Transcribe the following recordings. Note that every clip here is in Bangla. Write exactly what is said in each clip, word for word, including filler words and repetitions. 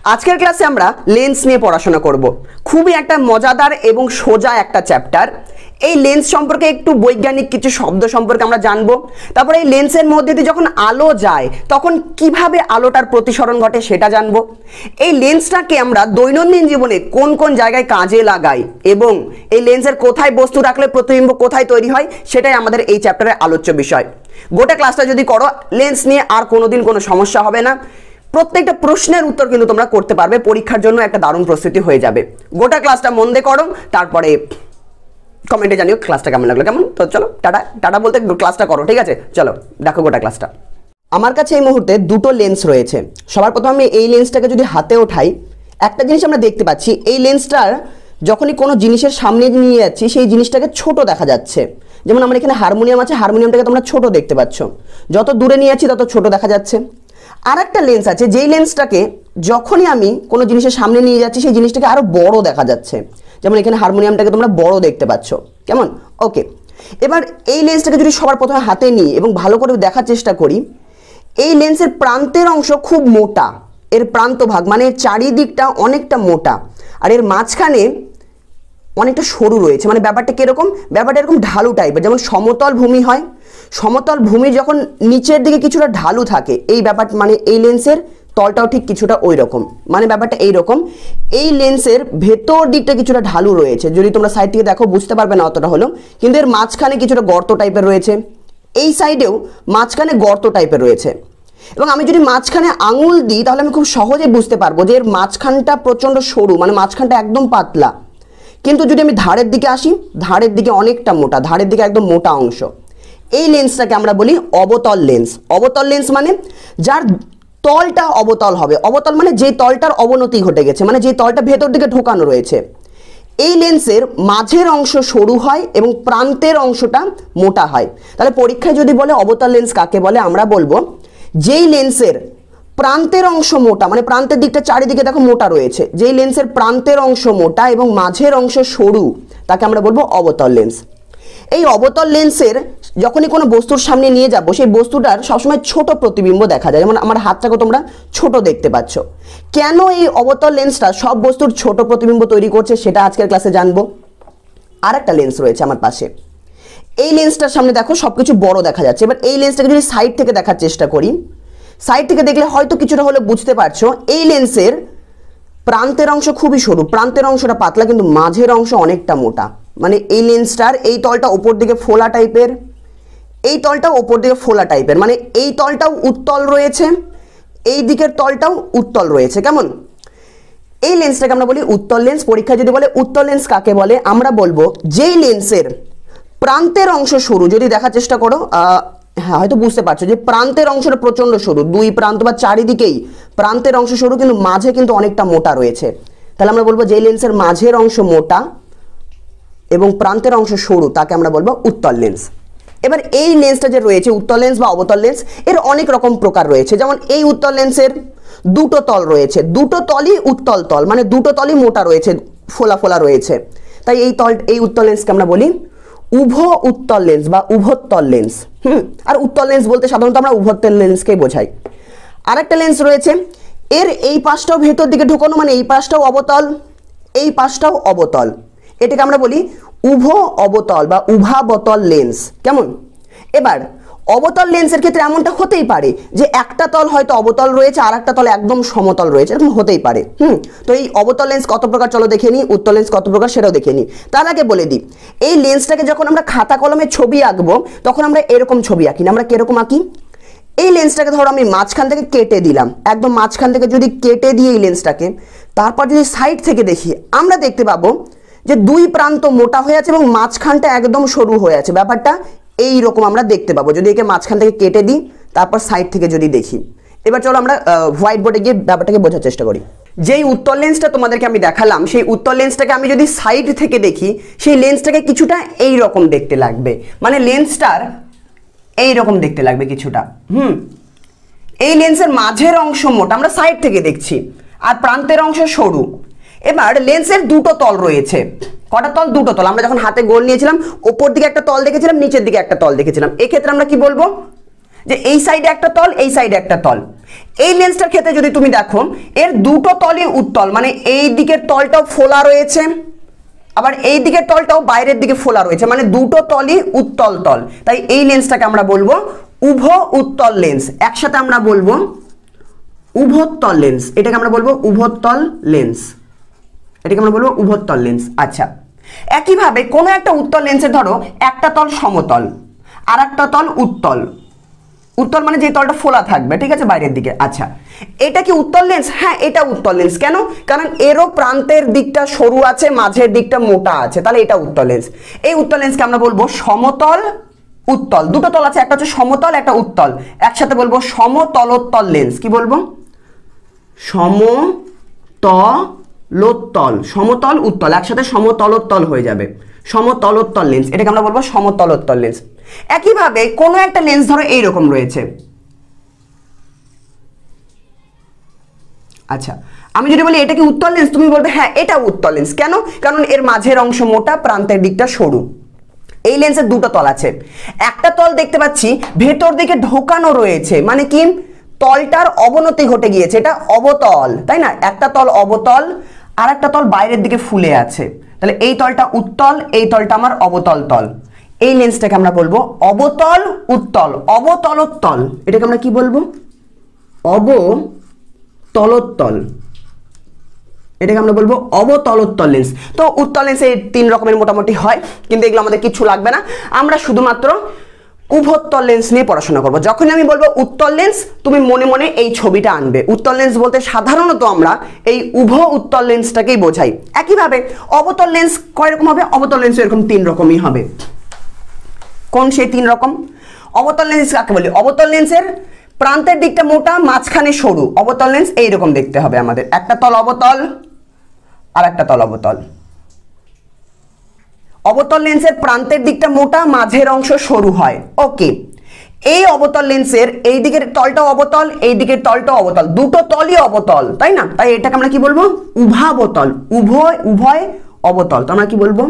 আজকের ক্লাসে আমরা লেন্স নিয়ে পড়াশোনা করব। খুবই একটা মজাদার এবং সোজা একটা চ্যাপ্টার। এই লেন্স সম্পর্কে একটু বৈজ্ঞানিক কিছু শব্দ সম্পর্কে আমরা জানবো। তারপরে এই লেন্সের মধ্যে দিয়ে যখন আলো যায় তখন কিভাবে আলোটার প্রতিসরণ ঘটে সেটা জানবো। এই লেন্সটাকে আমরা দৈনন্দিন জীবনে কোন কোন জায়গায় কাজে লাগাই এবং এই লেন্সের কোথায় বস্তু রাখলে প্রতিবিম্ব কোথায় তৈরি হয় সেটাই আমাদের এই চ্যাপ্টারের আলোচ্য বিষয়। গোটা ক্লাসটা যদি করো লেন্স নিয়ে আর কোনোদিন কোনো সমস্যা হবে না। প্রত্যেকটা প্রশ্নের উত্তর কিন্তু তোমরা করতে পারবে, পরীক্ষার জন্য একটা দারুণ প্রস্তুতি হয়ে যাবে। গোটা ক্লাসটা মন দিয়ে করো, তারপরে কমেন্টে জানিও ক্লাসটা কেমন লাগলো। কেমন? তো চলো টাটা টাটা বলতে ক্লাসটা করো, ঠিক আছে? চলো দেখো গোটা ক্লাসটা। আমার কাছে এই মুহূর্তে দুটো লেন্স রয়েছে। সবার প্রথমে আমি এই লেন্সটাকে যদি হাতে ওঠাই, একটা জিনিস আমরা দেখতে পাচ্ছি, এই লেন্সটার যখনই কোনো জিনিসের সামনে নিয়ে যাচ্ছি সেই জিনিসটাকে ছোট দেখা যাচ্ছে। যেমন আমার এখানে হারমোনিয়াম আছে, হারমোনিয়ামটাকে তোমরা ছোট দেখতে পাচ্ছ, যত দূরে নিয়ে যাচ্ছি তত ছোট দেখা যাচ্ছে। আর একটা লেন্স আছে, যেই লেন্সটাকে যখনই আমি কোনো জিনিসের সামনে নিয়ে যাচ্ছি সেই জিনিসটাকে আরো বড় দেখা যাচ্ছে। যেমন এখানে হারমোনিয়ামটাকে তোমরা বড় দেখতে পাচ্ছ। কেমন? ওকে, এবার এই লেন্সটাকে যদি সবার প্রথমে হাতে নিই এবং ভালো করে দেখার চেষ্টা করি, এই লেন্সের প্রান্তের অংশ খুব মোটা, এর প্রান্ত ভাগ মানে চারিদিকটা অনেকটা মোটা, আর এর মাঝখানে অনেকটা সরু রয়েছে। মানে ব্যাপারটা কিরকম? ব্যাপারটা এরকম ঢালু টাইপের, যেমন সমতল ভূমি হয়, সমতল ভূমি যখন নিচের দিকে কিছুটা ঢালু থাকে, এই ব্যাপার মানে এই লেন্সের তলটাও ঠিক কিছুটা ওই রকম। মানে ব্যাপারটা এইরকম, এই লেন্সের ভেতর দিকটা কিছুটা ঢালু রয়েছে। যদি তোমরা সাইড থেকে দেখো বুঝতে পারবে না অতটা হলো, কিন্তু এর মাঝখানে কিছুটা গর্ত টাইপের রয়েছে, এই সাইডেও মাঝখানে গর্ত টাইপের রয়েছে। এবং আমি যদি মাঝখানে আঙুল দিই তাহলে আমি খুব সহজে বুঝতে পারবো যে এর মাঝখানটা প্রচণ্ড সরু, মানে মাঝখানটা একদম পাতলা। কিন্তু যদি আমি ধারের দিকে আসি, ধারের দিকে অনেকটা মোটা, ধারের দিকে একদম মোটা অংশ। এই লেন্সটাকে আমরা বলি অবতল লেন্স। অবতল লেন্স মানে যার তলটা অবতল হবে। অবতল মানে যে তলটার অবনতি ঘটে গেছে, মানে যে তলটা ভেতর দিকে ঢোকানো রয়েছে। এই লেন্সের মাঝের অংশ সরু হয় এবং প্রান্তের অংশটা মোটা হয়। তাহলে পরীক্ষায় যদি বলে অবতল লেন্স কাকে বলে, আমরা বলবো যেই লেন্সের প্রান্তের অংশ মোটা, মানে প্রান্তের দিকটা চারিদিকে দেখো মোটা রয়েছে, যেই লেন্সের প্রান্তের অংশ মোটা এবং মাঝের অংশ সরু তাকে আমরা বলবো অবতল লেন্স। এই অবতল লেন্সের যখনই কোনো বস্তুর সামনে নিয়ে যাবো সেই বস্তুটার সবসময় ছোট প্রতিবিম্ব দেখা যায়। যেমন আমার হাতটাকে তোমরা ছোট দেখতে পাচ্ছ। কেন এই অবতল লেন্সটা সব বস্তুর ছোট প্রতিবিম্ব তৈরি করছে সেটা আজকের ক্লাসে জানবো। আর একটা লেন্স রয়েছে আমার পাশে, এই লেন্সটার সামনে দেখো সবকিছু বড় দেখা যাচ্ছে। এবার এই লেন্সটাকে যদি সাইড থেকে দেখার চেষ্টা করি, সাইড থেকে দেখলে হয়তো কিছুটা হলে বুঝতে পারছো এই লেন্সের প্রান্তের অংশ খুবই সরু, প্রান্তের অংশটা পাতলা, কিন্তু মাঝের অংশ অনেকটা মোটা। মানে এই লেন্সটার এই তলটা ওপর দিকে ফোলা টাইপের, এই তলটাও ওপর দিকে ফোলা টাইপের, মানে এই তলটাও উত্তল রয়েছে, এই দিকের তলটাও উত্তল রয়েছে। কেমন? এই লেন্সটাকে আমরা বলি উত্তল লেন্স। পরীক্ষা যদি বলে উত্তল লেন্স কাকে বলে, আমরা বলবো যেই লেন্সের প্রান্তের অংশ সরু। যদি দেখার চেষ্টা করো, হ্যাঁ হয়তো বুঝতে পারছো যে প্রান্তের অংশটা প্রচন্ড সরু, দুই প্রান্ত বা চারিদিকেই প্রান্তের অংশ সরু কিন্তু মাঝে কিন্তু অনেকটা মোটা রয়েছে। তাহলে আমরা বলবো যে লেন্সের মাঝের অংশ মোটা এবং প্রান্তের অংশ সরু তাকে আমরা বলবো উত্তল লেন্স। এবার এই লেন্সটা যে রয়েছে উত্তল লেন্স বা অবতল লেন্স, এর অনেক রকম প্রকার রয়েছে। যেমন এই উত্তল লেন্সের দুটো তল রয়েছে, দুটো তলই উত্তল তল, মানে দুটো তলই মোটা রয়েছে, ফোলা ফোলা রয়েছে। তাই এই তল এই উত্তল লেন্সকে আমরা বলি উভ উত্তল লেন্স বা উভত্তল লেন্স। হুম আর উত্তল লেন্স বলতে সাধারণত আমরা উভত্তল লেন্সকেই বোঝাই। আরেকটা লেন্স রয়েছে, এর এই পাশটাও ভেতর দিকে ঢোকানো, মানে এই পাশটাও অবতল, এই পাশটাও অবতল। এটাকে আমরা বলি উভ অবতল বা উভাবতল লেন্স। কেমন? এবার অবতল লেন্সের ক্ষেত্রে এমনটা হতেই পারে যে একটা তল হয়তো অবতল রয়েছে আর একটা তল একদম সমতল রয়েছে, এরকম হতেই পারে। হুম তো এই অবতল লেন্স কত প্রকার চলো দেখে নিই, উত্তল লেন্স কত প্রকার সেটাও দেখে নিই। তার আগে বলে দিই, এই লেন্সটাকে যখন আমরা খাতা কলমে ছবি আঁকবো তখন আমরা এরকম ছবি আঁকি না। আমরা কিরকম আঁকি? এই লেন্সটাকে ধরো আমি মাঝখান থেকে কেটে দিলাম, একদম মাঝখান থেকে যদি কেটে দিই এই লেন্সটাকে, তারপর যদি সাইড থেকে দেখি আমরা দেখতে পাবো যে দুই প্রান্ত মোটা হয়ে আছে এবং মাঝখানটা একদম সরু হয়ে আছে। ব্যাপারটা এই রকম আমরা দেখতে পাবো যদি একে মাঝখান থেকে কেটে দিই, তারপর সাইড থেকে যদি দেখি। এবার চলো আমরা হোয়াইট বোর্ডে গিয়ে ব্যাপারটাকে বোঝার চেষ্টা করি। যেই উত্তল লেন্সটা তোমাদেরকে আমি দেখালাম, সেই উত্তল লেন্সটাকে আমি যদি সাইড থেকে দেখি সেই লেন্সটাকে কিছুটা এই রকম দেখতে লাগবে, মানে লেন্সটার এই রকম দেখতে লাগবে কিছুটা। হুম এই লেন্সের মাঝের অংশ মোটা, আমরা সাইড থেকে দেখছি, আর প্রান্তের অংশ সরু। এবার লেন্সের দুটো তল রয়েছে। কটা তল? দুটো তল। আমরা যখন হাতে গোল নিয়েছিলাম ওপর দিকে একটা তল দেখেছিলাম, নিচের দিকে একটা তল দেখেছিলাম। এক্ষেত্রে আমরা কি বলবো? যে এই সাইডে একটা তল, এই সাইডে একটা তল। এই লেন্সটার ক্ষেত্রে যদি তুমি দেখো এর দুটো তলই উত্তল, মানে এই দিকের তলটাও ফোলা রয়েছে, আবার এই দিকের তলটাও বাইরের দিকে ফোলা রয়েছে, মানে দুটো তলই উত্তল তল। তাই এই লেন্সটাকে আমরা বলবো উভ উত্তল লেন্স। একসাথে আমরা বলবো উভোত্তল লেন্স। এটাকে আমরা বলবো উভোত্তল লেন্স। এটাকে আমরা বলবো উভোত্তল লেন্স। আচ্ছা, একইভাবে কোনো একটা উত্তল লেন্সের ধরো একটা তল সমতল আর একটা তল উত্তল। উত্তল মানে যে তলটা ফোলা থাকবে, ঠিক আছে, বাইরের দিকে। আচ্ছা, এটা কি উত্তল লেন্স? হ্যাঁ, এটা উত্তল লেন্স। কেন? কারণ এরও প্রান্তের দিকটা সরু আছে, মাঝের দিকটা মোটা আছে, তাহলে এটা উত্তল লেন্স। এই উত্তল লেন্সকে আমরা বলবো সমতল উত্তল। দুটো তল আছে, একটা হচ্ছে সমতল, একটা উত্তল। একসাথে বলবো সমতলোত্তল লেন্স। কি বলবো? সমতলোত্তল। সমতল উত্তল একসাথে সমতলোত্তল হয়ে যাবে, সমতলোত্তল লেন্স। এটাকে আমরা বলবো সমতলোত্তল লেন্স। একইভাবে কোনো একটা লেন্স ধরো এইরকম রয়েছে। আচ্ছা, আমি যদি বলি এটা কি উত্তল লেন্স, তুমি বলবে হ্যাঁ এটা উত্তল লেন্স। কেন? কারণ এর মাঝের অংশ মোটা, প্রান্তের দিকটা সরু। এই লেন্সের দুটো তল আছে, একটা তল দেখতে পাচ্ছি ভেতর দিকে ঢোকানো রয়েছে, মানে কি তলটার অবনতি ঘটে গিয়েছে, এটা অবতল, তাই না? একটা তল অবতল আর একটা তল বাইরের দিকে ফুলে আছে, তাহলে এই তলটা উত্তল, এই তলটা আমার অবতল তল। এই লেন্সটাকে আমরা বলবো অবতল উত্তল, অবতলোত্তল। এটাকে আমরা কি বলবো? অবতলোত্তল। এটাকে আমরা বলবো অবতলোত্তল লেন্স। তো উত্তল লেন্স এই তিন রকমের মোটামুটি হয়, কিন্তু এগুলো আমাদের কিছু লাগবে না, আমরা শুধুমাত্র উভোত্তল লেন্স নিয়ে পড়াশোনা করবো। যখন আমি বলবো উত্তল লেন্স, তুমি মনে মনে এই ছবিটা আনবে। উত্তল লেন্স বলতে সাধারণত আমরা এই উভ উত্তল লেন্সটাকেই বোঝাই। একইভাবে অবতল লেন্স কয় রকম হবে? অবতল লেন্স এরকম তিন রকমই হবে। কোন সেই তিন রকম? অবতল লেন্স কাকে বলি? অবতল লেন্সের প্রান্তের দিকটা মোটা, মাঝখানে সরু। অবতল লেন্স এইরকম দেখতে হবে আমাদের, একটা তল অবতল আর একটা তল অবতল। অবতল লেন্সের প্রান্তের দিকটা মোটা, মাঝের অংশ সরু হয়। ওকে, এই অবতল লেন্সের এই দিকের তলটা অবতল, এই দিকের তলটা অবতল, দুটো তলই অবতল, তাই না? তাই এটাকে আমরা কি বলবো? উভাবতল। উভয় উভয় অবতল, তো আমরা কি বলবো?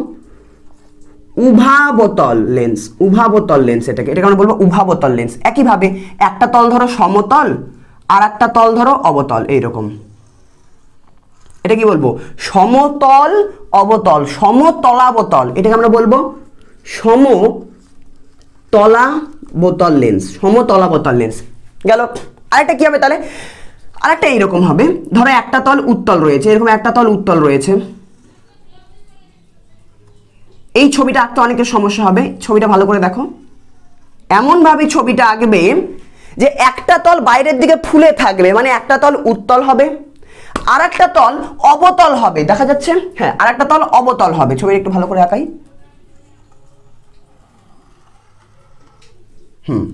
উভাবতল লেন্স। উভাবতল লেন্স এটাকে এটাকে আমরা বলবো উভাবতল লেন্স। একইভাবে একটা তল ধরো সমতল আর একটা তল ধরো অবতল, এইরকম। এটা কি বলবো? সমতল অবতল, সমতলাবতল। এটাকে আমরা বলবো সমতলাবতল লেন্স। সমতলাবতল লেন্স গেল। আরেকটা কি হবে তাহলে? আরেকটা এইরকম হবে, ধরো একটা তল উত্তল রয়েছে, এরকম একটা তল উত্তল রয়েছে। এই ছবিটা আঁকতে অনেকের সমস্যা হবে, ছবিটা ভালো করে দেখো। এমন ভাবে ছবিটা আঁকবে যে একটা তল বাইরের দিকে ফুলে থাকবে, মানে একটা তল উত্তল হবে আর একটা তল অবতল হবে, দেখা যাচ্ছে? হ্যাঁ, আর একটা তল অবতল হবে। ছবিটা একটু ভালো করে আঁকাই। হুম,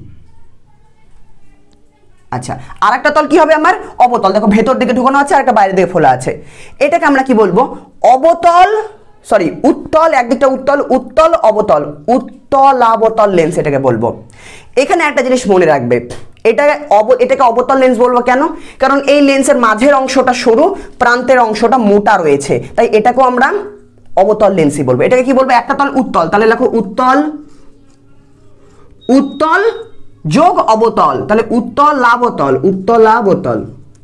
আচ্ছা, আর একটা তল কি হবে আমার? অবতল। দেখো ভেতর দিকে ঢোকানো আছে আর একটা বাইরের দিকে ফোলা আছে। এটাকে আমরা কি বলবো? অবতল, সরি উত্তল, একদিকটা উত্তল, উত্তল অবতল, উত্তলাবতল লেন্স এটাকে বলবো। এখানে একটা জিনিস মনে রাখবে, এটা অব এটাকে অবতল লেন্স বলবো কেন? কারণ এই লেন্সের মাঝের অংশটা সরু, প্রান্তের অংশটা মোটা রয়েছে, তাই এটাকেও আমরা অবতল লেন্সই বলবো। এটাকে কি বলবো? একটা তল উত্তল, তাহলে লেখো উত্তল, উত্তল যোগ অবতল, তাহলে উত্তলাবতল, উত্তলাবতল।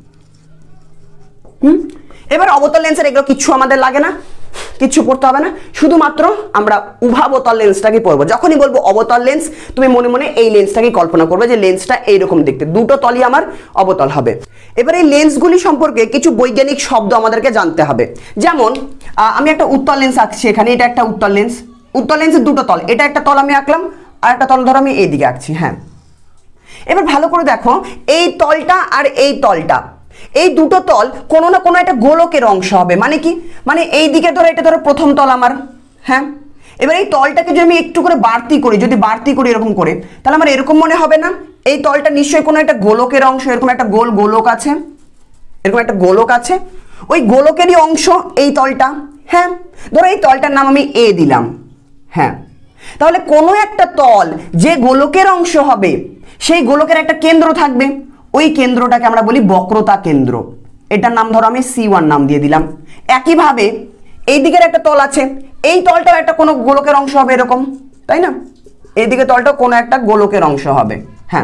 হুম, এবার অবতল লেন্সের এগুলো কিছু আমাদের লাগে না, কিছু পড়তে হবে না, শুধুমাত্র আমরা উভাবতল লেন্সটাকে পড়বো। যখনই বলবো অবতল লেন্স, তুমি মনে মনে এই লেন্সটাকে কল্পনা করবে যে লেন্সটা এইরকম দেখতে, দুটো তলই আমার অবতল হবে। এবার এই লেন্সগুলি সম্পর্কে কিছু বৈজ্ঞানিক শব্দ আমাদেরকে জানতে হবে। যেমন আমি একটা উত্তল লেন্স আঁকছি এখানে, এটা একটা উত্তল লেন্স। উত্তল লেন্সের দুটো তল, এটা একটা তল আমি আঁকলাম আর একটা তল ধরো আমি এইদিকে আঁকছি। হ্যাঁ, এবার ভালো করে দেখো, এই তলটা আর এই তলটা, এই দুটো তল কোনো না কোনো একটা গোলকের অংশ হবে। মানে কি? মানে এই দিকে ধরো, এটা ধরো প্রথম তল আমার। হ্যাঁ, এবার এই তলটাকে যদি আমি একটু করে বাড়তি করি, যদি বাড়তি করি এরকম করে, তাহলে আমার এরকম মনে হবে না? এই তলটা নিশ্চয়ই কোনো একটা গোলকের অংশ, এরকম একটা গোল গোলক আছে, এরকম একটা গোলক আছে, ওই গোলকেরই অংশ এই তলটা। হ্যাঁ, ধরো এই তলটার নাম আমি এ দিলাম। হ্যাঁ, তাহলে কোনো একটা তল যে গোলকের অংশ হবে, সেই গোলকের একটা কেন্দ্র থাকবে, ওই কেন্দ্রটাকে আমরা বলি বক্রতা কেন্দ্র। এটার নাম ধরো আমি সি ওয়ান নাম দিয়ে দিলাম। একইভাবে এই দিকের একটা তল আছে, এই তলটাও একটা কোনো গোলকের অংশ হবে এরকম, তাই না? এইদিকে তলটাও কোনো একটা গোলকের অংশ হবে। হ্যাঁ,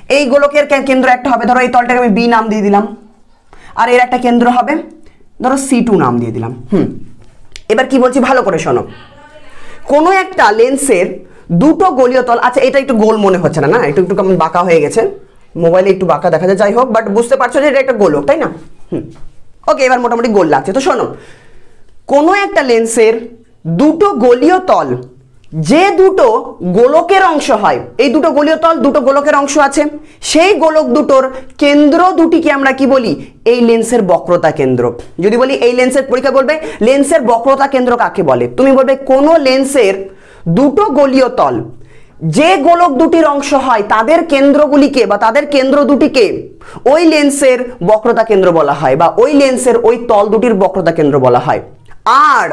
এই গোলকের কেন্দ্র একটা হবে, ধরো এই তলটাকে আমি বি নাম দিয়ে দিলাম, আর এর একটা কেন্দ্র হবে ধরো সি টু নাম দিয়ে দিলাম। হুম এবার কি বলছি ভালো করে শোনো, কোনো একটা লেন্সের দুটো গোলীয় তল, আচ্ছা এটা একটু গোল মনে হচ্ছে না, না একটু একটু কেমন বাঁকা হয়ে গেছে, মোবাইলে একটু বাঁকা দেখা যায়, যাই হোক বাট বুঝতে পারছো যে এটা একটা গোলক, তাই না? হুম ওকে, এবার মোটামুটি গোল লাগছে। তো শোনো, কোনো একটা লেন্সের দুটো গোলীয় তল যে দুটো গোলকের অংশ হয়, এই দুটো গোলীয় তল দুটো গোলকের অংশ আছে, সেই গোলক দুটোর কেন্দ্র দুটিকে আমরা কি বলি? এই লেন্সের বক্রতা কেন্দ্র। যদি বলি এই লেন্সের, পরীক্ষা বলবে লেন্সের বক্রতা কেন্দ্র কাকে বলে, তুমি বলবে কোনো লেন্সের দুটো গোলীয় তল যে গোলক দুটির অংশ হয় তাদের কেন্দ্রগুলিকে বা তাদের কেন্দ্র দুটিকে ওই লেন্সের বক্রতা কেন্দ্র বলা হয়, বা ওই লেন্সের ওই তল দুটির বক্রতা কেন্দ্র বলা হয়। আর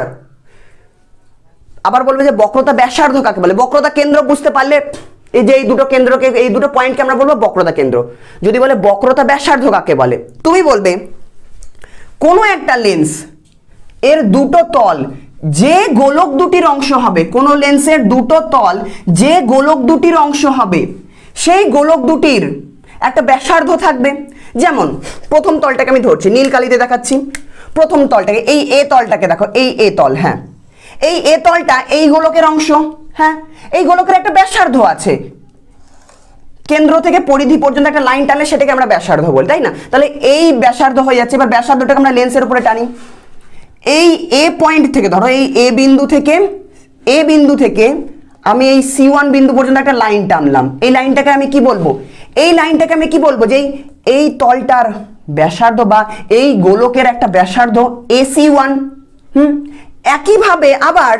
আবার বলবে যে বক্রতা ব্যাসার্ধ কাকে বলে, বক্রতা কেন্দ্র বুঝতে পারলে এই যে এই দুটো কেন্দ্রকে, এই দুটো পয়েন্টকে আমরা বলবো বক্রতা কেন্দ্র। যদি বলে বক্রতা ব্যাসার্ধ কাকে বলে, তুমি বলবে কোনো একটা লেন্স এর দুটো তল যে গোলক দুটির অংশ হবে, কোন লেন্সের দুটো তল যে গোলক দুটির অংশ হবে, সেই গোলক দুটির একটা ব্যাসার্ধ থাকবে। যেমন প্রথম তলটাকে আমি ধরছি, নীল কালিতে দেখাচ্ছি, প্রথম তলটাকে, এই এ তলটাকে দেখো, এই এ তল, হ্যাঁ এই এ তলটা এই গোলকের অংশ, হ্যাঁ এই গোলকের একটা ব্যাসার্ধ আছে, কেন্দ্র থেকে পরিধি পর্যন্ত একটা লাইন টানলে সেটাকে আমরা ব্যাসার্ধ বলি, তাই না? তাহলে এই ব্যাসার্ধ হয়ে যাচ্ছে। এবার ব্যাসার্ধটাকে আমরা লেন্সের উপরে টানি, এই এ পয়েন্ট থেকে, ধরো এই এ বিন্দু থেকে, এ বিন্দু থেকে আমি এই সি ওয়ান বিন্দু পর্যন্ত একটা লাইন টানলাম, এই লাইনটাকে আমি কি বলবো? এই লাইনটাকে আমি কি বলবো? যে এই তলটার ব্যাসার্ধ বা এই গোলকের একটা ব্যাসার্ধ এ সি ওয়ান। হুম একইভাবে আবার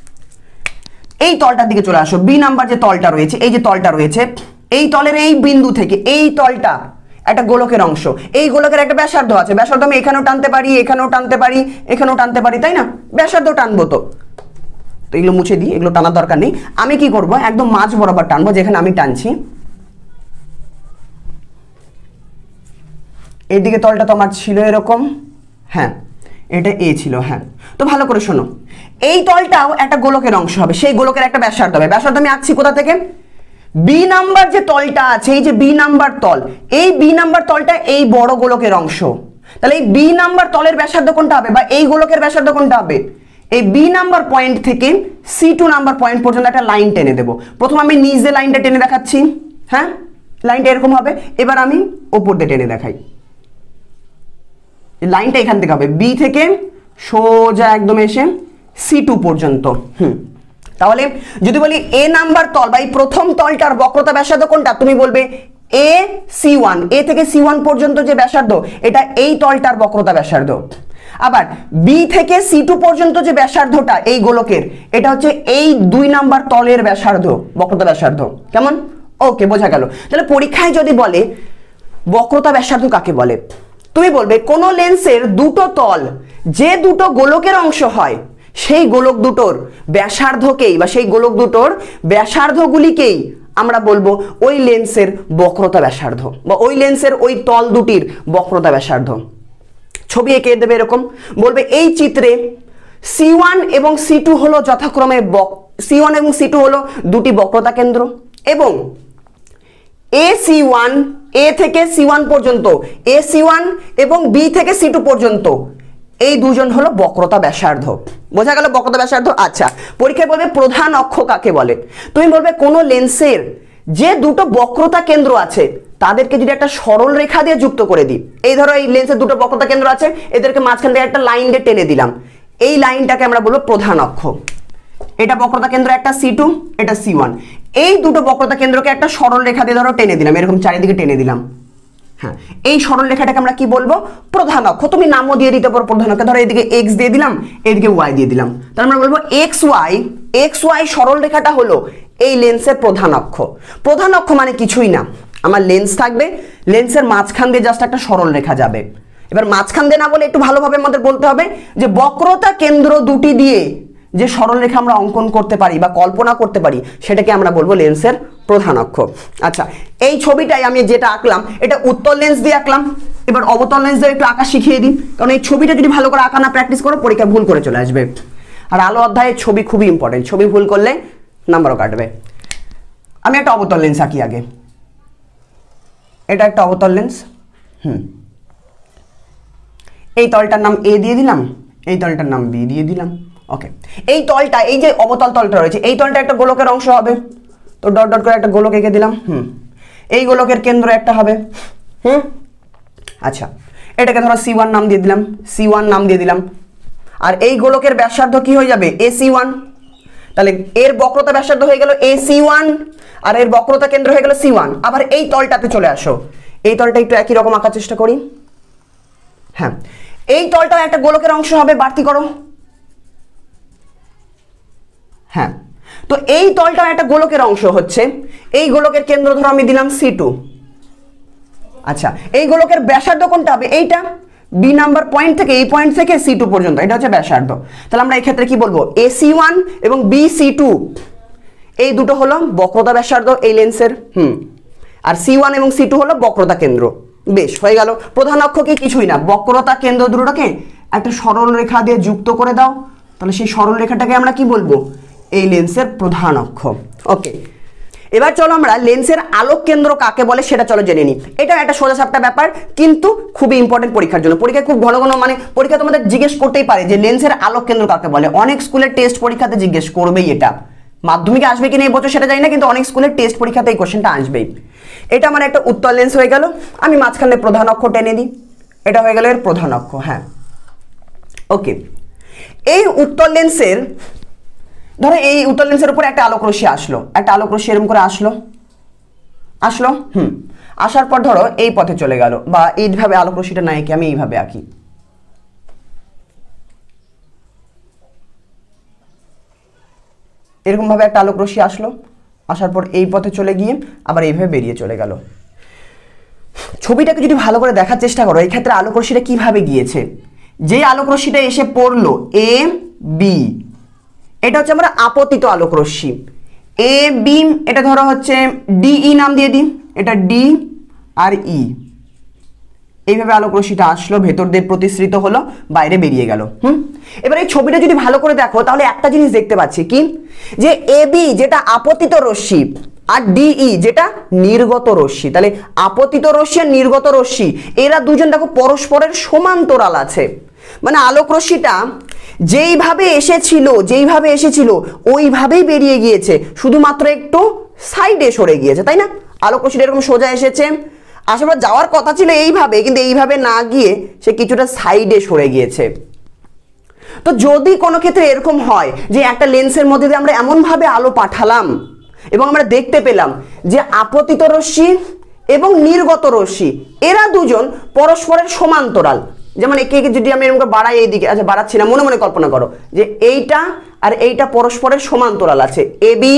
এই তলটার দিকে চলে আসো, বি নাম্বার যে তলটা রয়েছে, এই যে তলটা রয়েছে, এই তলের এই বিন্দু থেকে এই তলটা একটা গোলকের অংশ, এই গোলকের একটা ব্যাসার্ধ আছে, ব্যাসার্ধ আমি এখানেও টানতে পারি, এখানেও টানতে পারি, এখানেও টানতে পারি, তাই না? ব্যাসার্ধ টানবো, তো তো এগুলো মুছে দিই, এগুলো টানার দরকার নেই। আমি কি করব, একদম মাঝ বরাবর টানবো, যেখানে আমি টানছি এইদিকে তলটা তো আমার ছিল এরকম, হ্যাঁ এটা এ ছিল, হ্যাঁ তো ভালো করে শোনো, এই তলটাও একটা গোলকের অংশ হবে, সেই গোলকের একটা ব্যাসার্ধ হবে। ব্যাসার্ধ আমি আঁকছি কোথা থেকে? বি নাম্বার যে তলটা আছে, এই যে বি নাম্বার তল, এই বি নাম্বার তলটা এই বড় গোলকের অংশ, তাহলে এই বি নাম্বার তলের ব্যাসার্ধ কোনটা হবে, বা এই গোলকের ব্যাসার্ধ কোনটা হবে? এই বি নাম্বার পয়েন্ট থেকে সি টু নাম্বার পয়েন্ট পর্যন্ত একটা লাইন টেনে দেবো। প্রথম আমি নিচ দিয়ে লাইনটা টেনে দেখাচ্ছি, হ্যাঁ লাইনটা এরকম হবে। এবার আমি ওপর দিয়ে টেনে দেখাই, লাইনটা এখান থেকে হবে বি থেকে সোজা একদম এসে সি টু পর্যন্ত। হুম তাহলে যদি বলি এ নাম্বার তল বা এই প্রথম তলটার বক্রতা ব্যাসার্ধ কোনটা, তুমি বলবে এ সি ওয়ান, এ থেকে সি ওয়ান পর্যন্ত যে ব্যাসার্ধ এটা এই তলটার বক্রতা ব্যাসার্ধ। আবার বি থেকে সি টু পর্যন্ত যে ব্যাসার্ধটা এই গোলকের, এটা হচ্ছে এই দুই নাম্বার তলের ব্যাসার্ধ, বক্রতা ব্যাসার্ধ। কেমন? ওকে, বোঝা গেল। তাহলে পরীক্ষায় যদি বলে বক্রতা ব্যাসার্ধ কাকে বলে, তুমি বলবে কোন লেন্সের দুটো তল যে দুটো গোলকের অংশ হয়, সেই গোলক দুটোর ব্যাসার্ধকেই বা সেই গোলক দুটোর ব্যাসার্ধগুলিকেই আমরা বলবো ওই লেন্সের বক্রতা ব্যাসার্ধ, বা ওই লেন্সের ওই তল দুটির বক্রতা ব্যাসার্ধ। ছবি এঁকে দেবে এরকম, বলবে এই চিত্রে সি ওয়ান এবং সি টু হলো যথাক্রমে সি ওয়ান এবং সি টু হলো দুটি বক্রতা কেন্দ্র, এবং এ সি ওয়ান, এ থেকে সি ওয়ান পর্যন্ত, এ সি ওয়ান এবং বি থেকে সি টু পর্যন্ত এই দুজন হলো বক্রতা ব্যাসার্ধ। বোঝা গেল বক্রতা ব্যাসার্ধ? আচ্ছা, পরীক্ষায় বলবে প্রধান অক্ষ কাকে বলে, তুমি বলবে কোন লেন্সের যে দুটো বক্রতা কেন্দ্র আছে তাদেরকে যদি একটা সরল রেখা দিয়ে যুক্ত করে দিই, এই ধরো এই লেন্সের দুটো বক্রতা কেন্দ্র আছে, এদেরকে মাঝখান থেকে একটা লাইন দিয়ে টেনে দিলাম, এই লাইনটাকে আমরা বলবো প্রধান অক্ষ। এটা বক্রতা কেন্দ্র একটা সি টু, এটা সি ওয়ান, এই দুটো বক্রতা কেন্দ্রকে একটা সরল রেখা দিয়ে ধরো টেনে দিলাম, এরকম চারিদিকে টেনে দিলাম, হ্যাঁ এই সরল রেখাটাকে আমরা কি বলবো? প্রধান অক্ষ। তুমি নামও দিয়ে দিতে পারো প্রধান অক্ষ, ধরো এদিকে এক্স দিয়ে দিলাম, এদিকে ওয়াই দিয়ে দিলাম, তাহলে আমরা বলবো এক্স ওয়াই, এক্স ওয়াই সরল রেখাটা হলো এই লেন্সের প্রধান অক্ষ। প্রধান অক্ষ মানে কিছুই না, আমার লেন্স থাকবে, লেন্সের মাঝখান দিয়ে জাস্ট একটা সরল রেখা যাবে। এবার মাঝখান দিয়ে না বলে একটু ভালোভাবে আমাদের বলতে হবে যে বক্রতা কেন্দ্র দুটি দিয়ে যে সরল রেখা আমরা অঙ্কন করতে পারি বা কল্পনা করতে পারি, সেটাকে আমরা বলবো লেন্সের প্রধান অক্ষ। আচ্ছা, এই ছবিটাই আমি যেটা আঁকলাম এটা উত্তল লেন্স দিয়ে আঁকলাম। এবার অবতল লেন্স দিয়ে একটু আঁকা শিখিয়ে দিই, কারণ এই ছবিটা যদি ভালো করে আঁকা না প্র্যাকটিস করো পরীক্ষা ভুল করে চলে আসবে। আর আলো অধ্যায়ের ছবি খুবই ইম্পর্টেন্ট, ছবি ভুল করলে নাম্বারও কাটবে। আমি একটা অবতল লেন্স আঁকি আগে, এটা একটা অবতল লেন্স। হুম, এই তলটার নাম এ দিয়ে দিলাম, এই তলটার নাম বি দিয়ে দিলাম। ওকে, এই তলটা, এই যে অবতল তলটা রয়েছে, এই তলটা একটা গোলকের অংশ হবে, তো ডট ডট করে একটা গোলক এঁকে দিলাম। হুম, এই গোলকের কেন্দ্র একটা হবে। হুম, আচ্ছা, এটাকে ধরো সি ওয়ান নাম দিয়ে দিলাম, সি ওয়ান নাম দিয়ে দিলাম। আর এই গোলকের ব্যাসার্ধ কি হয়ে যাবে? A C one. তাহলে এর বক্রতা ব্যাসার্ধ হয়ে গেল এ সি ওয়ান, আর এর বক্রতা কেন্দ্র হয়ে গেল সি ওয়ান। আবার এই তলটাতে চলে আসো, এই তলটা একটু একই রকম আঁকার চেষ্টা করি। হ্যাঁ, এই তলটাও একটা গোলকের অংশ হবে, বাড়তি করো। হ্যাঁ, তো এই তলটাও একটা গোলকের অংশ হচ্ছে, এই গোলকের কেন্দ্র ধরো আমি দিলাম সি টু। আচ্ছা, এই গোলকের ব্যাসার্ধ কোনটা হবে? এইটা, বি নাম্বার পয়েন্ট থেকে, এই পয়েন্ট থেকে সি টু পর্যন্ত, এটা হচ্ছে ব্যাসার্ধ। তাহলে আমরা এই ক্ষেত্রে কি বলবো? এ সি ওয়ান এবং বি সি টু, এই দুটো হলো বক্রতা ব্যাসার্ধ এই লেন্সের। হুম, আর সি ওয়ান এবং সি টু হলো বক্রতা কেন্দ্র। বেশ, হয়ে গেল। প্রধান অক্ষ কি? কিছুই না, বক্রতা কেন্দ্র দুটোকে একটা সরল রেখা দিয়ে যুক্ত করে দাও, তাহলে সেই সরল রেখাটাকে আমরা কি বলবো? এই লেন্সের প্রধান অক্ষ। ওকে, এবার চলো আমরা লেন্সের আলোক কেন্দ্র কাকে বলে সেটা চলো জেনে নিই। এটা একটা সোজা সাপটা ব্যাপার, কিন্তু খুবই ইম্পর্টেন্ট পরীক্ষার জন্য। পরীক্ষায় খুব ঘন ঘন, মানে পরীক্ষা তোমাদের জিজ্ঞেস করতেই পারে যে লেন্সের আলোক কেন্দ্র কাকে বলে। অনেক স্কুলের টেস্ট পরীক্ষাতে জিজ্ঞেস করবেই এটা। মাধ্যমিকে আসবে কিনা এই বছর সেটা জানি না, কিন্তু অনেক স্কুলের টেস্ট পরীক্ষাতে এই কোশ্চেনটা আসবেই। এটা আমার একটা উত্তল লেন্স হয়ে গেল, আমি মাঝখানে প্রধান অক্ষ টেনে দিই, এটা হয়ে গেল এর প্রধান অক্ষ। হ্যাঁ, ওকে, এই উত্তল লেন্সের, ধরো এই উত্তল লেন্সের উপরে একটা আলোক রশ্মি আসলো, একটা আলোক রশ্মি এরকম করে আসলো, আসলো হুম, আসার পর ধরো এই পথে চলে গেল, বা এইভাবে আলোক রশ্মিটা না এঁকে আমি এইভাবে আঁকি। এরকম ভাবে একটা আলোক রশ্মি আসলো, আসার পর এই পথে চলে গিয়ে আবার এইভাবে বেরিয়ে চলে গেল। ছবিটাকে যদি ভালো করে দেখার চেষ্টা করো, এই ক্ষেত্রে আলোক রশ্মিটা কিভাবে গিয়েছে, যে আলোক রশ্মিটা এসে পড়লো এ বি, এটা হচ্ছে আমরা আপতিত আলোক রশ্মি। এ বি, এটা ধরো হচ্ছে ডিই নাম দিয়ে দিই, এটা ডি আর ই। এইভাবে আলোক রশ্মিটা আসলো, ভেতর দিয়ে প্রতিসৃত হলো, বাইরে বেরিয়ে গেল। হুম, এবার এই ছবিটা যদি ভালো করে দেখো, তাহলে একটা জিনিস দেখতে পাচ্ছি কি, যে এ বি যেটা আপতিত রশ্মি, আর ডিই যেটা নির্গত রশ্মি। তাহলে আপতিত রশ্মি আর নির্গত রশ্মি, এরা দুজন দেখো পরস্পরের সমান্তরাল আছে। মানে আলোক রশ্মিটা যেইভাবে এসেছিল, যেইভাবে এসেছিল ওইভাবেই বেরিয়ে গিয়েছে, শুধুমাত্র একটু সাইডে সরে গিয়েছে, তাই না? আলোক রশ্মিটা এরকম সোজা এসেছে, আসার যাওয়ার কথা ছিল এইভাবে, কিন্তু এইভাবে না গিয়ে সে কিছুটা সাইডে সরে গিয়েছে। তো যদি কোনো ক্ষেত্রে এরকম হয় যে একটা লেন্সের মধ্যে দিয়ে আমরা এমনভাবে আলো পাঠালাম এবং আমরা দেখতে পেলাম যে আপতিত রশ্মি এবং নির্গত রশ্মি এরা দুজন পরস্পরের সমান্তরাল, যেমন একে একে যদি আমি এরকম বাড়াই এইদিকে, আচ্ছা বাড়াচ্ছি না, মনে মনে কল্পনা করো যে এইটা আর এইটা পরস্পরের সমান্তরাল আছে, এ বি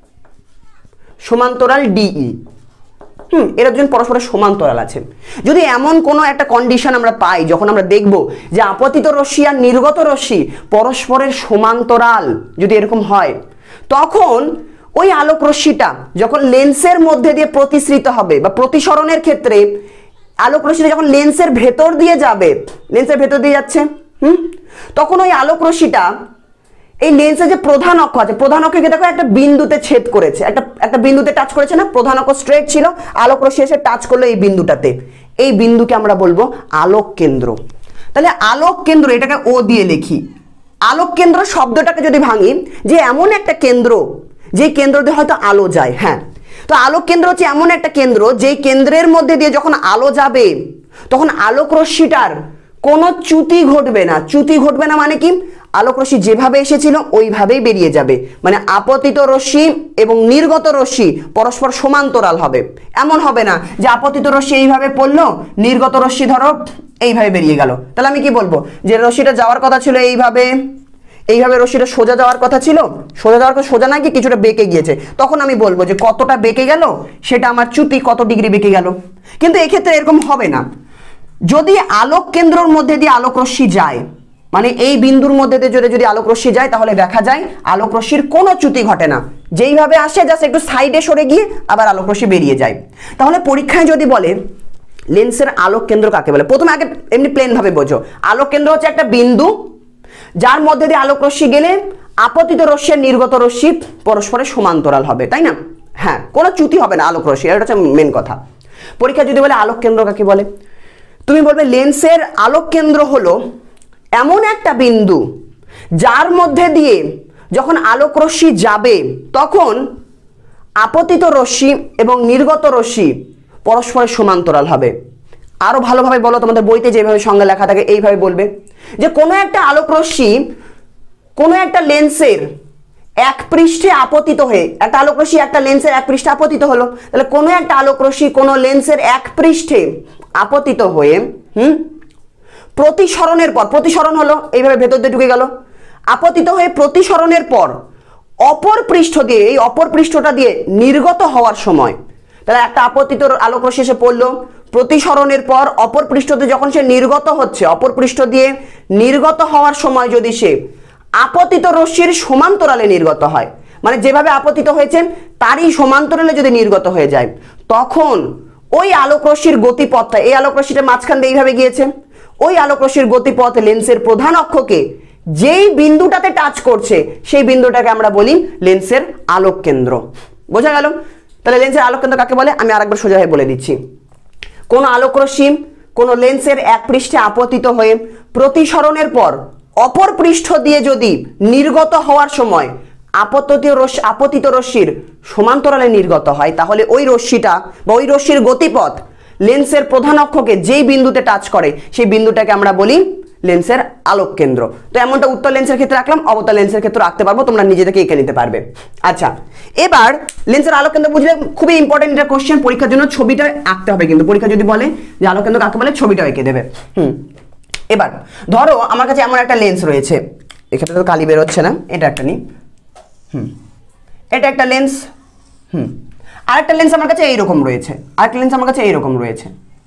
সমান্তরাল ডিই। হুম, এরা দুজন পরস্পরের সমান্তরাল আছে। যদি এমন কোনো একটা কন্ডিশন আমরা পাই, যখন আমরা দেখব যে আপতিত রশ্মি আর নির্গত রশ্মি পরস্পরের সমান্তরাল, যদি এরকম হয়, তখন ওই আলোক রশ্মিটা যখন লেন্সের মধ্যে দিয়ে প্রতিসৃত হবে বা প্রতিসরণের ক্ষেত্রে আলোক রশ্মিটা যখন লেন্সের ভেতর দিয়ে যাবে, লেন্সের ভেতর দিয়ে যাচ্ছে, হুম, তখন ওই আলোক রশ্মিটা এই লেন্সের যে প্রধান অক্ষ আছে, প্রধান অক্ষকে দেখো একটা বিন্দুতে ছেদ করেছে, একটা একটা বিন্দুতে টাচ করেছে না, প্রধান অক্ষ স্ট্রেট ছিল, আলোক রশ্মি এসে টাচ করলো এই বিন্দুটাতে, এই বিন্দুকে আমরা বলবো আলোক কেন্দ্র। তাহলে আলোক কেন্দ্র, এটাকে ও দিয়ে লিখি। আলোক কেন্দ্র শব্দটাকে যদি ভাঙি, যে এমন একটা কেন্দ্র যে কেন্দ্র দিয়ে হয়তো আলো যায়। হ্যাঁ, তো আলোক কেন্দ্র হচ্ছে এমন একটা কেন্দ্র যেই কেন্দ্রের মধ্যে দিয়ে যখন আলো যাবে, তখন আলোক রশ্মিটার কোনো চ্যুতি ঘটবে না। চ্যুতি ঘটবে না মানে কি, আলোক রশ্মি যেভাবে এসেছিল ওইভাবেই বেরিয়ে যাবে। মানে আপতিত রশ্মি এবং নির্গত রশ্মি পরস্পর সমান্তরাল হবে। এমন হবে না যে আপতিত রশ্মি এইভাবে পড়লো, নির্গত রশ্মি ধরো এইভাবে বেরিয়ে গেল। তাহলে আমি কি বলবো, যে রশ্মিটা যাওয়ার কথা ছিল এইভাবে, এইভাবে রশ্মিটা সোজা যাওয়ার কথা ছিল, সোজা যাওয়ার কথা, সোজা না গিয়ে কিছুটা বেঁকে গিয়েছে, তখন আমি বলবো যে কতটা বেঁকে গেল সেটা আমার চ্যুতি, কত ডিগ্রি বেঁকে গেল। কিন্তু এক্ষেত্রে এরকম হবে না। যদি আলোক কেন্দ্রের মধ্যে দিয়ে আলোক রশ্মি যায়, মানে এই বিন্দুর মধ্যে দিয়ে যদি যদি আলোক রশ্মি যায়, তাহলে দেখা যায় আলোক রশ্মির কোনো চ্যুতি ঘটে না, যেইভাবে আসে জাস্ট একটু সাইডে সরে গিয়ে আবার আলোক রশ্মি বেরিয়ে যায়। তাহলে পরীক্ষায় যদি বলে লেন্সের আলোক কেন্দ্র কাকে বলে, প্রথমে আগে এমনি প্লেন ভাবে বোঝো। আলোক কেন্দ্র হচ্ছে একটা বিন্দু যার মধ্যে দিয়ে আলোক রশ্মি গেলে আপতিত রশ্মি আর নির্গত রশ্মি পরস্পরের সমান্তরাল হবে, তাই না? হ্যাঁ, কোনো চ্যুতি হবে না আলোক রশ্মি, এটা হচ্ছে মেন কথা। পরীক্ষা যদি বলে আলোক কেন্দ্র কাকে বলে, তুমি বলবে লেন্সের আলোক কেন্দ্র হলো এমন একটা বিন্দু যার মধ্যে দিয়ে যখন আলোক রশ্মি যাবে তখন আপতিত রশ্মি এবং নির্গত রশ্মি পরস্পরের সমান্তরাল হবে। আরো ভালোভাবে বলো, তোমাদের বইতে যেভাবে সংজ্ঞা লেখা থাকে এইভাবে বলবে যে কোনো একটা আলোক রশ্মি কোনো একটা লেন্সের এক পৃষ্ঠে আপতিত হয়ে, একটা আলোক রশ্মি একটা লেন্সের এক পৃষ্ঠে আপতিত হলো, তাহলে কোনো একটা আলোক রশ্মি কোনো লেন্সের এক পৃষ্ঠে আপতিত হয়ে হুম প্রতিসরণের পর, প্রতিসরণ হলো এইভাবে ভেতর দিয়ে ঢুকে গেল, আপতিত হয়ে প্রতিসরণের পর অপর পৃষ্ঠ দিয়ে, এই অপর পৃষ্ঠটা দিয়ে নির্গত হওয়ার সময়, তাহলে একটা আপতিত আলোক রশ্মি এসে পড়লো, প্রতিসরণের পর অপর পৃষ্ঠ দিয়ে যখন সে নির্গত হচ্ছে, অপর পৃষ্ঠ দিয়ে নির্গত হওয়ার সময় যদি সে আপতিত রশ্মির সমান্তরালে নির্গত হয়, মানে যেভাবে আপতিত হয়েছে তারই সমান্তরালে যদি নির্গত হয়ে যায়, তখন ওই আলোক রশ্মির গতিপথটা, এই আলোক রশ্মিটা মাঝখান দিয়ে এইভাবে গিয়েছে, ওই আলোক রশ্মির গতিপথ লেন্সের প্রধান অক্ষকে যেই বিন্দুটাতে টাচ করছে সেই বিন্দুটাকে আমরা বলি লেন্সের আলোক কেন্দ্র। বোঝা গেল? তাহলে লেন্সের আলোক কেন্দ্র কাকে বলে আমি আরেকবার সোজাভাবে বলে দিচ্ছি। কোন আলোক রশ্মি কোন লেন্সের এক পৃষ্ঠে আপতিত হয়ে প্রতিসরণের পর অপর পৃষ্ঠ দিয়ে যদি নির্গত হওয়ার সময় আপতিত রশ্মি আপতিত রশ্মির সমান্তরালে নির্গত হয়, তাহলে ওই রশ্মিটা বা ওই রশ্মির গতিপথ লেন্সের প্রধান অক্ষকে যেই বিন্দুতে টাচ করে সেই বিন্দুটাকে আমরা বলি লেন্সের আলোক কেন্দ্র। তো এমনটা উত্তর লেন্সের ক্ষেত্রে রাখলাম, অবতল লেন্সের ক্ষেত্রে রাখতে পারবো, তোমরা নিজে থেকে এঁকে নিতে পারবে। আচ্ছা, এবার লেন্সের আলোক কেন্দ্র বুঝলে খুবই ইম্পর্টেন্ট একটা কোশ্চেন, পরীক্ষার জন্য ছবিটা আঁকতে হবে কিন্তু, পরীক্ষা যদি বলে যে আলোক কেন্দ্র কাকে বলে ছবিটা এঁকে দেবে। হুম এবার ধরো আমার কাছে এমন একটা লেন্স রয়েছে, এখানে তো কালি বের হচ্ছে না, এটা একটা নি, হুম এটা একটা লেন্স, হুম আরেকটা লেন্স আমার কাছে এইরকম রয়েছে, আরেকটা লেন্স আমার কাছে এইরকম রয়েছে।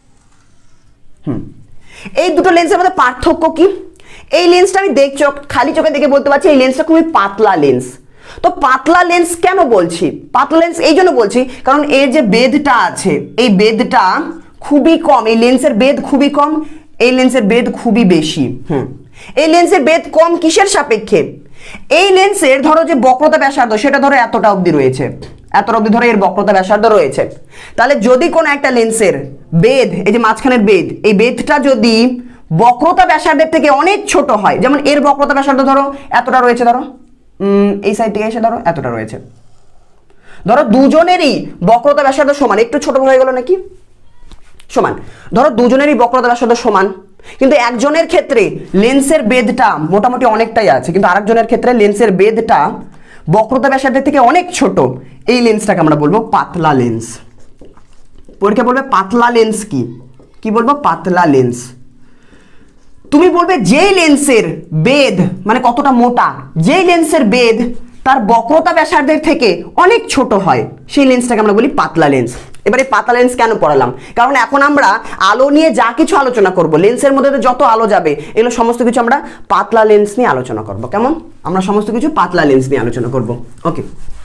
হুম এই দুটো লেন্সের মধ্যে পার্থক্য কি? এই লেন্সটা আমি দেখছো খালি চোখে দেখে বলতে পারছি এই লেন্সটা খুবই পাতলা লেন্স। তো পাতলা লেন্স কেন বলছি? পাতলা লেন্স এই জন্য বলছি কারণ এর যে বেধটা আছে এই বেধটা খুবই কম, এই লেন্সের বেধ খুবই কম, এই লেন্সের বেধ খুবই বেশি। হুম এই লেন্সের বেধ কম কিসের সাপেক্ষে? এই লেন্সের ধরো যে বক্রতা ব্যাসার্ধ সেটা ধরো এতটা অবধি রয়েছে, এতটা অবধি ধরো এর বক্রতা ব্যাসার্ধ রয়েছে, তাহলে যদি কোনো একটা লেন্সের বেধ, এই যে মাঝখানের বেধ, এই বেধটা যদি বক্রতা ব্যাসার্ধের থেকে অনেক ছোট হয়, যেমন এর বক্রতা ব্যাসার্ধ ধরো এতটা রয়েছে, ধরো উম এই সাইড থেকে এসে ধরো এতটা রয়েছে, ধরো দুজনেরই বক্রতা ব্যাসার্ধ সমান, একটু ছোট হয়ে গেল নাকি, সমান, ধরো দুজনেরই বক্রতা ব্যাসার্ধ সমান, কিন্তু একজনের ক্ষেত্রে লেন্সের বেধটা মোটামুটি অনেকটাই আছে, কিন্তু আরেকজনের ক্ষেত্রে লেন্সের বেধটা বক্রতা ব্যাসার্ধের থেকে অনেক ছোট, এই লেন্সটাকে আমরা বলবো পাতলা লেন্স। পরীক্ষা বলবে পাতলা লেন্স কি, কি বলবো? পাতলা লেন্স। তুমি বলবে যেই লেন্সের বেধ মানে কতটা মোটা, যেই লেন্সের বেধ তার বক্রতা ব্যাসার্ধের থেকে অনেক ছোট হয় সেই লেন্সটাকে আমরা বলি পাতলা লেন্স। এবারে পাতলা লেন্স কেন পড়ালাম? কারণ এখন আমরা আলো নিয়ে যা কিছু আলোচনা করব, লেন্সের মধ্যে যত আলো যাবে এগুলো সমস্ত কিছু আমরা পাতলা লেন্স নিয়ে আলোচনা করব। কেমন? আমরা সমস্ত কিছু পাতলা লেন্স নিয়ে আলোচনা করব। ওকে,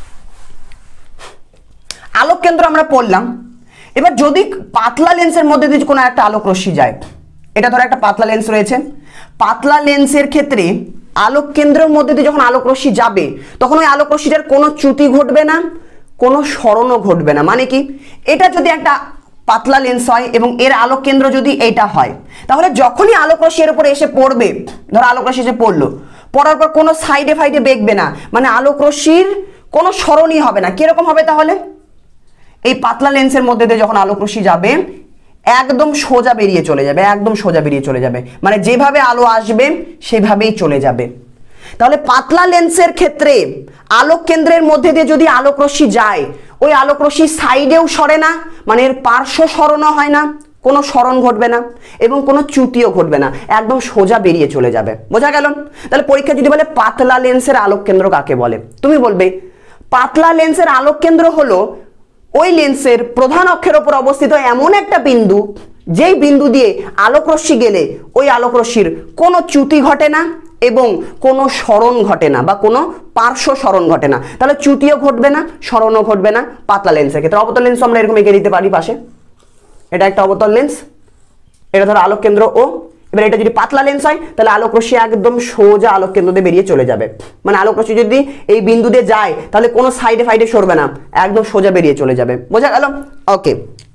আলোক কেন্দ্র আমরা পড়লাম। এবার যদি পাতলা লেন্সের মধ্যে দিয়ে কোনো একটা আলোক রশ্মি যায়, এটা ধরো একটা পাতলা লেন্স রয়েছে, পাতলা লেন্সের ক্ষেত্রে আলোক কেন্দ্রের মধ্যে দিয়ে যখন আলোক রশ্মি যাবে তখন ওই আলোক রশ্মিটার কোনো চ্যুতি ঘটবে না, কোনো সরণও ঘটবে না। মানে কি? এটা যদি একটা পাতলা লেন্স হয় এবং এর আলোক কেন্দ্র যদি এইটা হয়, তাহলে যখনই আলোক রশ্মি এর উপরে এসে পড়বে, ধরো আলোক রশ্মি এসে পড়লো, পড়ার পর কোনো সাইডে ফাইডে বেঁকবে না, মানে আলোক রশ্মির কোনো সরণই হবে না। কিরকম হবে তাহলে? এই পাতলা লেন্সের মধ্যে দিয়ে যখন আলোক রশ্মি যাবে একদম সোজা বেরিয়ে চলে যাবে, একদম সোজা বেরিয়ে চলে যাবে, মানে যেভাবে আলো আসবে সেভাবেই চলে যাবে। তাহলে পাতলা লেন্সের ক্ষেত্রে আলোক কেন্দ্রের মধ্যে দিয়ে যদি আলোক রশ্মি যায়, ওই আলোক রশ্মি সাইডেও সরে না, মানে এর পার্শ্ব সরণও হয় না, কোনো সরণ ঘটবে না এবং কোনো চ্যুতিও ঘটবে না, একদম সোজা বেরিয়ে চলে যাবে। বোঝা গেল? তাহলে পরীক্ষা যদি বলে পাতলা লেন্সের আলোক কেন্দ্র কাকে বলে, তুমি বলবে পাতলা লেন্সের আলোক কেন্দ্র হলো ওই লেন্সের প্রধান অক্ষের উপর অবস্থিত এমন একটা বিন্দু যেই বিন্দু দিয়ে আলোক রশ্মি গেলে ওই আলোক রশ্মির কোনো চ্যুতি ঘটে না এবং কোনো সরণ ঘটে না বা কোনো পার্শ্ব সরণ ঘটে না। তাহলে চ্যুতিও ঘটবে না, সরণও ঘটবে না পাতলা লেন্সের ক্ষেত্রে। অবতল লেন্স আমরা এরকম এঁকে দিতে পারি পাশে, এটা একটা অবতল লেন্স, এটা ধরো আলোক কেন্দ্র ও। এবার এটা যদি পাতলা লেন্স হয় তাহলে আলোক রশ্মি একদম সোজা আলোক কেন্দ্র দিয়ে বেরিয়ে চলে যাবে, মানে আলোক রশ্মি যদি এই বিন্দু দিয়ে যায় তাহলে কোনো সাইডে ফাইডে সরবে না, একদম সোজা বেরিয়ে চলে যাবে। বোঝা গেল? ওকে,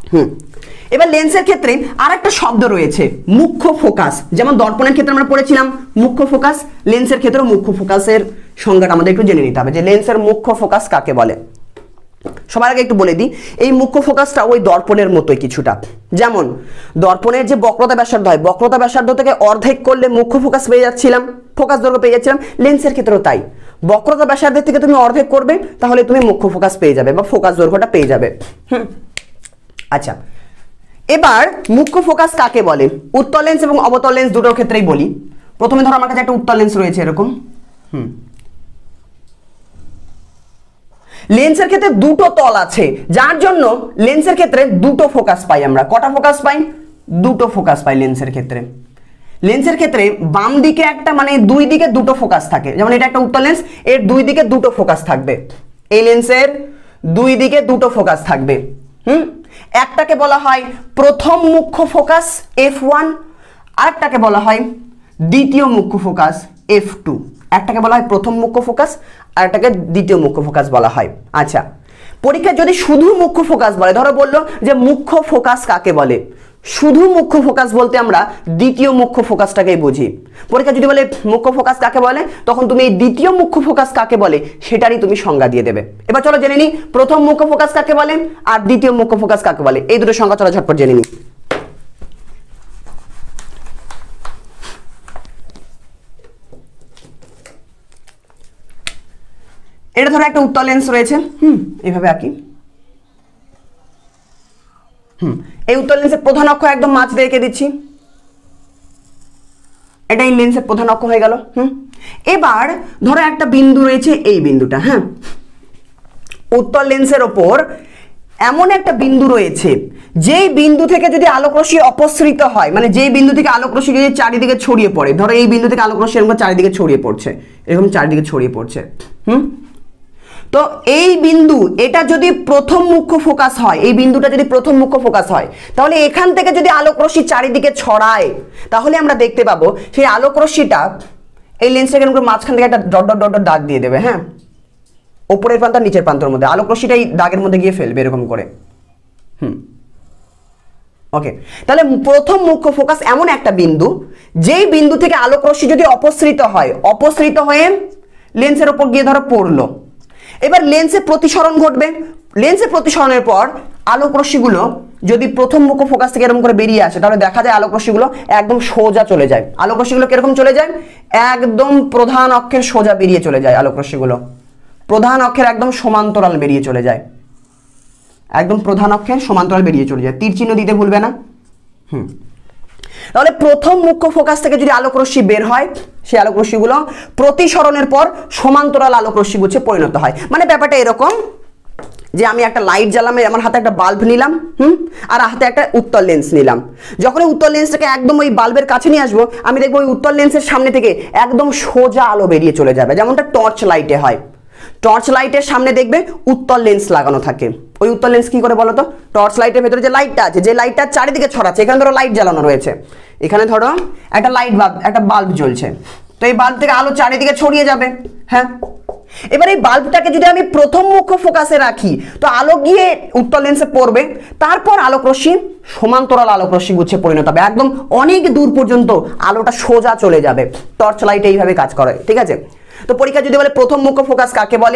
হুম এবার লেন্সের ক্ষেত্রে আর একটা শব্দ রয়েছে মুখ্য ফোকাস, যেমন দর্পণের ক্ষেত্রে আমরা পড়েছিলাম মুখ্য ফোকাস, লেন্সের ক্ষেত্রে মুখ্য ফোকাসের সংজ্ঞাটা আমাদের একটু জেনে নিতে হবে যে লেন্সের মুখ্য ফোকাস কাকে বলে। সবার আগে একটু বলে দিই, এই মুখ্য ফোকাসটা ওই দর্পণের মতোই কিছুটা। যেমন দর্পণের যে বক্রতা ব্যাসার্ধ হয়, বক্রতা ব্যাসার্ধ থেকে অর্ধেক করলে মুখ্য ফোকাস পেয়ে যাচ্ছিলাম, ফোকাস দৈর্ঘ্য পেয়ে যাচ্ছিলাম। লেন্সের ক্ষেত্রেও তাই, বক্রতা ব্যাসার্ধের থেকে তুমি অর্ধেক করবে তাহলে তুমি মুখ্য ফোকাস পেয়ে যাবে বা ফোকাস দৈর্ঘ্যটা পেয়ে যাবে। হুম আচ্ছা, এবার মুখ্য ফোকাস কাকে বলে? উত্তল লেন্স এবং অবতল লেন্স দুটোর ক্ষেত্রেই বলি। প্রথমে ধরো আমার কাছে একটা উত্তল লেন্স রয়েছে এরকম। হুম লেন্সের ক্ষেত্রে দুটো তল আছে, যার জন্য লেন্সের ক্ষেত্রে দুটো ফোকাস পাই আমরা। কটা ফোকাস পাই? দুটো ফোকাস পাই লেন্সের ক্ষেত্রে। লেন্সের ক্ষেত্রে বাম দিকে একটা মানে দুই দিকে দুটো ফোকাস থাকে, যেমন এটা একটা উত্তল লেন্স, এর দুই দিকে দুটো ফোকাস থাকবে। এই লেন্সের দুই দিকে দুটো ফোকাস থাকবে। হুম একটাকে বলা হয় প্রথম মুখ্য ফোকাস এফ ওয়ান, আরেকটাকে বলা হয় দ্বিতীয় মুখ্য ফোকাস এফ টু। একটাকে বলা হয় প্রথম মুখ্য ফোকাস, আর একটাকে দ্বিতীয় মুখ্য ফোকাস বলা হয়। আচ্ছা, পরীক্ষা যদি শুধু মুখ্য ফোকাস বলে, ধরো বললো যে মুখ্য ফোকাস কাকে বলে, শুধু মুখ্য ফোকাস বলতে আমরা দ্বিতীয় মুখ্য ফোকাসটাকেই বুঝি। পরীক্ষা যদি বলে মুখ্য ফোকাস কাকে বলে, তখন তুমি এই দ্বিতীয় মুখ্য ফোকাস কাকে বলে সেটারই তুমি সংজ্ঞা দিয়ে দেবে। এবার চলো জেনে নিই প্রথম মুখ্য ফোকাস কাকে বলে আর দ্বিতীয় মুখ্য ফোকাস কাকে বলে, এই দুটো সংজ্ঞা চলো ঝটপট জেনে নিই। এটা ধরো একটা উত্তল লেন্স রয়েছে, হুম এইভাবে আঁকি। হুম এই উত্তল লেন্সের প্রধান অক্ষ একদম মাঝ দিয়ে এঁকে দিচ্ছি, এটা এই লেন্সের প্রধান অক্ষ হয়ে গেল। হুম এবার ধরো একটা বিন্দু রয়েছে, এই বিন্দুটা, হ্যাঁ উত্তল লেন্সের ওপর এমন একটা বিন্দু রয়েছে যেই বিন্দু থেকে যদি আলোক রশ্মি অপসৃত হয়, মানে যেই বিন্দু থেকে আলোক রশ্মি যদি চারিদিকে ছড়িয়ে পড়ে, ধরো এই বিন্দু থেকে আলোক রশ্মি এরকম চারিদিকে ছড়িয়ে পড়ছে, এরকম চারিদিকে ছড়িয়ে পড়ছে। হুম তো এই বিন্দু এটা যদি প্রথম মুখ্য ফোকাস হয়, এই বিন্দুটা যদি প্রথম মুখ্য ফোকাস হয়, তাহলে এখান থেকে যদি আলোক রশ্মি চারিদিকে ছড়ায়, তাহলে আমরা দেখতে পাবো সেই আলোক রশ্মিটা এই লেন্সটাকে এরকম মাঝখান থেকে একটা ডট ডট ডট ডট দাগ দিয়ে দেবে। হ্যাঁ ওপরের প্রান্ত আর নিচের প্রান্তের মধ্যে আলোক রশ্মিটা এই দাগের মধ্যে গিয়ে ফেলবে এরকম করে। হুম ওকে, তাহলে প্রথম মুখ্য ফোকাস এমন একটা বিন্দু যেই বিন্দু থেকে আলোক রশ্মি যদি অপসৃত হয়, অপসৃত হয়ে লেন্সের ওপর গিয়ে ধরো পড়লো, এবার লেন্সে প্রতিসরণ ঘটবে। লেন্সে প্রতিসরণের পর আলোক রশ্মিগুলো যদি প্রথম মুখ্য ফোকাস থেকে এরকম করে বেরিয়ে আসে, তাহলে দেখা যায় আলোক রশ্মিগুলো একদম সোজা চলে যায়। আলোক রশ্মিগুলো কিরকম চলে যায়? একদম প্রধান অক্ষের সোজা বেরিয়ে চলে যায়। আলোক রশ্মিগুলো প্রধান অক্ষের একদম সমান্তরাল বেরিয়ে চলে যায়, একদম প্রধান অক্ষের সমান্তরাল বেরিয়ে চলে যায়। তীর চিহ্ন দিতে ভুলবে না। হুম তাহলে প্রথম মুখ্য ফোকাস থেকে যদি আলোক রশ্মি বের হয়, সেই আলোক রশ্মিগুলো প্রতিসরণের পর সমান্তরাল আলোক রশ্মিগুচ্ছে পরিণত হয়। মানে ব্যাপারটা এরকম যে আমি একটা লাইট জ্বালাম, আমার হাতে একটা বাল্ব নিলাম, হুম আর হাতে একটা উত্তল লেন্স নিলাম। যখন ওই উত্তল লেন্সটাকে একদম ওই বাল্বের কাছে নিয়ে আসবো, আমি দেখবো ওই উত্তল লেন্সের সামনে থেকে একদম সোজা আলো বেরিয়ে চলে যাবে, যেমনটা টর্চ লাইটে হয়। টর্চ লাইটের সামনে দেখবে উত্তল লেন্স লাগানো থাকে। ওই উত্তল লেন্স কি করে বলো তো? টর্চ লাইটের ভেতরে যে লাইটটা আছে, যে লাইটটা চারিদিকে ছড়াচ্ছে, এখানে ধরো লাইট জ্বালানো রয়েছে, এখানে ধরো একটা লাইট বাল্ব, একটা বাল্ব জ্বলছে, তো এই বাল্ব থেকে আলো চারিদিকে ছড়িয়ে যাবে। হ্যাঁ এবার এই বাল্বটাকে যদি আমি প্রথম মুখ্য ফোকাসে রাখি, তো আলো গিয়ে উত্তল লেন্সে পড়বে, তারপর আলোক রশ্মি সমান্তরাল আলোক রশ্মি গুচ্ছে পরিণত হবে, একদম অনেক দূর পর্যন্ত আলোটা সোজা চলে যাবে। টর্চ লাইট এইভাবে কাজ করে, ঠিক আছে? তো পরীক্ষা যদি বলে প্রথম মুখ্য ফোকাস কাকে বলে,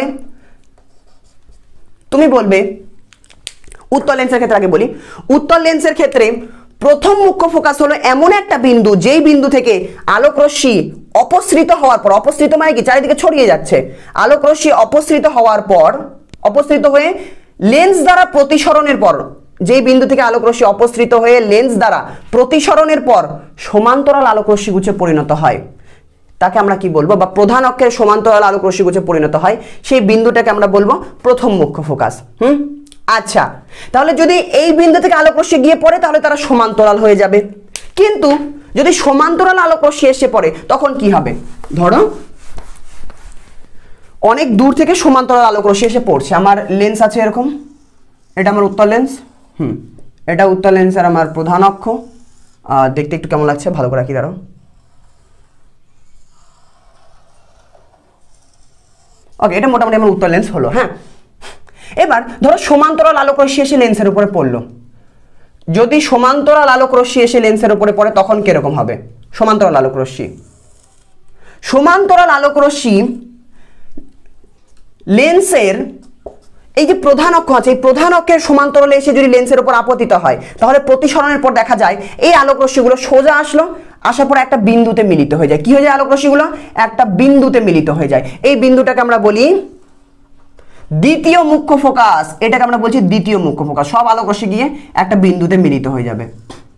তুমি বলবে উত্তল লেন্সের ক্ষেত্রে। আগে বলি, উত্তল লেন্সের ক্ষেত্রে প্রথম মুখ্য ফোকাস হলো এমন একটা বিন্দু যেই বিন্দু থেকে আলোক রশ্মি অপসৃত হওয়ার পর, অপসৃত মানে কি চারিদিকে ছড়িয়ে যাচ্ছে, আলোক রশ্মি অপসৃত হওয়ার পর, অপসৃত হয়ে লেন্স দ্বারা প্রতিসরণের পর, যেই বিন্দু থেকে আলোক রশ্মি অপসৃত হয়ে লেন্স দ্বারা প্রতিসরণের পর সমান্তরাল আলোক রশ্মি গুচ্ছে পরিণত হয়, তাকে আমরা কি বলবো, বা প্রধান অক্ষের সমান্তরাল আলোক রশ্মি গুচ্ছে পরিণত হয়, সেই বিন্দুটাকে আমরা বলবো প্রথম মুখ্য ফোকাস। হুম আচ্ছা, তাহলে যদি এই বিন্দু থেকে আলোক রশ্মি গিয়ে পড়ে, তাহলে তারা সমান্তরাল হয়ে যাবে। কিন্তু যদি সমান্তরাল আলোক রশ্মি এসে পড়ে, তখন কি হবে? ধরো অনেক দূর থেকে সমান্তরাল আলোক রশ্মি এসে পড়ছে, আমার লেন্স আছে এরকম, এটা আমার উত্তল লেন্স, হুম এটা উত্তল লেন্স আর আমার প্রধান অক্ষ। দেখতে একটু কেমন লাগছে, ভালো করে রাখি, দাঁড়াও। ওকে, এটা মোটামুটি আমার উত্তল লেন্স হলো। হ্যাঁ এবার ধরো সমান্তরাল আলোক রশ্মি এসে লেন্সের উপরে পড়লো, যদি সমান্তরাল আলোক রশ্মি এসে লেন্সের উপরে পড়ে তখন কিরকম হবে? সমান্তরাল আলোক রশ্মি সমান্তরাল আলোক রশ্মি লেন্সের এই যে প্রধান অক্ষ আছে, এই প্রধান অক্ষের সমান্তরালে এসে যদি লেন্সের উপর আপতিত হয় তাহলে প্রতিসরণের পর দেখা যায় এই আলোক রশ্মিগুলো সোজা আসলো, আসার পর একটা বিন্দুতে মিলিত হয়ে যায়। কি হয়ে যায়? আলোক রশ্মিগুলো একটা বিন্দুতে মিলিত হয়ে যায়। এই বিন্দুটাকে আমরা বলি দ্বিতীয় মুখ্য ফোকাস। এটাকে আমরা বলছি দ্বিতীয় মুখ্য ফোকাস। সব আলোক রশ্মি গিয়ে একটা বিন্দুতে মিলিত হয়ে যাবে,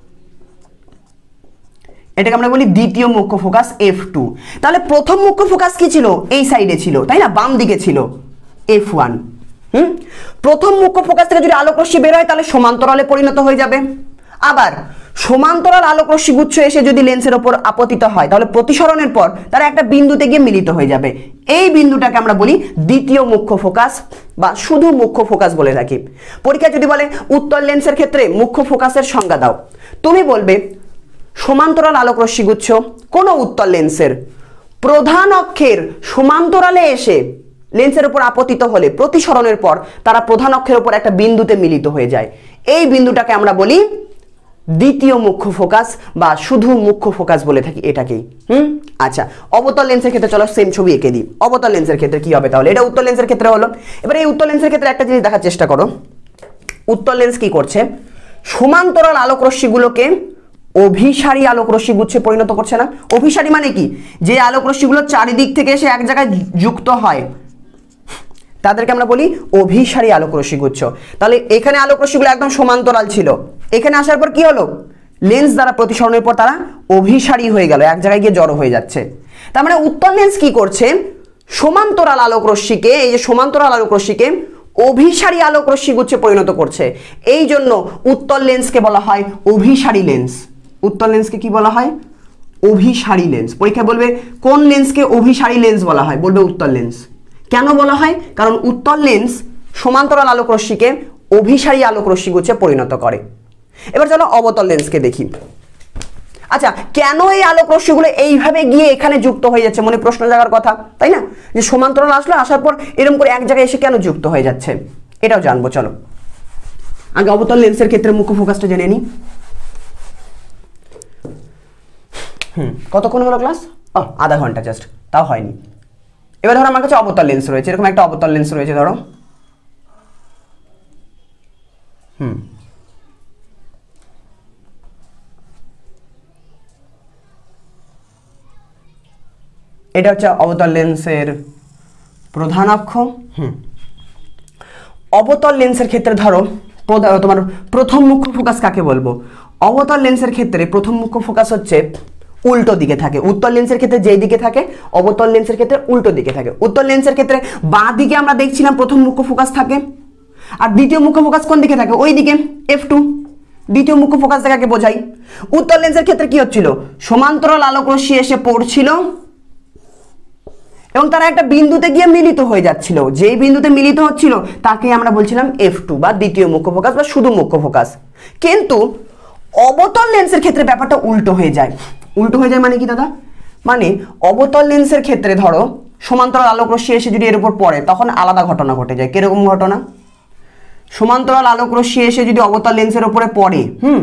এটাকে আমরা বলি দ্বিতীয় মুখ্য ফোকাস এফ টু। তাহলে প্রথম মুখ্য ফোকাস কি ছিল? এই সাইডে ছিল, তাই না? বাম দিকে ছিল এফ ওয়ান। হুম প্রথম মুখ্য ফোকাস থেকে যদি আলোক রশ্মি বের হয় তাহলে সমান্তরালে পরিণত হয়ে যাবে। আবার সমান্তরাল আলোক রশ্মি গুচ্ছ এসে যদি লেন্সের উপর আপতিত হয় তাহলে প্রতিসরণের পর তারা একটা বিন্দুতে গিয়ে মিলিত হয়ে যাবে। এই বিন্দুটাকে আমরা বলি দ্বিতীয় মুখ্য ফোকাস বা শুধু মুখ্য ফোকাস বলে থাকি। পরীক্ষা যদি বলে উত্তল লেন্সের ক্ষেত্রে মুখ্য ফোকাসের সংজ্ঞা দাও, তুমি বলবে সমান্তরাল আলোক রশ্মি গুচ্ছ কোন উত্তল লেন্সের প্রধান অক্ষের সমান্তরালে এসে লেন্সের উপর আপতিত হলে প্রতিসরণের পর তারা প্রধান অক্ষের উপর একটা বিন্দুতে মিলিত হয়ে যায়। এই বিন্দুটাকে আমরা বলি দ্বিতীয় মুখ্য ফোকাস বা শুধু মুখ্য ফোকাস বলে থাকি এটাকেই। হুম আচ্ছা, অবতল লেন্সের ক্ষেত্রে চলো সেম ছবি এঁকে দিই। অবতল লেন্সের ক্ষেত্রে কি হবে তাহলে? এটা উত্তল লেন্সের ক্ষেত্রে হলো। এবার এই উত্তল লেন্সের ক্ষেত্রে একটা জিনিস দেখার চেষ্টা করো। উত্তল লেন্স কি করছে? সমান্তরাল আলোক রশ্মিগুলোকে অভিসারী আলোক রশ্মি গুচ্ছে পরিণত করছে না? অভিসারী মানে কি? যে আলোক রশ্মিগুলো চারিদিক থেকে এসে এক জায়গায় যুক্ত হয় তাদেরকে আমরা বলি অভিসারী আলোক রশ্মি গুচ্ছ। তাহলে এখানে আলোক রশ্মিগুলো একদম সমান্তরাল ছিল, এখানে আসার পর কি হলো? লেন্স দ্বারা প্রতিসরণের পর তারা অভিসারী হয়ে গেল, এক জায়গায় গিয়ে জড়ো হয়ে যাচ্ছে। তার মানে উত্তল লেন্স কি করছে? সমান্তরাল আলোক রশ্মিকে, এই যে সমান্তরাল আলোক রশ্মিকে অভিসারী আলোক রশ্মি গুচ্ছে পরিণত করছে। এই জন্য উত্তল লেন্সকে বলা হয় অভিসারী লেন্স। উত্তল লেন্সকে কি বলা হয়? অভিসারী লেন্স। পরীক্ষা বলবে কোন লেন্সকে অভিসারী লেন্স বলা হয়? বলবে উত্তল লেন্স। কেন বলা হয়? কারণ উত্তল লেন্স সমান্তরাল আলোক রশ্মিকে অভিসারী আলোক রশ্মি গুচ্ছে পরিণত করে। এবার চলো অবতল লেন্সকে দেখি। আচ্ছা, কেন এই আলোক রশ্মিগুলো এইভাবে গিয়ে এখানে যুক্ত হয়ে যাচ্ছে? মনে প্রশ্ন জাগার কথা, তাই না? যে সমান্তরাল আসলে আসার পর এরকম করে এক জায়গায় এসে কেন যুক্ত হয়ে যাচ্ছে এটাও জানবো। চলো আগে অবতল লেন্সের ক্ষেত্রে মুখ্য ফোকাসটা জেনে নিই। হুম কতক্ষণ হলো ক্লাস? ও আধা ঘন্টা জাস্ট, তাও হয়নি। এবার ধরো আমার কাছে অবতল লেন্স রয়েছে, এরকম একটা অবতল লেন্স রয়েছে ধরো। হুম এটা হচ্ছে অবতল লেন্সের প্রধান অক্ষ। হুম অবতল লেন্সের ক্ষেত্রে ধরো তোমার প্রথম মুখ্য ফোকাস কাকে বলবো? অবতল লেন্সের ক্ষেত্রে প্রথম মুখ্য ফোকাস হচ্ছে উল্টো দিকে থাকে। উত্তল লেন্সের ক্ষেত্রে যেই দিকে থাকে, অবতল লেন্সের ক্ষেত্রে উল্টো দিকে থাকে। উত্তল লেন্সের ক্ষেত্রে বাঁ দিকে আমরা দেখছিলাম প্রথম মুখ্য ফোকাস থাকে, আর দ্বিতীয় মুখ্য ফোকাস কোন দিকে থাকে? ওই দিকে এফ টু। দ্বিতীয় মুখ্য ফোকাস দেখাকে বোঝাই। উত্তল লেন্সের ক্ষেত্রে কি হচ্ছিল? সমান্তরাল আলোক রশ্মি এসে পড়ছিল এবং তারা একটা বিন্দুতে গিয়ে মিলিত হয়ে যাচ্ছিল। যেই বিন্দুতে মিলিত হচ্ছিল তাকে আমরা বলছিলাম এফ টু বা দ্বিতীয় মুখ্য ফোকাস বা শুধু মুখ্য ফোকাস। কিন্তু অবতল লেন্সের ক্ষেত্রে ব্যাপারটা উল্টো হয়ে যায়। উল্টো হয়ে যায় মানে কি দাদা? মানে অবতল লেন্সের ক্ষেত্রে ধরো সমান্তরাল আলোক রশ্মি এসে যদি এর উপর পড়ে তখন আলাদা ঘটনা ঘটে যায়। কিরকম ঘটনা? সমান্তরাল আলোক রশ্মি এসে যদি অবতল লেন্সের উপরে পড়ে, হুম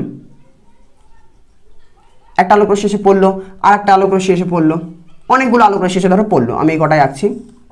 একটা আলোক রশ্মি এসে পড়লো, আর একটা আলোক রশ্মি এসে পড়লো, অনেকগুলো আলোক রশ্মি এসে ধরো পড়লো, আমি এই কটাই আঁকছি।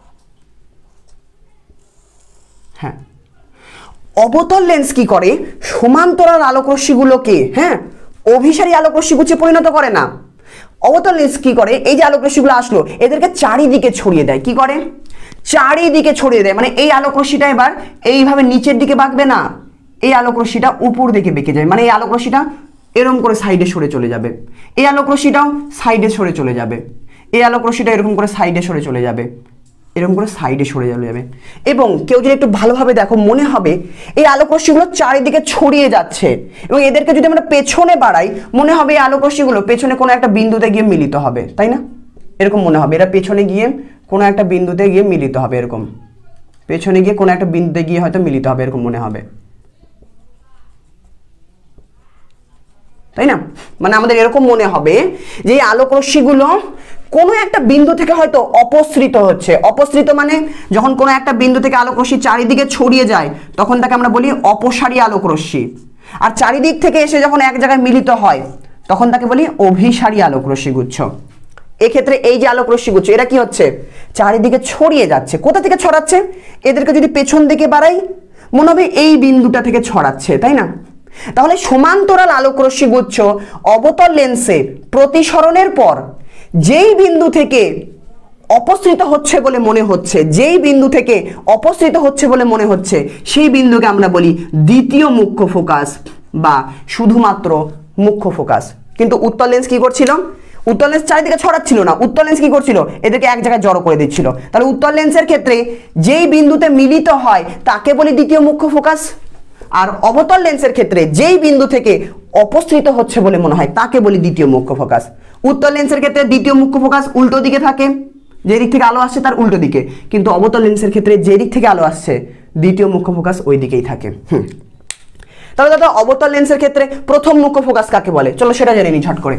হ্যাঁ অবতল লেন্স কি করে? সমান্তরাল আলোক রশ্মিগুলোকে হ্যাঁ অভিসারী আলোক রশ্মি গুচ্ছে পরিণত করে না। অবতল লেন্স কি করে? এই যে আলোক রশ্মিগুলো আসলো এদেরকে চারিদিকে ছড়িয়ে দেয়। কি করে? চারিদিকে ছড়িয়ে দেয়। মানে এই আলোক রশ্মিটা এবার এইভাবে নিচের দিকে বাঁকবে না, এই আলোক রশ্মিটা উপর দিকে বেঁকে যাবে। মানে এই আলোক রশ্মিটা এরকম করে সাইডে সরে চলে যাবে, এই আলোক রশ্মিটাও সাইডে সরে চলে যাবে, এই আলোক রশ্মিটা এরকম করে সাইডে সরে চলে যাবে, এরকম করে সাইডে সরে চলে যাবে। এবং কেউ যদি একটু ভালোভাবে দেখো মনে হবে এই আলোক রশ্মিগুলো চারিদিকে ছড়িয়ে যাচ্ছে এবং এদেরকে যদি আমরা পেছনে বাড়াই মনে হবে এই আলোক রশ্মিগুলো পেছনে কোনো একটা বিন্দুতে গিয়ে মিলিত হবে, তাই না? এরকম মনে হবে এরা পেছনে গিয়ে কোনো একটা বিন্দুতে গিয়ে মিলিত হবে, এরকম পেছনে গিয়ে কোনো একটা বিন্দুতে গিয়ে হয়তো মিলিত হবে, এরকম মনে হবে, তাই না? মানে আমাদের এরকম মনে হবে যে এই আলোক রশ্মিগুলো কোনো একটা বিন্দু থেকে হয়তো অপসৃত হচ্ছে। অপসৃত মানে যখন কোনো একটা বিন্দু থেকে আলোক রশ্মি চারিদিকে ছড়িয়ে যায় তখন তাকে আমরা বলি অপসারী আলোক রশ্মি। আর চারিদিক থেকে এসে যখন এক জায়গায় মিলিত হয় তখন তাকে বলি অভিসারী আলোক রশ্মিগুচ্ছ। এক্ষেত্রে এই যে আলোক রশ্মিগুচ্ছ এরা কি হচ্ছে, চারিদিকে ছড়িয়ে যাচ্ছে। কোথা থেকে ছড়াচ্ছে, এদেরকে যদি পেছন দিকে বাড়াই মনে হবে এই বিন্দুটা থেকে ছড়াচ্ছে, তাই না? তাহলে সমান্তরাল আলোক রশ্মিগুচ্ছ অবতল লেন্সে প্রতিসরণের পর যেই বিন্দু থেকে অপসৃত হচ্ছে বলে মনে হচ্ছে, যেই বিন্দু থেকে অপসৃত হচ্ছে বলে মনে হচ্ছে সেই বিন্দুকে আমরা বলি দ্বিতীয় মুখ্য ফোকাস বা শুধুমাত্র মুখ্য ফোকাস। কিন্তু উত্তল লেন্স কি করছিল, উত্তল লেন্স চারিদিকে ছড়াচ্ছিল না, উত্তল লেন্স কি করছিল, এদেরকে এক জায়গায় জড়ো করে দিচ্ছিল। তাহলে উত্তল লেন্সের ক্ষেত্রে যেই বিন্দুতে মিলিত হয় তাকে বলি দ্বিতীয় মুখ্য ফোকাস, আর অবতল লেন্সের ক্ষেত্রে যেই বিন্দু থেকে অপসৃত হচ্ছে বলে মনে হয় তাকে বলি দ্বিতীয় মুখ্য ফোকাস। উত্তল লেন্সের ক্ষেত্রে দ্বিতীয় মুখ্য ফোকাস উল্টো দিকে থাকে, যে দিক থেকে আলো আসছে তার উল্টো দিকে, কিন্তু অবতল লেন্সের ক্ষেত্রে যে দিক থেকে আলো আসছে দ্বিতীয় মুখ্য ফোকাস ওই দিকেই থাকে। হুম তাহলে দাদা অবতল লেন্সের ক্ষেত্রে প্রথম মুখ্য ফোকাস কাকে বলে, চলো সেটা জেনে নিই ঝট করে।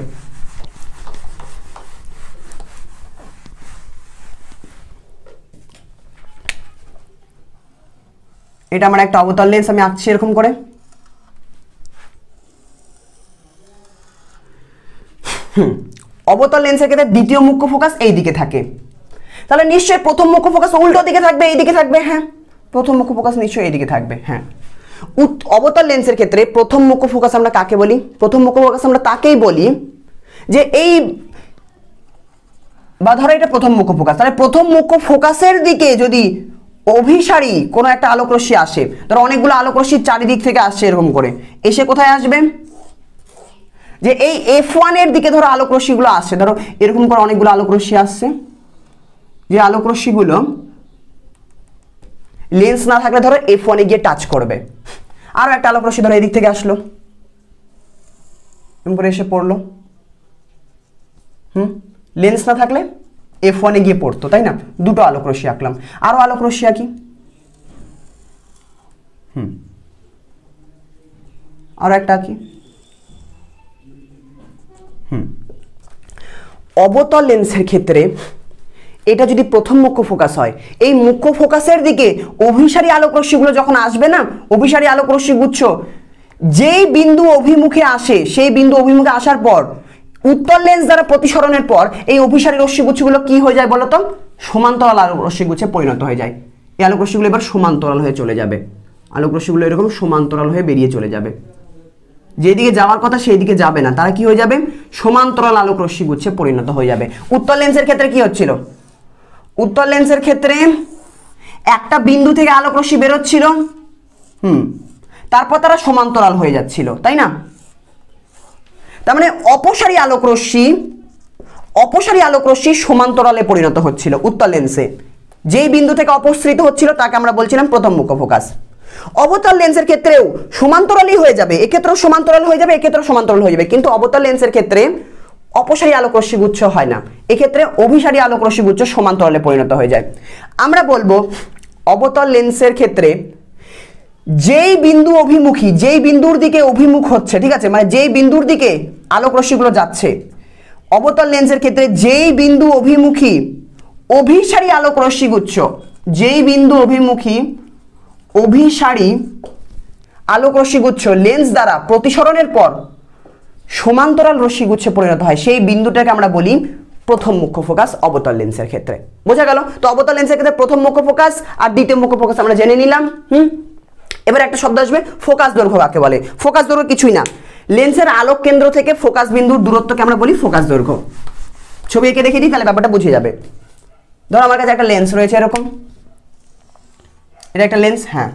এটা আমার একটা অবতল লেন্স, আমি আঁকছি এরকম করে। হুম অবতল লেন্সের ক্ষেত্রে দ্বিতীয় মুখ্য ফোকাস এই দিকে থাকে, তাহলে নিশ্চয়ই প্রথম মুখ্য ফোকাস উল্টো দিকে থাকবে, এই দিকে থাকবে। হ্যাঁ প্রথম মুখ্য ফোকাস নিশ্চয়ই এই দিকে থাকবে। হ্যাঁ অবতল লেন্সের ক্ষেত্রে প্রথম মুখ্য ফোকাস আমরা কাকে বলি, প্রথম মুখ্য ফোকাস আমরা তাকেই বলি যে এই, বা ধরো এটা প্রথম মুখ্য ফোকাস, তাহলে প্রথম মুখ্য ফোকাসের দিকে যদি অভিসারী কোনো একটা আলোক রশ্মি আসে, ধরো অনেকগুলো আলোক রশ্মি চারিদিক থেকে আসছে এরকম করে, এসে কোথায় আসবে, যে এই এফ ওয়ান এর দিকে ধরো আলোক রশ্মিগুলো আসছে, ধরো এরকম করে অনেকগুলো আলোক রশ্মি আসছে, যে আলোক রশ্মিগুলো লেন্স না থাকলে ধরো এফ ওয়ান এ গিয়ে টাচ করবে। আরো একটা আলোক রশ্মি ধরো এদিক থেকে আসলো, এরকম করে এসে পড়লো, হুম লেন্স না থাকলে এফ ওয়ান এ গিয়ে পড়তো, তাই না? দুটো আলোক রশ্মি আঁকলাম, আরো আলোক রশ্মি আঁকি। হুম আরো একটা আঁকি। হুম অবতল লেন্সের ক্ষেত্রে এটা যদি প্রথম মুখ্য ফোকাস হয়, এই মুখ্য ফোকাসের দিকে অভিসারী আলোক রশ্মিগুলো যখন আসবে না, অভিসারী আলোক রশ্মি গুচ্ছ যেই বিন্দু অভিমুখে আসে সেই বিন্দু অভিমুখে আসার পর উত্তল লেন্স দ্বারা প্রতিসরণের পর এই অভিসারী রশ্মিগুচ্ছগুলো কি হয়ে যায় বলতো, সমান্তরাল আলোক রশ্মিগুচ্ছে পরিণত হয়ে যায়। এই আলোক রশ্মিগুলো এবার সমান্তরাল হয়ে চলে যাবে, আলোক রশ্মিগুলো এরকম সমান্তরাল হয়ে বেরিয়ে চলে যাবে, যেদিকে যাওয়ার কথা সেই দিকে যাবে না, তারা কি হয়ে যাবে, সমান্তরাল আলোক রশ্মিগুচ্ছে পরিণত হয়ে যাবে। উত্তল লেন্সের ক্ষেত্রে কি হচ্ছিল, উত্তল লেন্সের ক্ষেত্রে একটা বিন্দু থেকে আলোক রশ্মি বেরোচ্ছিল, হুম তারপর তারা সমান্তরাল হয়ে যাচ্ছিল, তাই না? তার মানে অপসারী আলোক রশ্মি, অপসারী আলোক রশ্মি সমান্তরালে পরিণত হচ্ছিল উত্তল লেন্সে, যেই বিন্দু থেকে অপসৃত হচ্ছিল তাকে আমরা বলছিলাম প্রথম মুখ্য ফোকাস। অবতল লেন্সের ক্ষেত্রেও সমান্তরালই হয়ে যাবে, এক্ষেত্রেও সমান্তরাল হয়ে যাবে, এক্ষেত্রেও সমান্তরাল হয়ে যাবে, কিন্তু অবতল লেন্সের ক্ষেত্রে অপসারী আলোক রশ্মিগুচ্ছ হয় না, এক্ষেত্রে অভিসারী আলোক রশ্মিগুচ্ছ সমান্তরালে পরিণত হয়ে যায়। আমরা বলবো অবতল লেন্সের ক্ষেত্রে যেই বিন্দু অভিমুখী, যেই বিন্দুর দিকে অভিমুখ হচ্ছে, ঠিক আছে, মানে যেই বিন্দুর দিকে আলোক রশ্মিগুলো যাচ্ছে, অবতল লেন্সের ক্ষেত্রে যেই বিন্দু অভিমুখী অভিসারী আলোক রশ্মিগুচ্ছ, যেই বিন্দু অভিমুখী অভিসারী আলোক রশ্মিগুচ্ছ লেন্স দ্বারা প্রতিসরণের পর সমান্তরাল রশ্মিগুচ্ছে পরিণত হয়, সেই বিন্দুটাকে আমরা বলি প্রথম মুখ্য ফোকাস অবতল লেন্সের ক্ষেত্রে। বোঝা গেল? তো অবতল লেন্সের ক্ষেত্রে প্রথম মুখ্য ফোকাস আর দ্বিতীয় মুখ্য ফোকাস আমরা জেনে নিলাম। হুম এবার একটা শব্দ আসবে ফোকাস দৈর্ঘ্য কাকে বলে। ফোকাস দৈর্ঘ্য কিছুই না, লেন্সের আলোক কেন্দ্র থেকে ফোকাস বিন্দুর দূরত্বকে আমরা বলি ফোকাস দৈর্ঘ্য। ছবি এঁকে দেখিয়ে দিই তাহলে ব্যাপারটা বুঝে যাবে। ধরো আমার কাছে একটা লেন্স রয়েছে এরকম, এটা একটা লেন্স, হ্যাঁ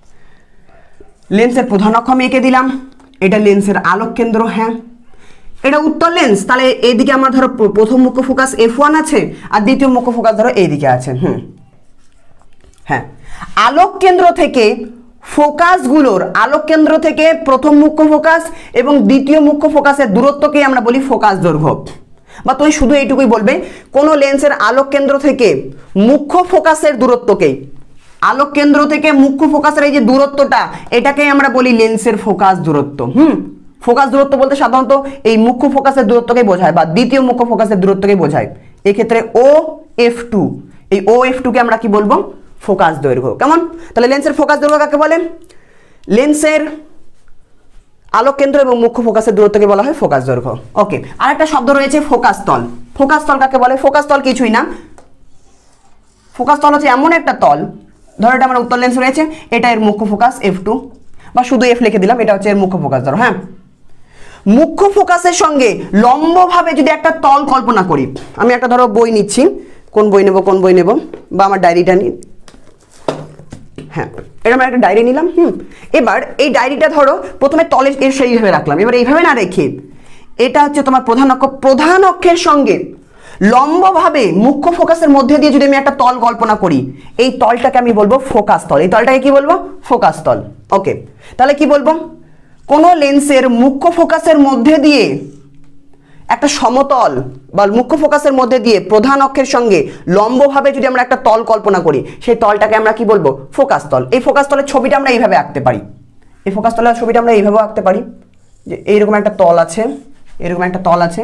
লেন্সের প্রধান অক্ষ আমি এঁকে দিলাম, এটা লেন্সের আলোক কেন্দ্র, হ্যাঁ এটা উত্তল লেন্স, তাহলে এইদিকে আমার ধরো প্রথম মুখ্য ফোকাস এফ ওয়ান আছে আর দ্বিতীয় মুখ্য ফোকাস ধরো এইদিকে আছে। হুম হ্যাঁ আলোক কেন্দ্র থেকে ফোকাসগুলোর, আলোক কেন্দ্র থেকে প্রথম মুখ্য ফোকাস এবং দ্বিতীয় মুখ্য ফোকাসের দূরত্বকে আমরা বলি ফোকাস দৈর্ঘ্য। বা তুমি শুধু এইটুকুই বলবে কোন লেন্সের আলোক কেন্দ্র থেকে মুখ্য ফোকাসের দূরত্বকেই, আলোক কেন্দ্র থেকে মুখ্য ফোকাসের এই যে দূরত্বটা এটাকেই আমরা বলি লেন্সের ফোকাস দূরত্ব। হুম ফোকাস দূরত্ব বলতে সাধারণত এই মুখ্য ফোকাসের দূরত্বকে বোঝায় বা দ্বিতীয় মুখ্য ফোকাসের দূরত্বকে বোঝায়। এক্ষেত্রে ও এফ টু, এই ও এফ টু কে আমরা কি বলবো, ফোকাস দৈর্ঘ্য। কেমন? তাহলে লেন্সের ফোকাস দৈর্ঘ্য কাকে বলে? লেন্সের আলোক কেন্দ্র এবং মুখ্য ফোকাসের দূরত্বকে বলা হয় ফোকাস দৈর্ঘ্য। ওকে, আর একটা শব্দ রয়েছে ফোকাস তল। ফোকাস তল কাকে বলে? ফোকাস তল কিছুই না, ফোকাস তল হচ্ছে এমন একটা তল, ধরো এটা আমার উত্তল লেন্স রয়েছে, এটা এর মুখ্য ফোকাস এফ টু, বা শুধু এফ লিখে দিলাম, এটা হচ্ছে এর মুখ্য ফোকাস। ধরো হ্যাঁ, মুখ্য ফোকাসের সঙ্গে লম্বভাবে যদি একটা তল কল্পনা করি, আমি একটা ধরো বই নিচ্ছি, কোন বই নেব কোন বই নেব, বা আমার ডায়েরিটা নিই, হ্যাঁ এটা আমরা একটা ডায়েরি নিলাম। হুম, এবার এই ডায়েরিটা ধরো প্রথমে তলে সেইভাবে রাখলাম, এবার এইভাবে না রেখে এটা হচ্ছে তোমার প্রধান অক্ষ, প্রধান অক্ষের সঙ্গে লম্বভাবে মুখ্য ফোকাসের মধ্যে দিয়ে যদি আমি একটা তল কল্পনা করি, এই তলটাকে আমি বলবো ফোকাস তল। এই তলটাকে কি বলবো? ফোকাস তল। ওকে, তাহলে কি বলবো? কোন লেন্সের মুখ্য ফোকাসের মধ্যে দিয়ে একটা সমতল বা মুখ্য ফোকাসের মধ্যে দিয়ে প্রধান অক্ষের সঙ্গে লম্বভাবে যদি আমরা একটা তল কল্পনা করি, সেই তলটাকে আমরা কি বলবো? ফোকাস তল। এই ফোকাস তলের ছবিটা আমরা এইভাবে আঁকতে পারি, এই ফোকাস তলের ছবিটা আমরা এইভাবে আঁকতে পারি যে এইরকম একটা তল আছে, এরকম একটা তল আছে,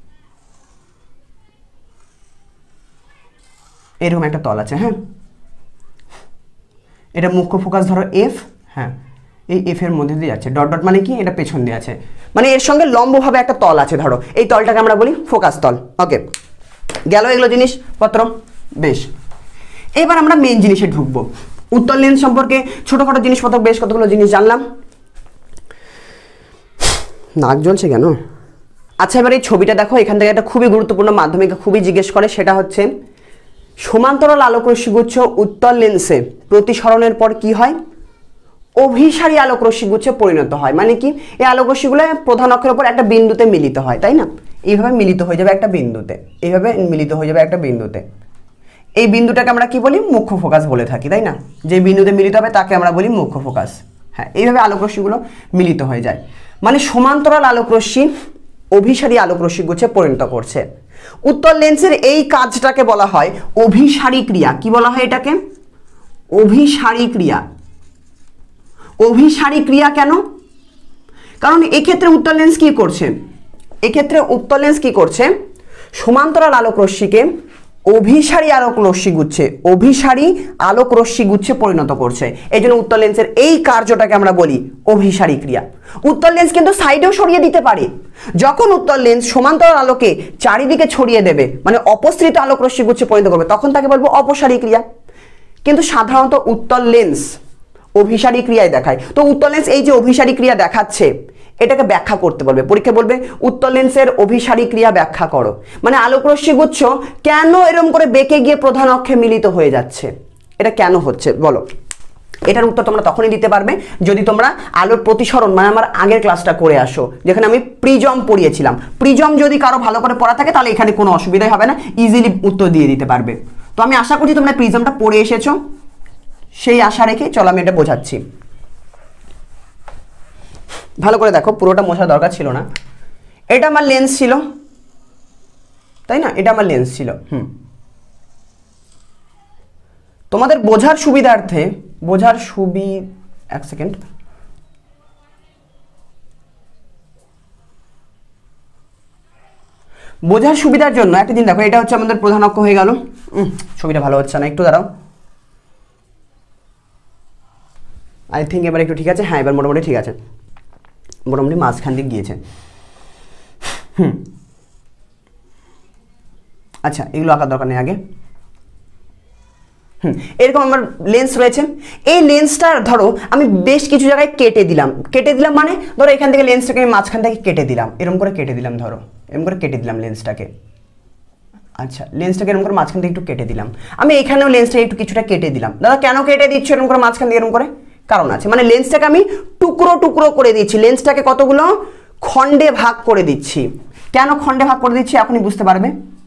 এরকম একটা তল আছে। হ্যাঁ, এটা মুখ্য ফোকাস ধরো এফ, হ্যাঁ এই এফ এর মধ্যে দিয়ে যাচ্ছে, ডট ডট মানে কি? এটা পেছন দিয়ে আছে, মানে এর সঙ্গে লম্বভাবে একটা তল আছে, ধরো এই তলটাকে আমরা বলি ফোকাস তল। ওকে, গেল এগুলো জিনিসপত্র। বেশ, এবার আমরা মেন জিনিসে ঢুকবো। উত্তল লেন্স সম্পর্কে ছোটখাটো জিনিসপত্র বেশ কতগুলো জিনিস জানলাম। নাক জ্বলছে কেন? আচ্ছা, এবার এই ছবিটা দেখো, এখান থেকে একটা খুবই গুরুত্বপূর্ণ মাধ্যমিকে খুবই জিজ্ঞেস করে, সেটা হচ্ছে সমান্তরাল আলোক রশ্মিগুচ্ছ উত্তল লেন্সে প্রতিসরণের পর কি হয়? অভিসারী আলোক রশ্মিগুচ্ছে পরিণত হয়। মানে কি? এই আলোক রশ্মিগুলো প্রধান অক্ষের উপর একটা বিন্দুতে মিলিত হয়, তাই না? এইভাবে মিলিত হয়ে যাবে একটা বিন্দুতে, এইভাবে মিলিত হয়ে যাবে একটা বিন্দুতে। এই বিন্দুটাকে আমরা কি বলি? মুখ্য ফোকাস বলে থাকি, তাই না? যে বিন্দুতে মিলিত হবে তাকে আমরা বলি মুখ্য ফোকাস। হ্যাঁ, এইভাবে আলোক রশ্মিগুলো মিলিত হয়ে যায়, মানে সমান্তরাল আলোক রশ্মি অভিসারী আলোক রশ্মিগুচ্ছে পরিণত করছে। উত্তল লেন্সের এই কাজটাকে বলা হয় অভিসারী ক্রিয়া। কি বলা হয় এটাকে? অভিসারী ক্রিয়া। অভিসারী ক্রিয়া কেন? কারণ এক্ষেত্রে উত্তল লেন্স কি করছে? এক্ষেত্রে উত্তল লেন্স কি করছে? সমান্তরাল আলোক রশ্মিকে অভিসারী আলোক রশ্মিগুচ্ছে অভিসারী আলোক রশ্মিগুচ্ছে পরিণত করছে। এই জন্য উত্তল লেন্সের এই কার্যটাকে আমরা বলি অভিসারী ক্রিয়া। উত্তল লেন্স কিন্তু সাইডেও সরিয়ে দিতে পারে। যখন উত্তল লেন্স সমান্তরাল আলোকে চারিদিকে ছড়িয়ে দেবে, মানে অপসৃত আলোক রশ্মিগুচ্ছে পরিণত করবে, তখন তাকে বলবো অপসারী ক্রিয়া। কিন্তু সাধারণত উত্তল লেন্স অভিসারী ক্রিয়ায় দেখায়। তো উত্তল লেন্স এই যে অভিসারী ক্রিয়া দেখাচ্ছে, এটাকে ব্যাখ্যা করতে বলবে, পরীক্ষা বলবে উত্তল লেন্সের অভিসারী ক্রিয়া ব্যাখ্যা করো। মানে আলোক রশ্মিগুচ্ছ কেন এরকম করে বেঁকে গিয়ে প্রধান অক্ষে মিলিত হয়ে যাচ্ছে, এটা কেন হচ্ছে বলো? এটার উত্তর তোমরা তখনই দিতে পারবে যদি তোমরা আলোর প্রতিসরণ মানে আমার আগের ক্লাসটা করে আসো, যেখানে আমি প্রিজম পড়িয়েছিলাম। প্রিজম যদি কারো ভালো করে পড়া থাকে তাহলে এখানে কোনো অসুবিধাই হবে না, ইজিলি উত্তর দিয়ে দিতে পারবে। তো আমি আশা করছি তোমরা প্রিজমটা পড়ে এসেছো, সেই আশা রেখে চলো আমি এটা বোঝাচ্ছি। ভালো করে দেখো, পুরোটা মোছার দরকার ছিল না। এটা আমার লেন্স ছিল, তাই না? এটা আমার লেন্স ছিল। হুম, তোমাদের বোঝার সুবিধার্থে বোঝার সুবি এক সেকেন্ড বোঝার সুবিধার জন্য একটা দিন দেখো, এটা হচ্ছে আমাদের প্রধান অক্ষ হয়ে গেল। ছবিটা ভালো হচ্ছে না, একটু দাঁড়াও। আই থিঙ্ক এবার একটু ঠিক আছে। হ্যাঁ, এবার মোটামুটি ঠিক আছে, মোটামুটি মাঝখান দিকে গিয়েছে। হুম, আচ্ছা এগুলো আঁকার দরকার নেই আগে। হুম, এরকম আমার লেন্স রয়েছে। এই লেন্সটা ধরো আমি বেশ কিছু জায়গায় কেটে দিলাম। কেটে দিলাম মানে ধরো এখান থেকে লেন্সটাকে আমি মাঝখান থেকে কেটে দিলাম, এরকম করে কেটে দিলাম, ধরো এরকম করে কেটে দিলাম লেন্সটাকে। আচ্ছা, লেন্সটাকে এরকম করে মাঝখান থেকে একটু কেটে দিলাম। আমি এখানেও লেন্সটাকে একটু কিছুটা কেটে দিলাম। দাদা কেন কেটে দিচ্ছ এরকম করে মাঝখান দিয়ে এরকম করে? কারণ আছে, মানে লেন্সটাকে আমি টুকরো টুকরো করে দিচ্ছি, লেন্সটাকে কতগুলো খণ্ডে ভাগ করে দিচ্ছি। কেন খণ্ডে ভাগ করে দিচ্ছি এখনই বুঝতে পারবে।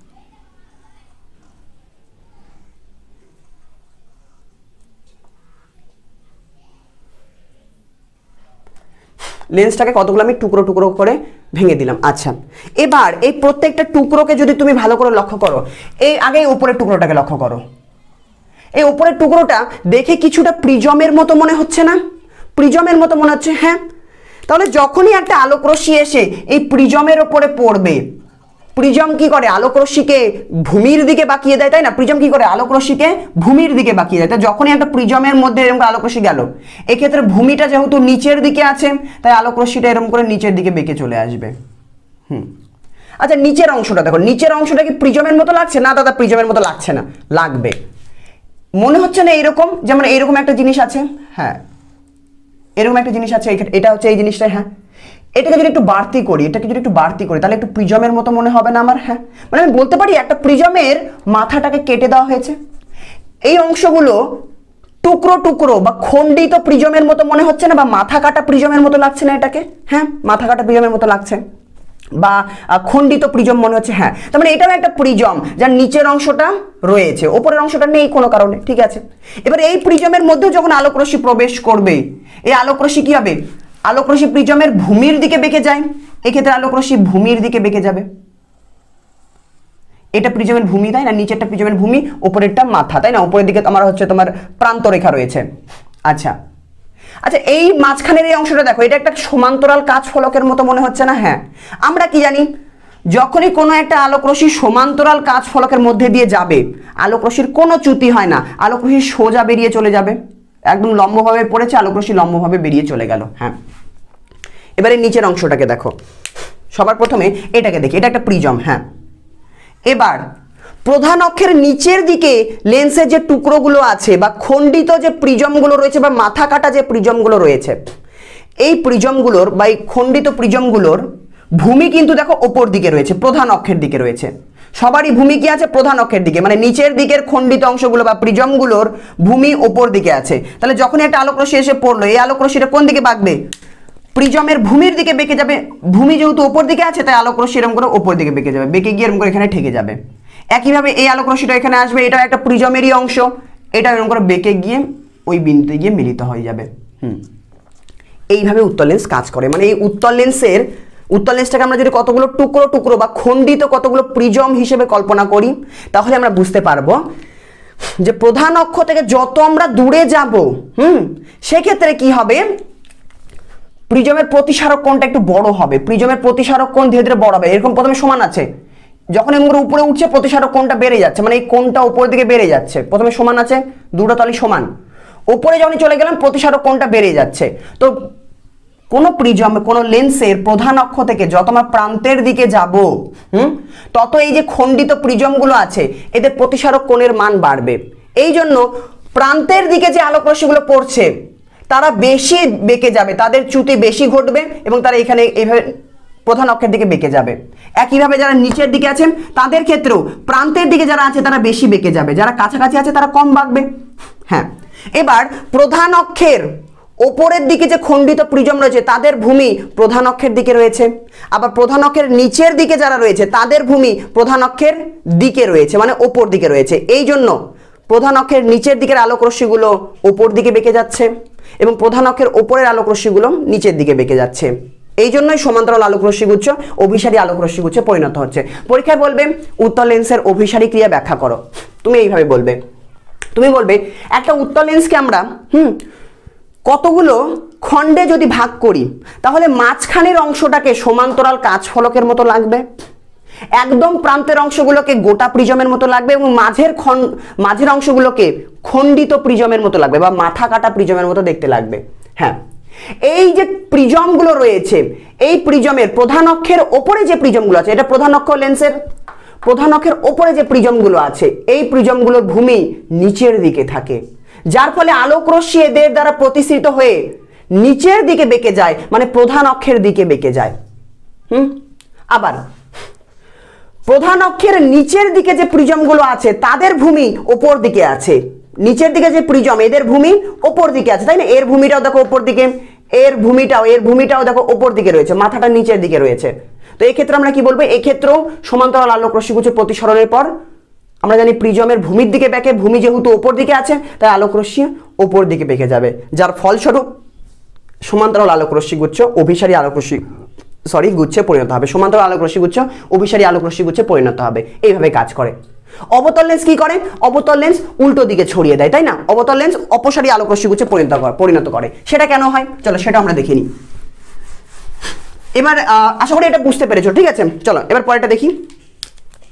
লেন্সটাকে কতগুলো আমি টুকরো টুকরো করে ভেঙে দিলাম। আচ্ছা, এবার এই প্রত্যেকটা টুকরোকে যদি তুমি ভালো করে লক্ষ্য করো, এই আগে উপরের টুকরোটাকে লক্ষ্য করো। এই উপরের টুকরোটা দেখে কিছুটা প্রিজমের মতো মনে হচ্ছে না? প্রিজমের মতো মনে হচ্ছে, হ্যাঁ। তাহলে যখনই একটা আলোক রশ্মি এসে এই প্রিজমের ওপরে পড়বে, প্রিজম কি করে আলোক রশ্মিকে ভূমির দিকে বাঁকিয়ে দেয়, তাই না? প্রিজম কি করে আলোক রশ্মিকে ভূমির দিকে বাঁকিয়ে দেয়। তো যখনই একটা প্রিজমের মধ্যে এরকম আলোক রশ্মি গেল, এক্ষেত্রে ভূমিটা যেহেতু নিচের দিকে আছে, তাই আলোক রশ্মিটা এরকম করে নিচের দিকে বেঁকে চলে আসবে। হুম আচ্ছা, নিচের অংশটা দেখো, নিচের অংশটা কি প্রিজমের মতো লাগছে? না দাদা, প্রিজমের মতো লাগছে না। লাগবে, মনে হচ্ছে না এরকম, যেমন এইরকম একটা জিনিস আছে, হ্যাঁ এরকম একটা জিনিস আছে, এটা হচ্ছে এই জিনিসটা, হ্যাঁ এটাকে যদি একটু বাড়তি করি, এটাকে যদি একটু বাড়তি করি, তাহলে একটু প্রিজমের মতো মনে হবে না আমার? হ্যাঁ, মানে আমি বলতে পারি একটা প্রিজমের মাথাটাকে কেটে দেওয়া হয়েছে, এই অংশগুলো টুকরো টুকরো বা খণ্ডিত প্রিজমের মতো মনে হচ্ছে না? বা মাথা কাটা প্রিজমের মতো লাগছে না এটাকে? হ্যাঁ, মাথা কাটা প্রিজমের মতো লাগছে, বা খণ্ডিত প্রিজম মনে হচ্ছে। হ্যাঁ, তার মানে এটাও একটা প্রিজম যার নিচের অংশটা রয়েছে, ওপরের অংশটা নেই কোনো কারণে, ঠিক আছে। এবার এই প্রিজমের মধ্যেও যখন আলোক রশ্মি প্রবেশ করবে, এই আলোক রশ্মি কি হবে? আলোক রশ্মি প্রিজমের ভূমির দিকে বেঁকে যায়, এক্ষেত্রে আলোক রশ্মি ভূমির দিকে বেঁকে যাবে। এটা প্রিজমের ভূমি, তাই না? নিচেরটা প্রিজমের ভূমি, উপরেরটা মাথা, তাই না? উপরের দিকে তোমার হচ্ছে তোমার প্রান্ত রেখা রয়েছে। আচ্ছা আচ্ছা, এই মাঝখানের এই অংশটা দেখো, এটা একটা সমান্তরাল কাচ ফলকের মতো মনে হচ্ছে না? হ্যাঁ, আমরা কি জানি, যখনই কোনো একটা আলোক রশ্মি সমান্তরাল কাচ ফলকের মধ্যে দিয়ে যাবে, আলোক রশ্মির কোনো চ্যুতি হয় না, আলোক রশ্মি সোজা বেরিয়ে চলে যাবে, একদম লম্বভাবে পড়েছে, আলোক রশ্মি লম্বভাবে বেরিয়ে চলে গেল। হ্যাঁ, এবারে নিচের অংশটাকে দেখো, সবার প্রথমে এটাকে দেখি, এটা একটা প্রিজম। হ্যাঁ, এবার প্রধান অক্ষের নিচের দিকে লেন্সের যে টুকরোগুলো আছে বা খণ্ডিত যে প্রিজমগুলো রয়েছে বা মাথা কাটা যে প্রিজমগুলো রয়েছে, এই প্রিজমগুলোর বা এই খণ্ডিত প্রিজমগুলোর ভূমি কিন্তু দেখো ওপর দিকে রয়েছে, প্রধান অক্ষের দিকে রয়েছে। সবারই ভূমি কি আছে? প্রধান অক্ষের দিকে, মানে নিচের দিকের খণ্ডিত অংশগুলো বা প্রিজমগুলোর ভূমি ওপর দিকে আছে। তাহলে যখনই একটা আলোক রশ্মি এসে পড়লো, এই আলোক রশ্মিটা কোন দিকে বাঁকবে? প্রিজমের ভূমির দিকে বেঁকে যাবে। ভূমি যেহেতু ওপর দিকে আছে, তাই আলোক রশ্মি এরকম করে ওপর দিকে বেঁকে যাবে, বেঁকে গিয়ে এরকম করে এখানে ঠেকে যাবে। একইভাবে এই আলোক রশ্মিটা এখানে আসবে, এটা একটা প্রিজমেরই অংশ, এটা এরকম করে বেঁকে গিয়ে ওই বিন্দুতে গিয়ে মিলিত হয়ে যাবে। হুম এইভাবে উত্তল লেন্স কাজ করে। মানে এই উত্তল লেন্সের উত্তল লেন্সটাকে আমরা যদি কতগুলো টুকরো টুকরো বা খণ্ডিত কতগুলো প্রিজম হিসেবে কল্পনা করি, তাহলে আমরা বুঝতে পারবো যে প্রধান অক্ষ থেকে যত আমরা দূরে যাব, হুম সেক্ষেত্রে কি হবে, প্রিজমের প্রতিসারক কোণটা একটু বড় হবে। প্রিজমের প্রতিসারক কোণ ধীরে ধীরে বড় হবে। এরকম প্রথমে সমান আছে, যখন এগুলো উপরে উঠছে প্রতিসারক কোণটা বেড়ে যাচ্ছে, মানে এই কোণটা উপরের দিকে বেড়ে যাচ্ছে। প্রথমে সমান আছে, দুটো তলই সমান, উপরে যখন চলে গেলাম প্রতিসারক কোণটা বেড়ে যাচ্ছে। তো কোনো প্রিজম কোনো লেন্সের প্রধান অক্ষ থেকে যত আমরা প্রান্তের দিকে যাব, হুম তত এই যে খণ্ডিত প্রিজমগুলো আছে এদের প্রতিসারক কোণের মান বাড়বে। এই জন্য প্রান্তের দিকে যে আলোক রশ্মিগুলো পড়ছে তারা বেশি বেঁকে যাবে, তাদের চ্যুতি বেশি ঘটবে এবং তারা এখানে এইভাবে প্রধান অক্ষের দিকে বেঁকে যাবে। একইভাবে যারা নিচের দিকে আছেন তাদের ক্ষেত্রেও প্রান্তের দিকে যারা আছে তারা বেশি বেঁকে যাবে, যারা কাছাকাছি আছে তারা কম বাঁকবে। হ্যাঁ, এবার প্রধান অক্ষের ওপরের দিকে যে খণ্ডিত প্রিজম রয়েছে তাদের ভূমি প্রধান অক্ষের দিকে রয়েছে, আবার প্রধান অক্ষের নিচের দিকে যারা রয়েছে তাদের ভূমি প্রধান অক্ষের দিকে রয়েছে, মানে ওপর দিকে রয়েছে। এই জন্য প্রধান অক্ষের নিচের দিকের আলোক রশ্মিগুলো ওপর দিকে বেঁকে যাচ্ছে এবং প্রধান অক্ষের ওপরের আলোক রশ্মিগুলো নিচের দিকে বেঁকে যাচ্ছে। এই জন্যই সমান্তরাল আলোক রশ্মিগুচ্ছ অভিসারী আলোক রশ্মিগুচ্ছে পরিণত হচ্ছে। পরীক্ষায় বলবে উত্তল লেন্সের অভিসারী ক্রিয়া ব্যাখ্যা করো, তুমি এইভাবে বলবে, তুমি বলবে একটা উত্তল লেন্সকে আমরা হুম কতগুলো খণ্ডে যদি ভাগ করি তাহলে মাঝখানের অংশটাকে সমান্তরাল কাচ ফলকের মতো লাগবে, একদম প্রান্তের অংশগুলোকে গোটা প্রিজমের মতো লাগবে এবং মাঝের খণ্ড মাঝের অংশগুলোকে খণ্ডিত প্রিজমের মতো লাগবে বা মাথা কাটা প্রিজমের মতো দেখতে লাগবে। হ্যাঁ, এই যে প্রিজমগুলো রয়েছে এই প্রিজমের প্রধান অক্ষের ওপরে যে প্রিজমগুলো আছে, এটা প্রধান অক্ষ লেন্সের প্রধান অক্ষের ওপরে যে প্রিজমগুলো আছে এই প্রিজমগুলোর ভূমি নিচের দিকে থাকে, যার ফলে আলোক রশ্মি এদের দ্বারা প্রতিসৃত হয়ে নিচের দিকে বেঁকে যায়, মানে প্রধান অক্ষের দিকে বেঁকে যায়। হুম আবার প্রধান অক্ষের নিচের দিকে যে প্রিজমগুলো আছে তাদের ভূমি ওপর দিকে আছে, নিচের দিকে যে প্রিজম এদের ভূমি ওপর দিকে আছে, তাই না? এর ভূমিটাও দেখো ওপর দিকে, এর ভূমিটাও এর ভূমিটাও দেখো ওপর দিকে রয়েছে, মাথাটা নিচের দিকে রয়েছে। তো এই ক্ষেত্রে আমরা কি বলবো, এই ক্ষেত্রেও সমান্তরাল আলোক রশ্মিগুচ্ছ প্রতিসরণের পর আমরা জানি প্রিজমের ভূমির দিকে বেঁকে, ভূমি যেহেতু ওপর দিকে আছে তাই আলোক রশ্মি ওপর দিকে বেঁকে যাবে, যার ফলস্বরূপ সমান্তরাল আলোক রশ্মিগুচ্ছ অভিসারী আলোক রশ্মি সরি গুচ্ছে পরিণত হবে। সমান্তরাল আলোক রশ্মিগুচ্ছ অভিসারী আলোক রশ্মিগুচ্ছে পরিণত হবে। এইভাবে কাজ করে। অবতল লেন্স কি করে, অবতল লেন্স উল্টো দিকে ছড়িয়ে দেয়, তাই না? অবতল লেন্স অপসারী আলোক রশ্মিগুচ্ছে পরিণত করে পরিণত করে সেটা কেন হয় চলো সেটা আমরা দেখে নিই। এবার আশা করি এটা বুঝতে পেরেছো, ঠিক আছে? চলো এবার পরেরটা দেখি।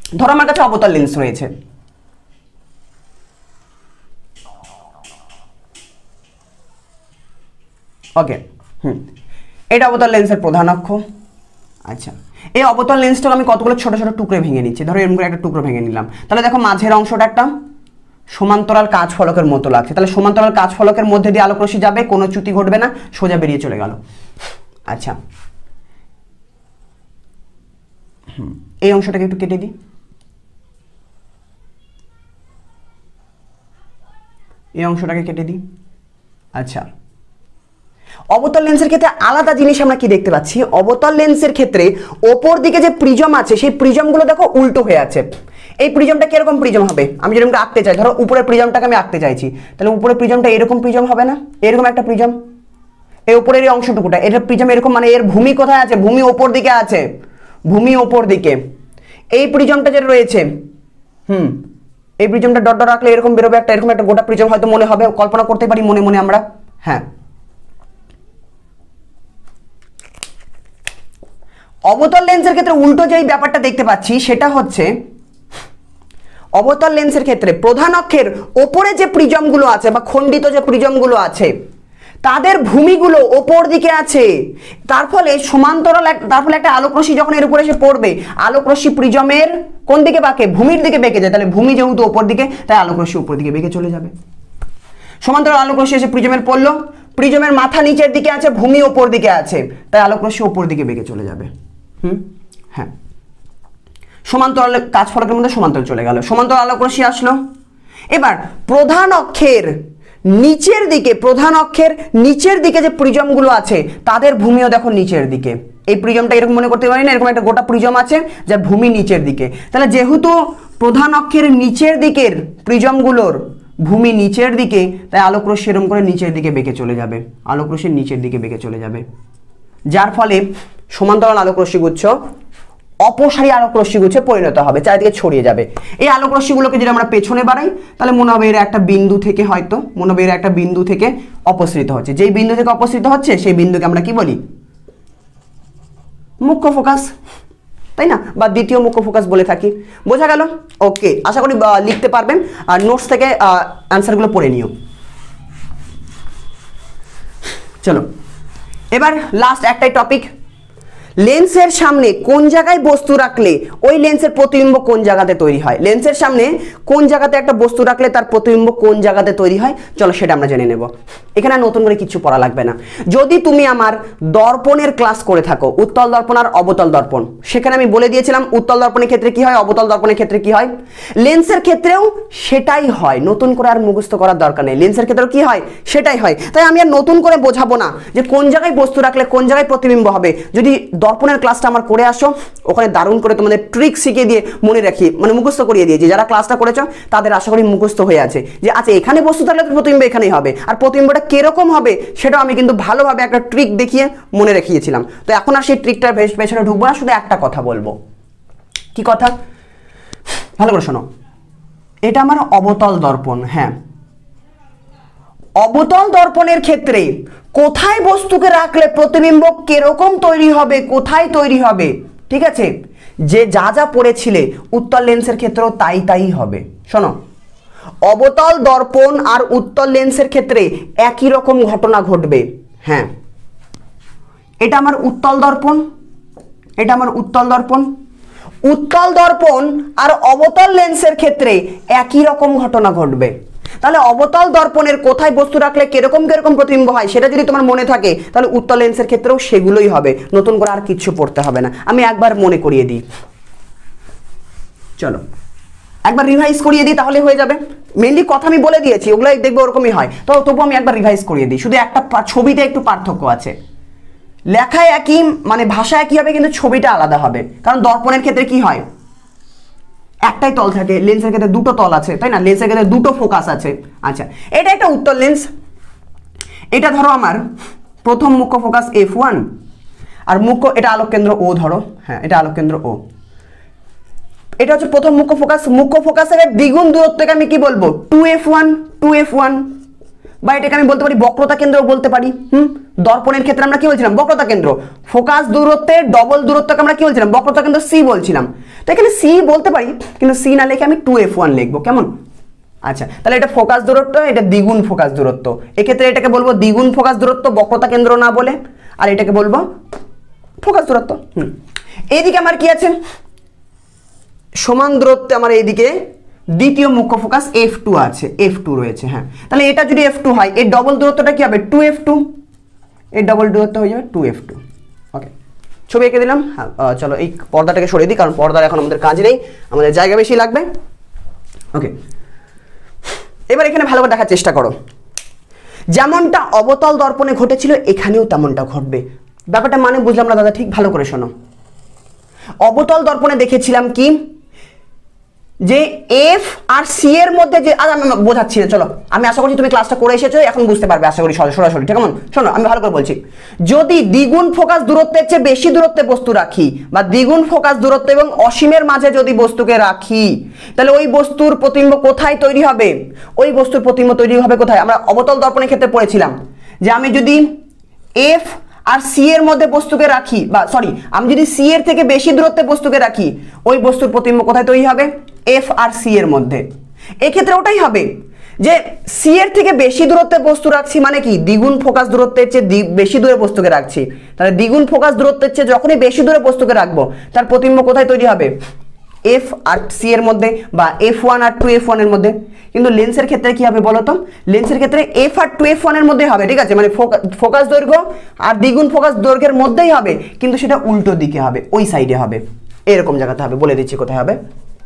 ধরো আমার কাছে অবতল লেন্স রয়েছে, ওকে, হুম, এটা অবতল লেন্সের প্রধান অক্ষ। আচ্ছা, এই অবতল লেন্সটাকে আমি কতগুলো ছোট ছোট টুকরো ভেঙে নিচ্ছি, ধরো এরকম করে একটা টুকরো ভেঙে নিলাম, তাহলে দেখো মাঝের অংশটা একটা সমান্তরাল কাচ ফলকের মতো লাগছে, তাহলে সমান্তরাল কাচ ফলকের মধ্যে দিয়ে আলোক রশ্মি যাবে, কোনো চ্যুতি ঘটবে না, সোজা বেরিয়ে চলে গেল। আচ্ছা, হুম, এই অংশটাকে একটু কেটে দিই, এই অংশটাকে কেটে দিই। আচ্ছা, অবতল লেন্সের ক্ষেত্রে আলাদা জিনিস আমরা কি দেখতে পাচ্ছি, অবতল লেন্সের ক্ষেত্রে ওপর দিকে যে প্রিজম আছে সেই প্রিজমগুলো দেখো উল্টো হয়ে আছে। এই প্রিজমটা কিরকম প্রিজম হবে, আমি যেরকম আঁকতে চাই, ধরো উপরের প্রিজমটাকে আমি আঁকতে চাইছি, তাহলে উপরের প্রিজমটা এরকম প্রিজম হবে না, এরকম একটা প্রিজম, এই উপরের এই অংশটুকুটা এটা প্রিজম এরকম, মানে এর ভূমি কোথায় আছে, ভূমি ওপর দিকে আছে, ভূমি ওপর দিকে। এই প্রিজমটা যেটা রয়েছে, হুম, এই প্রিজমটা ডট ডট রাখলে এরকম বেরোবে একটা, এরকম একটা গোটা প্রিজম হয়তো মনে হবে, কল্পনা করতে পারি মনে মনে আমরা। হ্যাঁ, অবতল লেন্সের ক্ষেত্রে উল্টো যেই ব্যাপারটা দেখতে পাচ্ছি সেটা হচ্ছে, অবতল লেন্সের ক্ষেত্রে প্রধান অক্ষের ওপরে যে প্রিজমগুলো আছে বা খণ্ডিত যে প্রিজমগুলো আছে তাদের ভূমিগুলো ওপর দিকে আছে, তার ফলে সমান্তরাল, তার ফলে একটা আলোক রশ্মি যখন এর উপরে এসে পড়বে, আলোক রশ্মি প্রিজমের কোন দিকে বাঁকে, ভূমির দিকে বেঁকে যায়, তাহলে ভূমি যেহেতু ওপর দিকে তাই আলোক রশ্মি উপর দিকে বেঁকে চলে যাবে। সমান্তরাল আলোক রশ্মি এসে প্রিজমের পড়লো, প্রিজমের মাথা নিচের দিকে আছে, ভূমি ওপর দিকে আছে, তাই আলোক রশ্মি ওপর দিকে বেঁকে চলে যাবে। হুম, হ্যাঁ, সমান্তরাল কাচ ফলকের মধ্যে সমান্তরাল চলে গেল, সমান্তরাল আলোক রশ্মি আসলো। এবার প্রধান অক্ষের নিচের দিকে, প্রধান অক্ষের নিচের দিকে যে প্রিজমগুলো আছে তাদের ভূমিও দেখো নিচের দিকে, এই প্রিজমটা এরকম মনে করতে পারি না, এরকম একটা গোটা প্রিজম আছে যার ভূমি নিচের দিকে, তাহলে যেহেতু প্রধান অক্ষের নিচের দিকের প্রিজমগুলোর ভূমি নিচের দিকে, তাই আলোক রশ্মি এরকম করে নিচের দিকে বেঁকে চলে যাবে, আলোক রশ্মি নিচের দিকে বেঁকে চলে যাবে, যার ফলে সমান্তরাল আলোক রশ্মিগুচ্ছ অপসারী আলোক রশ্মিগুচ্ছে পরিণত হবে, চারিদিকে ছড়িয়ে যাবে। এই আলোক রশ্মিগুলোকে যদি আমরা পেছনে বাড়াই তাহলে মনে হবে এরা একটা বিন্দু থেকে, হয়তো মনে হবে এরা একটা বিন্দু থেকে অপসৃত হচ্ছে, যেই বিন্দু থেকে অপসৃত হচ্ছে সেই বিন্দুকে আমরা কি বলি, মুখ্য ফোকাস, তাই না, বা দ্বিতীয় মুখ্য ফোকাস বলে থাকি। বোঝা গেল? ওকে, আশা করি লিখতে পারবেন, আর নোটস থেকে অ্যান্সারগুলো পড়ে নিও। চলো এবার লাস্ট একটাই টপিক, লেন্সের সামনে কোন জায়গায় বস্তু রাখলে ওই লেন্সের প্রতিবিম্ব কোন জায়গাতে তৈরি হয়, লেন্সের সামনে কোন জায়গাতে একটা বস্তু রাখলে তার প্রতিবিম্ব কোন জায়গাতে তৈরি হয়, চলো সেটা আমরা জেনে নেব। এখানে নতুন করে কিছু পড়া লাগবে না। যদি তুমি আমার দর্পণের ক্লাস করে থাকো, উত্তল দর্পণ আর অবতল দর্পণ, সেখানে আমি বলে দিয়েছিলাম উত্তল দর্পণের ক্ষেত্রে কি হয়, অবতল দর্পণের ক্ষেত্রে কি হয়, লেন্সের ক্ষেত্রেও সেটাই হয়, নতুন করে আর মুখস্থ করার দরকার নেই, লেন্সের ক্ষেত্রেও কি হয় সেটাই হয়। তাই আমি আর নতুন করে বোঝাবো না যে কোন জায়গায় বস্তু রাখলে কোন জায়গায় প্রতিবিম্ব হবে। যদি দর্পণের ক্লাসটা আমার করে আসো, ওখানে দারুণ করে তোমাদের ট্রিক শিখিয়ে দিয়ে মনে রাখি, মানে মুখস্থ করিয়ে দিয়েছি, যারা ক্লাসটা করেছো তাদের আশা করি মুখস্থ হয়ে আছে যে আচ্ছা এখানে বস্তু থাকলে প্রতিবিম্ব এখানেই হবে, আর প্রতিবিম্বটা কিরকম হবে সেটাও আমি কিন্তু ভালোভাবে একটা ট্রিক দেখিয়ে মনে রেখিয়েছিলাম। তো এখন আর সেই ট্রিকটার পেছনে ঢুকবো না, শুধু একটা কথা বলবো। কি কথা? ভালো করে শোনো, এটা আমার অবতল দর্পণ। হ্যাঁ, অবতল দর্পণের ক্ষেত্রে কোথায় বস্তুকে রাখলে প্রতিবিম্ব কিরকম তৈরি হবে, কোথায় তৈরি হবে, ঠিক আছে, যে যা যা পড়েছিলে উত্তল লেন্সের ক্ষেত্রেও তাই তাই হবে। শোনো, অবতল দর্পণ আর উত্তল লেন্সের ক্ষেত্রে একই রকম ঘটনা ঘটবে। হ্যাঁ, এটা আমার উত্তল দর্পণ, এটা আমার উত্তল দর্পণ, উত্তল দর্পণ আর অবতল লেন্সের ক্ষেত্রে একই রকম ঘটনা ঘটবে। তাহলে অবতল দর্পণের কোথায় বস্তু রাখলে কিরকম কিরকম প্রতিবিম্ব হয় সেটা যদি তোমার মনে থাকে তাহলে উত্তল লেন্সের ক্ষেত্রেও সেগুলোই হবে, নতুন করে আর কিছু পড়তে হবে না। আমি একবার মনে করিয়ে দিই, চলো একবার রিভাইজ করিয়ে দিই তাহলে হয়ে যাবে। মেনলি কথা আমি বলে দিয়েছি, ওগুলো দেখবে ওরকমই হয়, তো তবু আমি একবার রিভাইজ করিয়ে দিই। শুধু একটা ছবিতে একটু পার্থক্য আছে, লেখায় একই মানে ভাষা একই হবে কিন্তু ছবিটা আলাদা হবে। কারণ দর্পণের ক্ষেত্রে কি হয়, একটাই তল থাকে, লেন্সের ক্ষেত্রে দুটো তল আছে, তাই না, লেন্সের ক্ষেত্রে দুটো ফোকাস আছে। আচ্ছা, এটা একটা উত্তল লেন্স, এটা ধরো আমার প্রথম মুখ্য ফোকাস এফ ওয়ান, আর মুখ্য এটা আলোক কেন্দ্র ও, ধরো হ্যাঁ এটা আলোক কেন্দ্র ও, এটা হচ্ছে প্রথম মুখ্য ফোকাস। মুখ্য ফোকাসের দ্বিগুণ দূরত্বকে আমি কি বলবো, two F one, two F one. বা এটাকে আমি বলতে পারি বক্রতা কেন্দ্র বলতে পারি। হুম, দর্পণের ক্ষেত্রে আমরা কি বলছিলাম? বক্রতা কেন্দ্র। ফোকাস দূরত্বের ডবল দূরত্বকে আমরা কি বলছিলাম? বক্রতা কেন্দ্র সি বলছিলাম। তো এখানে সি বলতে পারি, কিন্তু সি না লিখে আমি টু এফ ওয়ান লিখবো, কেমন? আচ্ছা, তাহলে এটা ফোকাস দূরত্ব, এটা দ্বিগুণ ফোকাস দূরত্ব। এক্ষেত্রে এটাকে বলবো দ্বিগুণ ফোকাস দূরত্ব, বক্রতা কেন্দ্র না বলে, আর এটাকে বলবো ফোকাস দূরত্ব। হুম, এইদিকে আমার কি আছে? সমান দূরত্বে আমার এইদিকে দ্বিতীয় মুখ্য ফোকাস এফ টু আছে, এফ টু রয়েছে। হ্যাঁ, তাহলে এটা যদি এফ টু হয়, এর ডবল দূরত্বটা কি হবে? Two F two. এর ডবল দূরত্ব হয়ে যাবে টু এফ টু। ওকে, ছবি এঁকে দিলাম। হ্যাঁ, চলো এই পর্দাটাকে সরিয়ে দিই, কারণ পর্দার এখন আমাদের কাজ নেই, আমাদের জায়গা বেশি লাগবে। ওকে, এবার এখানে ভালো করে দেখার চেষ্টা করো। যেমনটা অবতল দর্পণে ঘটেছিল এখানেও তেমনটা ঘটবে। ব্যাপারটা মানে বুঝলাম না দাদা, ঠিক ভালো করে শোনো। অবতল দর্পণে দেখেছিলাম কি, যে এফ আর সি এর মধ্যে যে, আজ আমি বোঝাচ্ছি না, চলো আমি আশা করছি তুমি ক্লাসটা করে এসেছো, এখন বুঝতে পারবে আশা করি সরাসরি। ঠিক আছে, শোনো আমি ভালো করে বলছি। যদি দ্বিগুণ ফোকাস দূরত্বের চেয়ে বেশি দূরত্বে বস্তু রাখি, বা দ্বিগুণ ফোকাস দূরত্ব এবং অসীমের মাঝে যদি বস্তুকে রাখি, তাহলে ওই বস্তুর প্রতিবিম্ব কোথায় তৈরি হবে? ওই বস্তুর প্রতিবিম্ব তৈরি হবে কোথায়? আমরা অবতল দর্পণের ক্ষেত্রে পড়েছিলাম যে আমি যদি এফ আর সি এর মধ্যে বস্তুকে রাখি, বা সরি আমি যদি সি এর থেকে বেশি দূরত্বে বস্তুকে রাখি, ওই বস্তুর প্রতিবিম্ব কোথায় তৈরি হবে? এফ আর সি এর মধ্যে। এক্ষেত্রে ওটাই হবে যে সি এর থেকে বেশি দূরত্বে বস্তু রাখছি, মানে কি দ্বিগুণ ফোকাস দূরত্বের চেয়ে বেশি দূরে বস্তুকে রাখছি। তাহলে দ্বিগুণ ফোকাস দূরত্বের চেয়ে যখনই বেশি দূরে বস্তুকে রাখবো, তার প্রতিবিম্ব কোথায় তৈরি হবে? এফ আর সি এর মধ্যে, বা এফ ওয়ান আর টু এফ ওয়ান এর মধ্যে। কিন্তু লেন্সের ক্ষেত্রে কি হবে বলো তো? লেন্সের ক্ষেত্রে এফ আর টু এফ ওয়ান এর মধ্যে হবে, ঠিক আছে, মানে ফোকাস দৈর্ঘ্য আর দ্বিগুণ ফোকাস দৈর্ঘ্যের মধ্যেই হবে, কিন্তু সেটা উল্টো দিকে হবে, ওই সাইডে হবে, এরকম জায়গাতে হবে। বলে দিচ্ছি কোথায় হবে,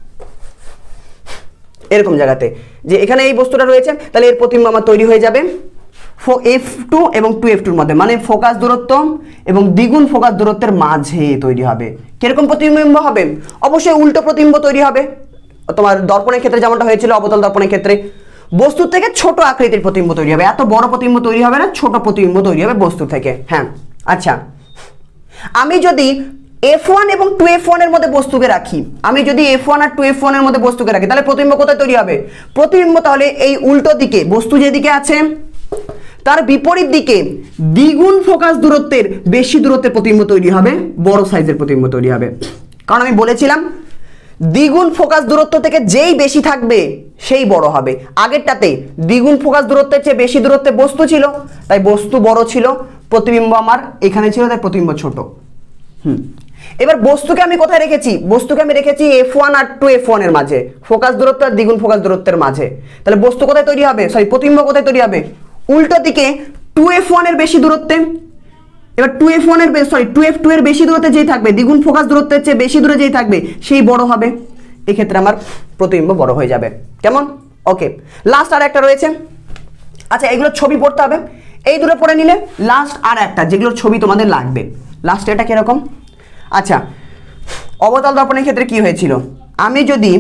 এরকম জায়গাতে, যে এখানে এই বস্তুটা রয়েছে, তাহলে এর প্রতিবিম্ব আমার তৈরি হয়ে যাবে এফ টু এবং টু এফ টুর মধ্যে, মানে ফোকাস দূরত্ব এবং দ্বিগুণ ফোকাস দূরত্বের মাঝে তৈরি হবে। কিরকম প্রতিবিম্ব হবে? অবশ্যই উল্টো প্রতিবিম্ব তৈরি হবে। তোমার দর্পণের ক্ষেত্রে যেমনটা হয়েছিল, অবতল দর্পণের ক্ষেত্রে বস্তুর থেকে ছোট আকৃতির প্রতিবিম্ব তৈরি হবে, এত বড় প্রতিবিম্ব তৈরি হবে না, ছোট প্রতিবিম্ব তৈরি হবে বস্তু থেকে। হ্যাঁ, আচ্ছা, আমি যদি এফ ওয়ান এবং টু এফ ওয়ান এর মধ্যে বস্তুকে রাখি, আমি যদি এফ ওয়ান আর টু এফ ওয়ান এর মধ্যে বস্তুকে রাখি, তাহলে প্রতিবিম্ব কোথায় তৈরি হবে? প্রতিবিম্ব তাহলে এই উল্টো দিকে, বস্তু যেদিকে আছে তার বিপরীত দিকে দ্বিগুণ ফোকাস দূরত্বের বেশি দূরত্বের প্রতিবিম্ব তৈরি হবে, বড় সাইজের প্রতিবিম্ব তৈরি হবে। কারণ আমি বলেছিলাম দ্বিগুণ ফোকাস দূরত্ব থেকে যেই বেশি থাকবে সেই বড় হবে। আগেরটাতে দ্বিগুণ ফোকাস দূরত্বের চেয়ে বেশি দূরত্বে বস্তু ছিল, তাই বস্তু বড় ছিল, প্রতিবিম্ব আমার এখানে ছিল, তাই প্রতিবিম্ব ছোট। হুম, এবার বস্তুকে আমি কোথায় রেখেছি? বস্তুকে আমি রেখেছি এফ ওয়ান আর টু এফ ওয়ান এর মাঝে, ফোকাস দূরত্ব আর দ্বিগুণ ফোকাস দূরত্বের মাঝে। তাহলে বস্তু কোথায় তৈরি হবে? সরি, প্রতিবিম্ব কোথায় তৈরি হবে? উল্টো দিকে টু এফ ওয়ান এর বেশি দূরত্বে। এবার টু এফ ওয়ান এর সরি টু এফ টু এর বেশি দূরত্বে যেই থাকবে, দ্বিগুণ ফোকাস দূরত্বের চেয়ে বেশি দূরে যেই থাকবে, সেই বড় হবে। এক্ষেত্রে আমার প্রতিবিম্ব বড় হয়ে যাবে। কেমন? ওকে, লাস্ট আর একটা রয়েছে। আচ্ছা, এগুলো ছবি পড়তে হবে, এই দুটো পড়ে নিলে লাস্ট আর একটা যেগুলোর ছবি তোমাদের লাগবে। লাস্ট এটা কিরকম? আচ্ছা, অবতল দর্পণের ক্ষেত্রে কি হয়েছিল? আমি যদি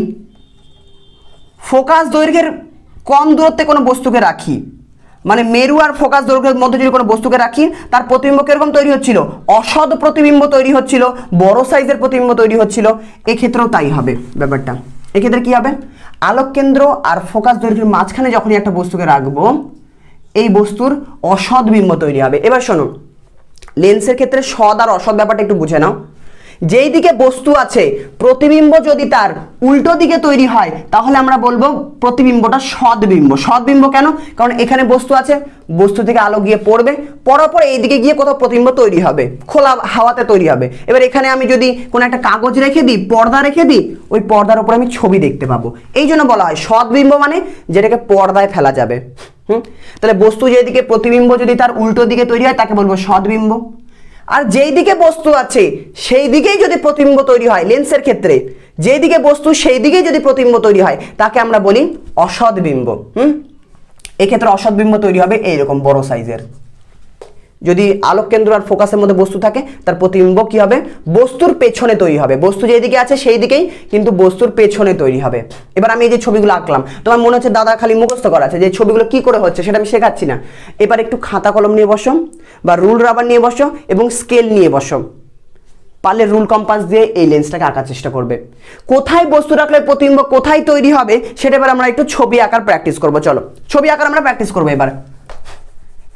ফোকাস দৈর্ঘ্যের কম দূরত্বে কোনো বস্তুকে রাখি, মানে মেরু আর ফোকাস দৈর্ঘ্যের মধ্যে যদি কোনো বস্তুকে রাখি, তার প্রতিবিম্ব কিরকম তৈরি হচ্ছিল? অসৎ প্রতিবিম্ব তৈরি হচ্ছিল, বড় সাইজের প্রতিবিম্ব তৈরি হচ্ছিল। এক্ষেত্রেও তাই হবে ব্যাপারটা। এক্ষেত্রে কি হবে? আলোক কেন্দ্র আর ফোকাস দৈর্ঘ্যের মাঝখানে যখনই একটা বস্তুকে রাখবো, এই বস্তুর অসৎ বিম্ব তৈরি হবে। এবার শোনো, লেন্সের ক্ষেত্রে সৎ আর অসৎ ব্যাপারটা একটু বুঝে নাও। যেই দিকে বস্তু আছে, প্রতিবিম্ব যদি তার উল্টো দিকে তৈরি হয়, তাহলে আমরা বলবো প্রতিবিম্বটা সদ্বিম্ব। সদ্বিম্ব কেন? কারণ এখানে বস্তু আছে, বস্তু থেকে আলো গিয়ে পড়বে, পড়ার পর এইদিকে গিয়ে কোথাও প্রতিবিম্ব তৈরি হবে, খোলা হাওয়াতে তৈরি হবে। এবার এখানে আমি যদি কোনো একটা কাগজ রেখে দিই, পর্দা রেখে দিই, ওই পর্দার উপর আমি ছবি দেখতে পাবো। এই জন্য বলা হয় সদ্বিম্ব, মানে যেটাকে পর্দায় ফেলা যাবে। হুম, তাহলে বস্তু যেদিকে প্রতিবিম্ব যদি তার উল্টো দিকে তৈরি হয়, তাকে বলবো সদ্বিম্ব। আর যেই দিকে বস্তু আছে সেই দিকেই যদি প্রতিবিম্ব তৈরি হয়, লেন্সের ক্ষেত্রে যেই দিকে বস্তু সেই দিকেই যদি প্রতিবিম্ব তৈরি হয়, তাকে আমরা বলি অসদ্বিম্ব। হুম, এক্ষেত্রে অসদ্বিম্ব তৈরি হবে এইরকম বড় সাইজের। যদি আলোক কেন্দ্র আর ফোকাসের মধ্যে বস্তু থাকে, তার প্রতিবিম্ব কি হবে? বস্তুর পেছনে তৈরি হবে। বস্তু যেদিকে আছে সেই দিকেই, কিন্তু বস্তুর পেছনে তৈরি হবে। এবার আমি এই যে ছবিগুলো আঁকলাম, তোমার মনে হচ্ছে দাদা খালি মুখস্থ করা আছে, যে ছবিগুলো কি করে হচ্ছে সেটা আমি শেখাচ্ছি না। এবার একটু খাতা কলম নিয়ে বসো, বা রুল রাবার নিয়ে বসো, এবং স্কেল নিয়ে বসো। পারলে রুল কম্পাস দিয়ে এই লেন্সটাকে আঁকার চেষ্টা করবে। কোথায় বস্তু রাখলে প্রতিবিম্ব কোথায় তৈরি হবে, সেটা এবার আমরা একটু ছবি আঁকার প্র্যাকটিস করবো। চলো ছবি আঁকার আমরা প্র্যাকটিস করবো। এবার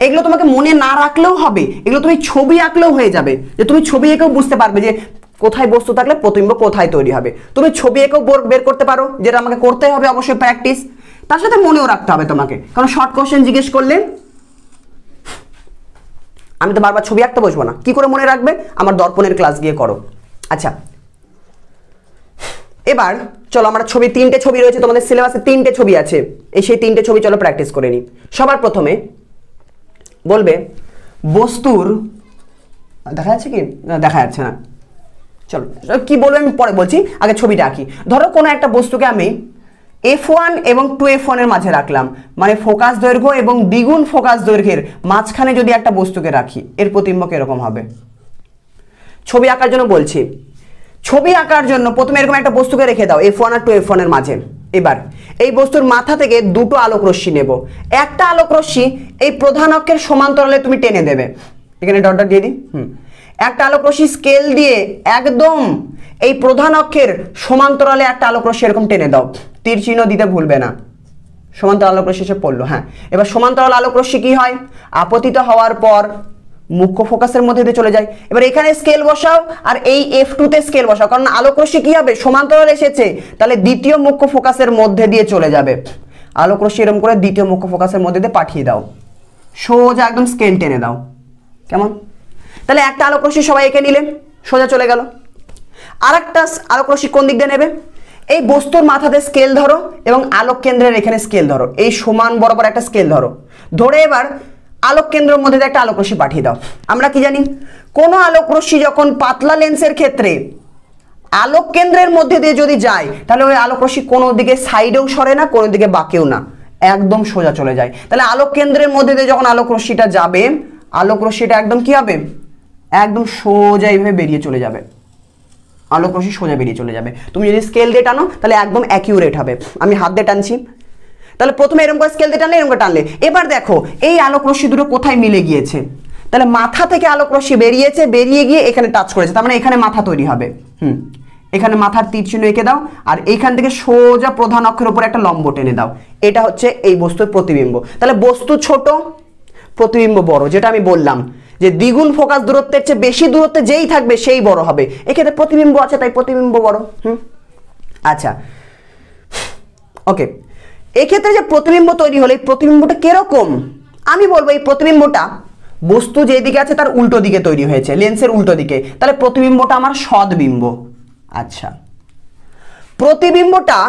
এগুলো তোমাকে মনে না রাখলেও হবে, এগুলো তুমি ছবি আঁকলেও হয়ে যাবে, যে তুমি ছবি এঁকেও বুঝতে পারবে যে কোথায় বস্তু থাকলে প্রতিবিম্ব কোথায় তৈরি হবে। তুমি ছবি এঁকেও বের করতে পারো, যেটা আমাকে করতে হবে অবশ্যই প্র্যাকটিস, তার সাথে মনেও রাখতে হবে তোমাকে, কারণ শর্ট কোশ্চেন জিজ্ঞেস করলে আমি তো বারবার ছবি আঁকতে বসবো না, কি করে মনে রাখবে? আমার দর্পণের ক্লাস গিয়ে করো। আচ্ছা, এবার চলো আমরা ছবি, তিনটে ছবি রয়েছে তোমাদের সিলেবাসে, তিনটে ছবি আছে, এই সেই তিনটে ছবি চলো প্র্যাকটিস করে নিই। সবার প্রথমে বলবে বস্তুর, দেখা যাচ্ছে কি? দেখা যাচ্ছে না, চলো কি বলবো আমি পরে বলছি, আগে ছবিটা আঁকি। ধরো কোনো একটা বস্তুকে আমি এফ ওয়ান এবং টু এফ ওয়ান এর মাঝে রাখলাম, মানে ফোকাস দৈর্ঘ্য এবং দ্বিগুণ ফোকাস দৈর্ঘ্যের মাঝখানে যদি একটা বস্তুকে রাখি, এর প্রতিবিম্ব এরকম হবে। ছবি আঁকার জন্য বলছি, ছবি আঁকার জন্য প্রথমে এরকম একটা বস্তুকে রেখে দাও এফ ওয়ান আর টু এফ ওয়ান এর মাঝে। এবার এই বস্তুর মাথা থেকে দুটো আলোক রশ্মি নেব, একটা আলোক রশ্মি এই প্রধান অক্ষের সমান্তরালে তুমি টেনে দেবে, এখানে ডট ডট দিয়ে দিই। হুম একটা আলোক রশ্মি স্কেল দিয়ে একদম এই প্রধান অক্ষের সমান্তরালে একটা আলোক রশ্মি এরকম টেনে দাও, তীর চিহ্ন দিতে ভুলবে না। সমান্তরাল আলোক রশ্মি এসে পড়লো। হ্যাঁ, এবার সমান্তরাল আলোক রশ্মি কি হয়? আপতিত হওয়ার পর মুখ্য ফোকাসের মধ্যে দিয়ে চলে যায়। এবার এখানে স্কেল বসাও আর এই এফ টু তে স্কেল বসাও, কারণ আলোক রশ্মি কি হবে? সমান্তরাল এসেছে, তাহলে দ্বিতীয় মুখ্য ফোকাসের মধ্যে দিয়ে চলে যাবে। আলোক রশ্মি এরকম করে দ্বিতীয় মুখ্য ফোকাসের মধ্যে দিয়ে পাঠিয়ে দাও, সোজা একদম স্কেল টেনে দাও। কেমন? তাহলে একটা আলোক রশ্মি সবাই এঁকে নিলে, সোজা চলে গেল। আর একটা আলোক রশ্মি কোন দিক দিয়ে নেবে? এই বস্তুর মাথাতে স্কেল ধরো এবং আলোক কেন্দ্রের এখানে স্কেল ধরো, এই সমান বরাবর একটা স্কেল ধরো, ধরে এবার আলোক কেন্দ্রের মধ্যে একটা আলোক রশ্মি পাঠিয়ে দাও। আমরা কি জানি? কোনো আলোক রশ্মি যখন পাতলা লেন্সের ক্ষেত্রে আলোক কেন্দ্রের মধ্যে দিয়ে যদি যায়, তাহলে ওই আলোক রশ্মি কোনো দিকে সাইডেও সরে না, কোনো দিকে বাঁকেও না, একদম সোজা চলে যায়। তাহলে আলোক কেন্দ্রের মধ্যে দিয়ে যখন আলোক রশ্মিটা যাবে, আলোক রশ্মিটা একদম কি হবে? একদম সোজা এইভাবে বেরিয়ে চলে যাবে, আলোক রশ্মি সোজা বেরিয়ে চলে যাবে। তুমি যদি স্কেল দিয়ে টানো তাহলে একদম অ্যাকিউরেট হবে। আমি হাত দিয়ে টানছি, তাহলে প্রথমে এরকম করে স্কেল দিয়ে টানলে, এরকম করে টানলে। এবার দেখো এই আলোক রশ্মি দুটো কোথায় মিলে গিয়েছে, তাহলে মাথা থেকে আলোক রশ্মি বেরিয়েছে, বেরিয়ে গিয়ে এখানে টাচ করেছে, তার মানে এখানে মাথা তৈরি হবে। হুম এখানে মাথার তীর চিহ্ন এঁকে দাও, আর এইখান থেকে সোজা প্রধান অক্ষের উপর একটা লম্ব টেনে দাও। এটা হচ্ছে এই বস্তুর প্রতিবিম্ব। তাহলে বস্তু ছোট, প্রতিবিম্ব বড়, যেটা আমি বললাম যে দ্বিগুণ ফোকাস দূরত্বের চেয়ে বেশি দূরত্বে যেই থাকবে সেই বড় হবে। এক্ষেত্রে প্রতিবিম্ব আছে তাই প্রতিবিম্ব বড়। হুম আচ্ছা ওকে, এক্ষেত্রে যে প্রতিবিম্ব তৈরি হলে এই প্রতিবিম্বটা কিরকম? আমি বলবো এই প্রতিবিম্বটা বস্তু যেদিকে আছে তার উল্টো দিকে তৈরি হয়েছে, লেন্সের উল্টো দিকে, তাহলে প্রতিবিম্বটা আমার সদ্বিম্ব। আচ্ছা, প্রতিবিম্বটা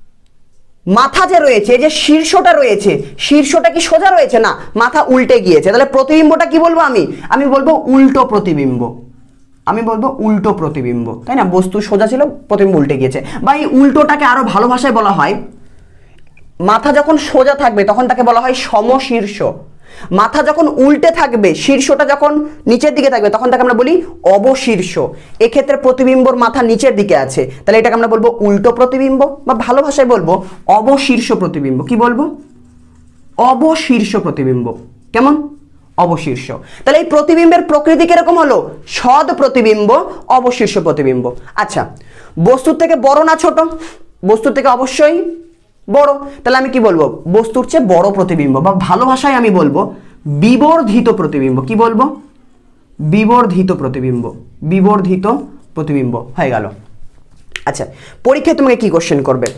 মাথা যে রয়েছে, যে শীর্ষটা রয়েছে, শীর্ষটা কি সোজা রয়েছে? না, মাথা উল্টে গিয়েছে, তাহলে প্রতিবিম্বটা কি বলবো আমি? আমি বলবো উল্টো প্রতিবিম্ব। আমি বলবো উল্টো প্রতিবিম্ব, তাই না? বস্তু সোজা ছিল, প্রতিবিম্ব উল্টে গিয়েছে। বা এই উল্টোটাকে আরো ভালো ভাষায় বলা হয়, মাথা যখন সোজা থাকবে তখন তাকে বলা হয় সমশীর্ষ, মাথা যখন উল্টে থাকবে, শীর্ষটা যখন নিচের দিকে থাকবে, তখন তাকে আমরা বলি অবশীর্ষ। এক্ষেত্রে প্রতিবিম্বর মাথা নিচের দিকে আছে, তাহলে এটাকে আমরা বলবো উল্টো প্রতিবিম্ব, বা ভালো ভাষায় বলবো অবশীর্ষ প্রতিবিম্ব। কি বলবো? অবশীর্ষ প্রতিবিম্ব। কেমন? অবশীর্ষ। তাহলে এই প্রতিবিম্বের প্রকৃতি কিরকম হলো? সদ প্রতিবিম্ব, অবশীর্ষ প্রতিবিম্ব। আচ্ছা, বস্তুর থেকে বড় না ছোট? বস্তুর থেকে অবশ্যই বড়, তাহলে আমি কি বলবো? বস্তুর চেয়ে বড় প্রতিবিম্ব, বা ভালো ভাষায় আমি বলবো বিবর্ধিত প্রতিবিম্ব। কি বলবো? বিবর্ধিত প্রতিবিম্ব। বিবর্ধিত প্রতিবিম্ব হয়ে গেল। আচ্ছা, পরীক্ষায় তোমাকে কি কোশ্চেন করবে?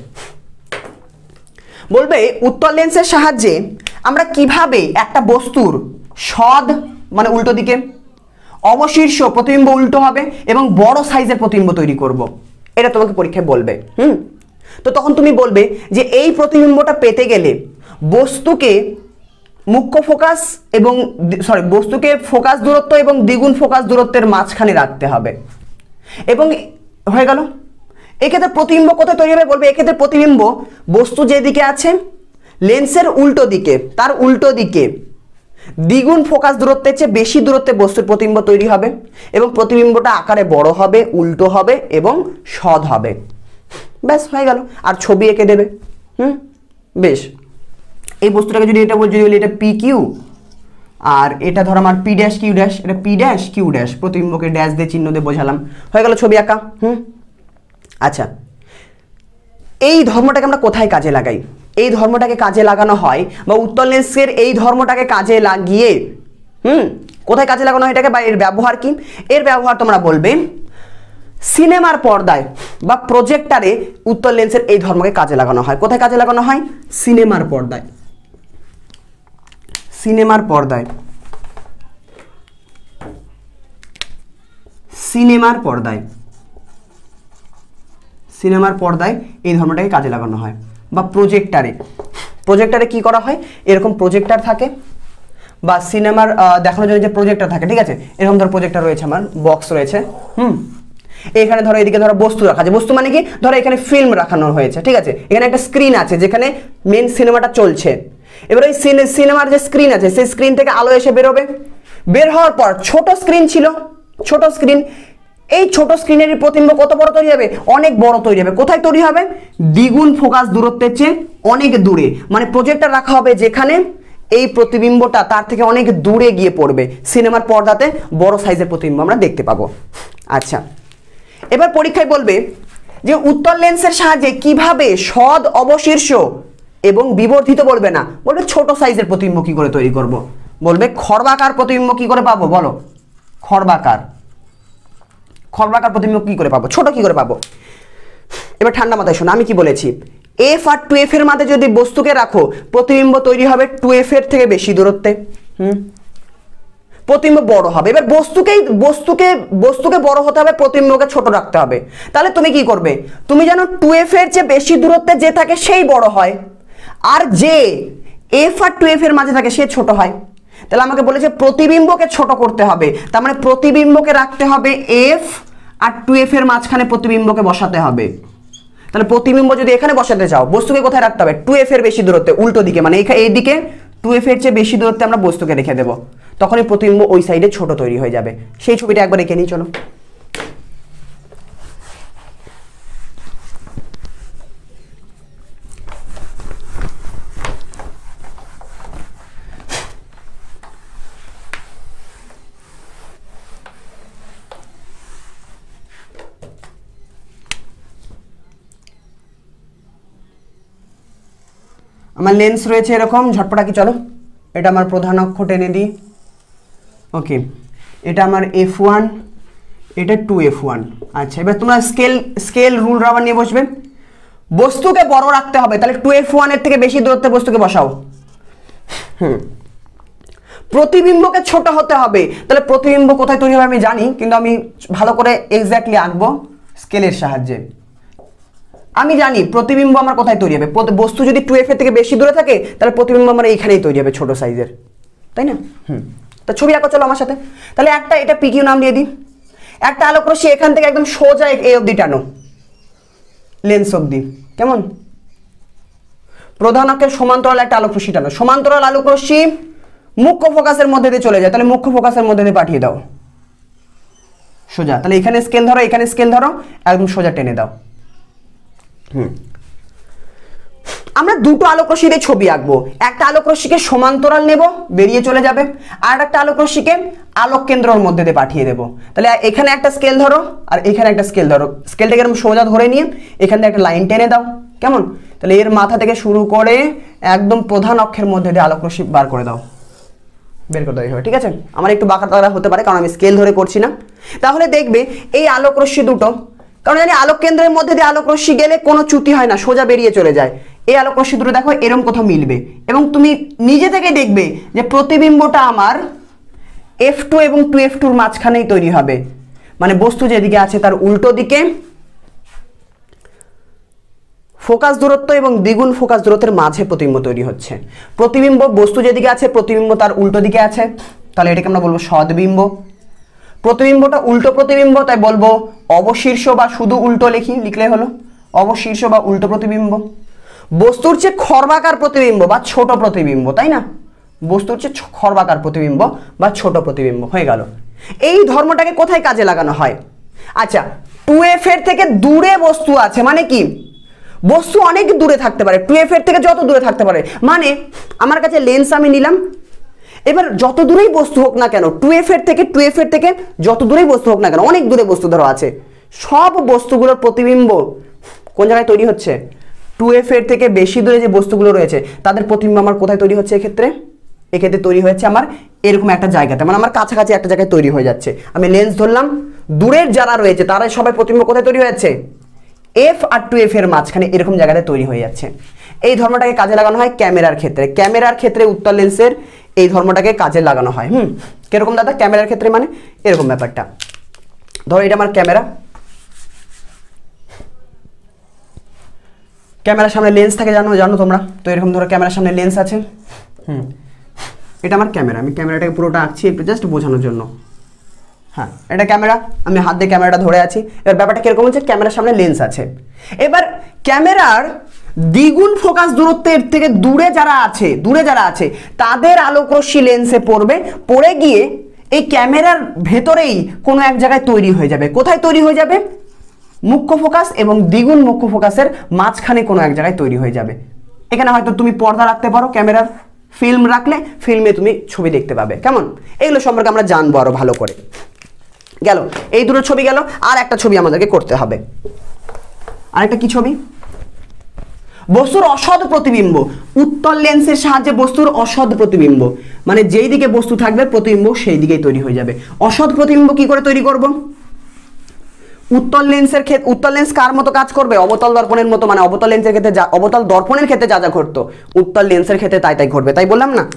বলবে উত্তল লেন্সের সাহায্যে আমরা কিভাবে একটা বস্তুর সদ মানে উল্টো দিকে, অবশীর্ষ প্রতিবিম্ব উল্টো হবে এবং বড় সাইজের প্রতিবিম্ব তৈরি করব, এটা তোমাকে পরীক্ষায় বলবে। হুম তো তখন তুমি বলবে যে এই প্রতিবিম্বটা পেতে গেলে বস্তুকে মুখ্য ফোকাস এবং সরি বস্তুকে ফোকাস দূরত্ব এবং দ্বিগুণ ফোকাস দূরত্বের মাঝখানে রাখতে হবে, এবং হয়ে গেল। এক্ষেত্রে প্রতিবিম্ব কোথায় তৈরি হবে? বলবে এক্ষেত্রে প্রতিবিম্ব বস্তু যেদিকে আছে লেন্সের উল্টো দিকে, তার উল্টো দিকে দ্বিগুণ ফোকাস দূরত্বের চেয়ে বেশি দূরত্বে বস্তুর প্রতিবিম্ব তৈরি হবে, এবং প্রতিবিম্বটা আকারে বড় হবে, উল্টো হবে এবং সৎ হবে। ব্যাস হয়ে গেল, আর ছবি এঁকে দেবে। হুম বেশ, এই বস্তুটাকে যদি এটা বলি, যদি বলি এটা পি কিউ, আর এটা ধর আমার পি ড্যাশ কিউ ড্যাশ, এটা পি ড্যাশ কিউ ড্যাশ, প্রতিবিম্বকে ড্যাশ দিয়ে চিহ্ন দিয়ে বোঝালাম, হয়ে গেল ছবি আঁকা। হুম আচ্ছা, এই ধর্মটাকে আমরা কোথায় কাজে লাগাই? এই ধর্মটাকে কাজে লাগানো হয় বা উত্তল লেন্সের এই ধর্মটাকে কাজে লাগিয়ে হুম কোথায় কাজে লাগানো হয় এটাকে, বা এর ব্যবহার কি? এর ব্যবহার তোমরা বলবে সিনেমার পর্দায় বা প্রজেক্টারে উত্তল লেন্সের এই ধর্মকে কাজে লাগানো হয়। কোথায় কাজে লাগানো হয়? সিনেমার পর্দায়। সিনেমার পর্দায় সিনেমার পর্দায় সিনেমার পর্দায় এই ধর্মটাকে কাজে লাগানো হয়। বা প্রজেক্টারে প্রজেক্টারে কি করা হয়, এরকম প্রজেক্টার থাকে বা সিনেমার দেখানোর জন্য যে প্রজেক্টার থাকে, ঠিক আছে, এরকম ধরো প্রজেক্টার রয়েছে, আমার বক্স রয়েছে, হুম এখানে ধরো এদিকে ধরো বস্তু রাখা আছে, বস্তু মানে কি, ধরো এখানে ফিল্ম রাখানো হয়েছে, ঠিক আছে, এখানে একটা স্ক্রিন আছে যেখানে মেন সিনেমাটা চলছে। এবার ওই সিনেমার যে স্ক্রিন আছে সেই স্ক্রিন থেকে আলো এসে বেরোবে, বের হওয়ার পর ছোট স্ক্রিন ছিল, ছোট স্ক্রিন, এই ছোট স্ক্রিনের প্রতিবিম্ব কত বড় তৈরি হবে, অনেক বড় তৈরি হবে। কোথায় তৈরি হবে? দ্বিগুণ ফোকাস দূরত্বের চেয়ে অনেক দূরে, মানে প্রজেক্টর রাখা হবে যেখানে এই প্রতিবিম্বটা তার থেকে অনেক দূরে গিয়ে পড়বে। সিনেমার পর্দাতে বড় সাইজের প্রতিবিম্ব আমরা দেখতে পাবো। আচ্ছা, এবার পরীক্ষায় বলবে যে উত্তল লেন্সের সাহায্যে কিভাবে সদ অবশীর্ষ এবং বিবর্ধিত, বলবে না, বলবে ছোট সাইজের প্রতিবিম্ব কি করে তৈরি করব, বলবে খর্বাকার প্রতিবিম্ব কি করে পাবো, বলো খর্বাকার খর্বাকার প্রতিবিম্ব কি করে পাবো, ছোট কি করে পাবো। এবার ঠান্ডা মাথায় শোনো, আমি কি বলেছি, এফ আর টু এফ এর মাঝে যদি বস্তুকে রাখো প্রতিবিম্ব তৈরি হবে টু এফ এর থেকে বেশি দূরত্বে, হুম প্রতিবিম্ব বড় হবে। এবার বস্তুকেই বস্তুকে বস্তুকে বড় হতে হবে, প্রতিবিম্বকে ছোট রাখতে হবে। তাহলে তুমি কি করবে, তুমি জানো টু এফ এর চেয়ে বেশি দূরত্বে যে থাকে সেই বড় হয়, আর যে এফ আর টু এফ এর মাঝে থাকে সে ছোট হয়। তাহলে আমাকে বলেছে প্রতিবিম্বকে ছোট করতে হবে, তার মানে প্রতিবিম্বকে রাখতে হবে এফ আর টু এফ এর মাঝখানে প্রতিবিম্বকে বসাতে হবে। তাহলে প্রতিবিম্ব যদি এখানে বসাতে চাও, বস্তুকে কোথায় রাখতে হবে, টু এফ এর বেশি দূরত্বে, উল্টো দিকে, মানে এই দিকে টু এফ এর চেয়ে বেশি দূরত্বে আমরা বস্তুকে রেখে দেবো, তখনই প্রতিবিম্ব ওই সাইডে ছোট তৈরি হয়ে যাবে। সেই ছবিটা একবার এঁকে নিই, চলো। আমার লেন্স রয়েছে এরকম, ঝটপটা কি, চলো এটা আমার প্রধান অক্ষ টেনে দিই, ওকে, এটা আমার এফ ওয়ান, এটা টু এফ ওয়ান। আচ্ছা, এবার তোমরা স্কেল স্কেল রুল রাবার নিয়ে বসবে, বস্তুকে বড় রাখতে হবে, তাহলে টু এফ ওয়ান এর থেকে বেশি দূরত্বে বস্তুকে বসাও, হুম প্রতিবিম্বকে ছোট হতে হবে, তাহলে প্রতিবিম্ব কোথায় তৈরি হবে আমি জানি, কিন্তু আমি ভালো করে এক্স্যাক্টলি আঁকবো স্কেলের সাহায্যে। আমি জানি প্রতিবিম্ব আমার কোথায় তৈরি হবে, বস্তু যদি টু এফ এর থেকে বেশি দূরে থাকে তাহলে প্রতিবিম্ব আমার এইখানেই তৈরি হবে, ছোট সাইজের, তাই না? হুম তা ছবি আঁকো চলো আমার সাথে। তাহলে একটা এটা পিকিউ নাম দিয়ে দিই, একটা আলোক রশ্মি এখান থেকে একদম সোজা এই অবধি টানো, লেন্স অবধি, কেমন? প্রধান অক্ষের সমান্তরাল একটা আলোক রশ্মি টানো, সমান্তরাল আলোক রশ্মি মুখ্য ফোকাসের মধ্যে দিয়ে চলে যায়, তাহলে মুখ্য ফোকাসের মধ্যে দিয়ে পাঠিয়ে দাও সোজা। তাহলে এখানে স্কেল ধরো, এখানে স্কেল ধরো, একদম সোজা টেনে দাও। হুম আমরা দুটো আলোক রশ্মি দিয়ে ছবি আঁকবো, একটা আলোক রশ্মিকে সমান্তরাল নেব, বেরিয়ে চলে যাবে, আর একটা আলোক রশ্মিকে আলোক কেন্দ্রের মধ্যে দিয়ে পাঠিয়ে দেবো। তাহলে এখানে একটা স্কেল ধরো আর এখানে একটা স্কেল ধরো, স্কেলটাকে এরকম সোজা ধরে নিয়ে এখান থেকে একটা লাইন টেনে দাও, কেমন? তাহলে এর মাথা থেকে শুরু করে একদম প্রধান অক্ষের মধ্যে দিয়ে আলোক রশ্মি বার করে দাও, বের করে দেওয়া হবে, ঠিক আছে? আমার একটু বাঁকা তারা হতে পারে কারণ আমি স্কেল ধরে করছি না। তাহলে দেখবে এই আলোক রশ্মি দুটো, কারণ জানি আলোক কেন্দ্রের মধ্যে দিয়ে আলোক রশ্মি গেলে কোনো চ্যুতি হয় না, সোজা বেরিয়ে চলে যায়। এই আলোক রশ্মি দুটো দেখো এরকম কোথাও মিলবে, এবং তুমি নিজে থেকে দেখবে যে প্রতিবিম্বটা আমার এফ টু এবং টু এফ টুর মাঝখানেই তৈরি হবে, মানে বস্তু যেদিকে আছে তার উল্টো দিকে ফোকাস দূরত্ব এবং দ্বিগুণ ফোকাস দূরত্বের মাঝে প্রতিবিম্ব তৈরি হচ্ছে। প্রতিবিম্ব বস্তু যেদিকে আছে প্রতিবিম্ব তার উল্টো দিকে আছে, তাহলে এটাকে আমরা বলবো সদবিম্ব। প্রতিবিম্বটা উল্টো প্রতিবিম্ব, তাই বলবো অবশীর্ষ, বা শুধু উল্টো লিখি, লিখলে হলো অবশীর্ষ বা উল্টো প্রতিবিম্ব। বস্তুর চেয়ে খর্বাকার প্রতিবিম্ব বা ছোট প্রতিবিম্ব, তাই না? বস্তুর চেয়ে খর্বাকার প্রতিবিম্ব বা ছোট প্রতিবিম্ব হয়ে গেল। এই ধর্মটাকে কোথায় কাজে লাগানো হয়? আচ্ছা, টু এফ এর থেকে দূরে বস্তু আছে, মানে কি বস্তু অনেক দূরে থাকতে পারে, টু এফ এর থেকে যত দূরে থাকতে পারে, মানে আমার কাছে লেন্স আমি নিলাম, এবার যত দূরেই বস্তু হোক না কেন, টু এফ এর থেকে টু এফ এর থেকে যত দূরেই বস্তু হোক না কেন, অনেক দূরে বস্তু ধরো আছে, সব বস্তুগুলোর প্রতিবিম্ব কোন জায়গায় তৈরি হচ্ছে? টু এফ এর থেকে বেশি দূরে যে বস্তুগুলো রয়েছে তাদের প্রতিবিম্ব আমার কোথায় তৈরি হচ্ছে এক্ষেত্রে? এক্ষেত্রে তৈরি হচ্ছে আমার এরকম একটা জায়গাতে, মানে আমার কাছাকাছি একটা জায়গায় তৈরি হয়ে যাচ্ছে। আমি লেন্স ধরলাম, দূরের যারা রয়েছে তারা সবাই প্রতিবিম্ব কোথায় তৈরি হয়ে যাচ্ছে? এফ আর টু এফ এর মাঝখানে এরকম জায়গাতে তৈরি হয়ে যাচ্ছে। এই ধর্মটাকে কাজে লাগানো হয় ক্যামেরার ক্ষেত্রে। ক্যামেরার ক্ষেত্রে উত্তল লেন্সের এই ধর্মটাকে কাজে লাগানো হয়। হুম, কিরকম দাদা? ক্যামেরার ক্ষেত্রে মানে এরকম ব্যাপারটা। ধরো এটা আমার ক্যামেরা, ক্যামেরার সামনে লেন্স থাকে, জানো জানো তোমরা তো। এরকম ধরো ক্যামেরার সামনে লেন্স আছে। হুম, এটা আমার ক্যামেরা। আমি ক্যামেরাটাকে পুরোটা আঁকছি একটু জাস্ট বোঝানোর জন্য। হ্যাঁ, এটা ক্যামেরা, আমি হাত দিয়ে ক্যামেরাটা ধরে আছি। এবার ব্যাপারটা কিরকম হচ্ছে, ক্যামেরার সামনে লেন্স আছে। এবার ক্যামেরার দ্বিগুণ ফোকাস দূরত্বের থেকে দূরে যারা আছে দূরে যারা আছে তাদের আলোকরশ্মি লেন্সে পড়বে, পড়ে গিয়ে এই ক্যামেরার ভেতরেই কোনো এক জায়গায় তৈরি হয়ে যাবে। কোথায় তৈরি হয়ে যাবে? মুখ্য ফোকাস এবং দ্বিগুণ মুখ্য ফোকাসের মাঝখানে কোনো এক জায়গায় তৈরি হয়ে যাবে। এখানে হয়তো তুমি পর্দা রাখতে পারো, ক্যামেরার ফিল্ম রাখলে ফিল্মে তুমি ছবি দেখতে পাবে। কেমন? এগুলো সম্পর্কে আমরা জানবো আরো ভালো করে। গেল এই দুটো ছবি গেল, আর একটা ছবি আমাদেরকে করতে হবে। আরেকটা কি ছবি? বস্তুর অসৎ প্রতিবিম্ব। উত্তল লেন্সের সাহায্যে বস্তুর অসৎ প্রতিবিম্ব, মানে যেই দিকে বস্তু থাকবে প্রতিবিম্ব সেই দিকেই তৈরি হয়ে যাবে। অসৎ প্রতিবিম্ব কি করে তৈরি করব? উত্তল লেন্সের ক্ষেত্রে উত্তল লেন্স কার মতো কাজ করবে? অবতল দর্পণের মতো, মানে অবতল লেন্সের ক্ষেত্রে যা অবতল দর্পণের ক্ষেত্রে যা যা ঘটতো উত্তল লেন্সের ক্ষেত্রে তাই তাই ঘটবে, তাই বললাম না?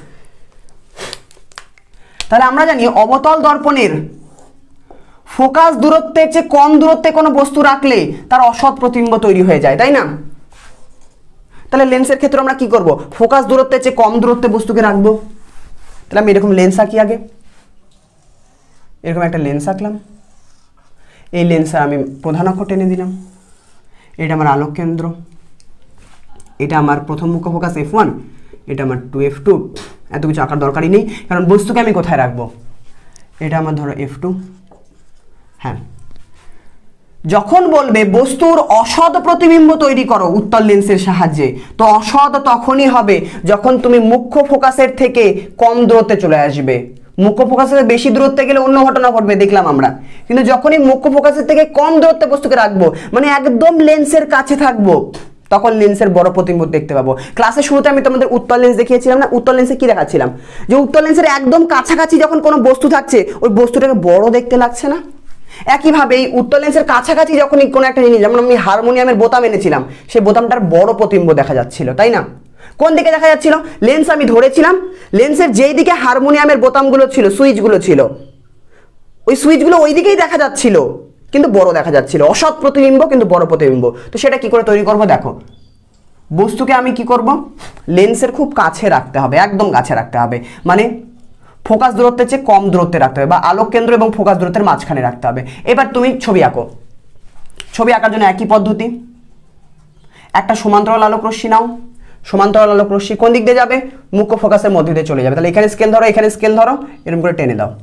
তাহলে আমরা জানি অবতল দর্পণের ফোকাস দূরত্বের চেয়ে কম দূরত্বে কোনো বস্তু রাখলে তার অসৎ প্রতিবিম্ব তৈরি হয়ে যায়, তাই না? তাহলে লেন্সের ক্ষেত্রে আমরা কি করব? ফোকাস দূরত্বের চেয়ে কম দূরত্বে বস্তুকে রাখবো। তাহলে আমি এরকম লেন্স আঁকি আগে, এরকম একটা লেন্স আঁকলাম। এই লেন্সে আমি প্রধান অক্ষ টেনে দিলাম। এটা আমার আলোক কেন্দ্র, এটা আমার প্রথম মুখ্য ফোকাস এফ ওয়ান, এটা আমার টু এফ টু। এত কিছু আঁকার দরকারই নেই, কারণ বস্তুকে আমি কোথায় রাখবো? এটা আমার ধরো এফ টু। হ্যাঁ, যখন বলবে বস্তুর অসৎ প্রতিবিম্ব তৈরি করো উত্তল লেন্সের সাহায্যে, তো অসৎ তখনই হবে যখন তুমি মুখ্য ফোকাসের থেকে কম দূরত্বে চলে আসবে। মুখ্য ফোকাসের বেশি দূরত্বে গেলে অন্য ঘটনা ঘটবে, দেখলাম আমরা। কিন্তু যখনই মুখ্য ফোকাসের থেকে কম দূরত্বে বস্তুকে রাখবো, মানে একদম লেন্সের কাছে থাকবো, তখন লেন্সের বড় প্রতিবিম্ব দেখতে পাবো। ক্লাসের শুরুতে আমি তোমাদের উত্তল লেন্স দেখিয়েছিলাম না? উত্তল লেন্সে কি দেখাচ্ছিলাম? যে উত্তল লেন্সের একদম কাছাকাছি যখন কোনো বস্তু থাকছে ওই বস্তুটাকে বড় দেখতে লাগছে না? একইভাবে এই উত্তল লেন্সের কাছাকাছি যখনই কোনো একটা জিনিস, যেমন আমি হারমোনিয়ামের বোতাম এনেছিলাম, সেই বোতামটার বড় প্রতিবিম্ব দেখা যাচ্ছিল, তাই না? কোন দিকে দেখা যাচ্ছিল? লেন্স আমি ধরেছিলাম, লেন্সের যেই দিকে হারমোনিয়ামের বোতামগুলো ছিল, সুইচগুলো ছিল, ওই সুইচগুলো ওই দিকেই দেখা যাচ্ছিল, কিন্তু বড় দেখা যাচ্ছিল। অসৎ প্রতিবিম্ব কিন্তু বড় প্রতিবিম্ব। তো সেটা কি করে তৈরি করব? দেখো, বস্তুকে আমি কি করব? লেন্সের খুব কাছে রাখতে হবে, একদম কাছে রাখতে হবে, মানে ফোকাস দূরত্বের চেয়ে কম দূরত্বে রাখতে হবে, বা আলোক কেন্দ্র এবং ফোকাস দূরত্বের মাঝখানে রাখতে হবে। এবার তুমি ছবি আঁকো। ছবি আঁকার জন্য একই পদ্ধতি। একটা সমান্তরাল আলোক রশ্মি নাও। সমান্তরাল আলোক রশ্মি কোন দিক দিয়ে যাবে? মুখ্য ফোকাসের মধ্যে দিয়ে চলে যাবে। তাহলে এখানে স্কেল ধরো, এখানে স্কেল ধরো, এরকম করে টেনে দাও।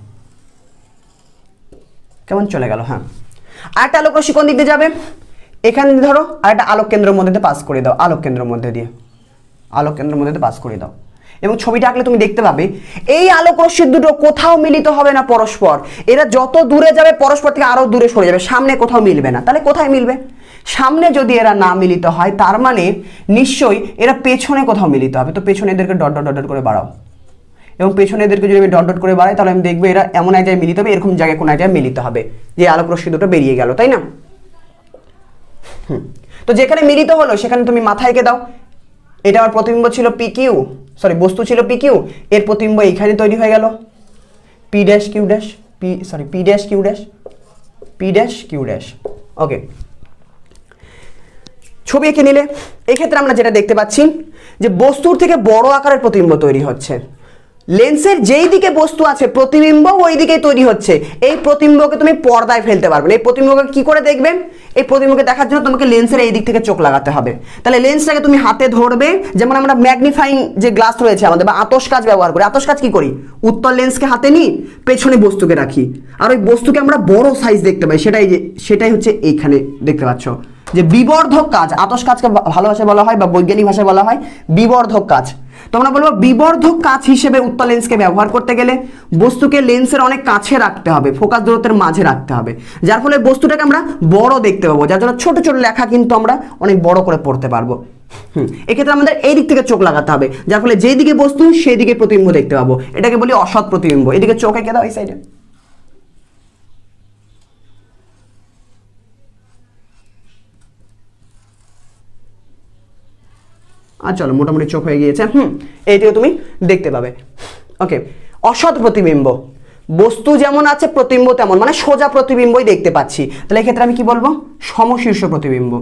কেমন? চলে গেল। হ্যাঁ, আরেকটা আলোক রশ্মি কোন দিক দিয়ে যাবে? এখানে ধরো, আর একটা আলোক কেন্দ্রের মধ্যে দিয়ে পাস করে দাও। আলোক কেন্দ্রের মধ্যে দিয়ে আলোক কেন্দ্রের মধ্যে দিয়ে পাস করে দাও। এবং ছবিটা আঁকলে তুমি দেখতে পাবে এই আলোক রশ্মি দুটো কোথাও মিলিত হবে না পরস্পর। এরা যত দূরে যাবে পরস্পর থেকে আরো দূরে সরে যাবে, সামনে কোথাও মিলবে না। তাহলে কোথায় মিলবে? সামনে যদি এরা না মিলিত হয় তার মানে নিশ্চয়ই এরা পেছনে কোথাও মিলিত হবে। তো পেছনে এদেরকে ডট ডট ডট করে বাড়াও, এবং পেছনে এদেরকে যদি আমি ডট ডট করে বাড়াই তাহলে আমি দেখবো এরা এমন এক জায়গায় মিলিত হবে, এরকম জায়গায় কোন এক জায়গায় মিলিত হবে, যে আলোক রশ্মি দুটো বেরিয়ে গেল, তাই না? হুম, তো যেখানে মিলিত হলো সেখানে তুমি মাথায় এঁকে দাও। এটা আমার প্রতিবিম্ব ছিল পি কিউ, সরি বস্তু ছিল পি কিউ, এর প্রতিবিম্ব এইখানে তৈরি হয়ে গেল P dash Q dash, P sorry P dash Q dash, P dash Q dash. Okay, ছবি এঁকে নিলে এক্ষেত্রে আমরা যেটা দেখতে পাচ্ছি যে বস্তুর থেকে বড় আকারের প্রতিবিম্ব তৈরি হচ্ছে। লেন্সের যেই দিকে বস্তু আছে প্রতিবিম্ব ওই দিকেই তৈরি হচ্ছে। এই প্রতিবিম্বকে তুমি পর্দায় ফেলতে পারবে না। এই প্রতিবিম্বকে কি করে দেখবে? এই প্রতিবিম্বকে দেখার জন্য তোমাকে লেন্সের এই দিক থেকে চোখ লাগাতে হবে। তাহলে লেন্সটাকে তুমি হাতে ধরবে, যেমন আমরা ম্যাগনিফাইং যে গ্লাস রয়েছে আমাদের, বা আতশ কাঁচ ব্যবহার করি। আতশ কাঁচ কি করি? উত্তল লেন্সকে হাতে নিই, পেছনে বস্তুকে রাখি, আর ওই বস্তুকে আমরা বড় সাইজ দেখতে পাই। সেটাই যে সেটাই হচ্ছে এইখানে দেখতে পাচ্ছ যে বিবর্ধক কাজ। আতশ কাঁচকে ভালো ভাষায় বলা হয় বা বৈজ্ঞানিক ভাষায় বলা হয় বিবর্ধক কাজ। তোমরা বলবো বিবর্ধক কাজ হিসেবে উত্তল লেন্সকে ব্যবহার করতে গেলে বস্তুকে লেন্সের অনেক কাছে রাখতে হবে, ফোকাস দূরত্বের মাঝে রাখতে হবে, যার ফলে বস্তুটাকে আমরা বড় দেখতে পাবো, যার জন্য ছোট ছোট লেখা কিন্তু আমরা অনেক বড় করে পড়তে পারবো। হুম এক্ষেত্রে আমাদের এই দিক থেকে চোখ লাগাতে হবে, যার ফলে যেই দিকে বস্তু সেই দিকে প্রতিবিম্ব দেখতে পাবো। এটাকে বলি অসৎ প্রতিবিম্ব। এদিকে চোখ এঁকে দাও এই সাইডে। আর চলো মোটামুটি চোখ হয়ে গিয়েছে। হুম এইটিও তুমি দেখতে পাবে। ওকে, অসৎ প্রতিবিম্ব, বস্তু যেমন আছে প্রতিবিম্ব তেমন, মানে সোজা প্রতিবিম্বই দেখতে পাচ্ছি। তাহলে এক্ষেত্রে আমি কি বলবো? সমশীর্ষ প্রতিবিম্ব।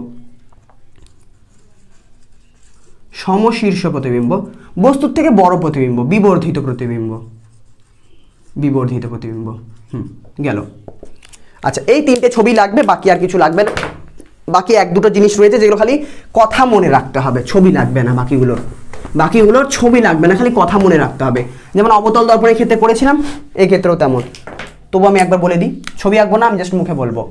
সমশীর্ষ প্রতিবিম্ব, বস্তুর থেকে বড় প্রতিবিম্ব, বিবর্ধিত প্রতিবিম্ব। বিবর্ধিত প্রতিবিম্ব। হুম গেল। আচ্ছা এই তিনটে ছবি লাগবে, বাকি আর কিছু লাগবে না। বাকি এক দুটো জিনিস রয়েছে যেগুলো খালি কথা মনে রাখতে হবে, ছবি লাগবে না বাকিগুলোর। বাকিগুলোর ছবি লাগবে না, খালি কথা মনে রাখতে হবে। যেমন অবতল দর্পণের ক্ষেত্রে করেছিলাম, এই ক্ষেত্রেও তেমন। তবু আমি একবার বলে দিই, ছবি আঁকবো না, আমি জাস্ট মুখে বলবো।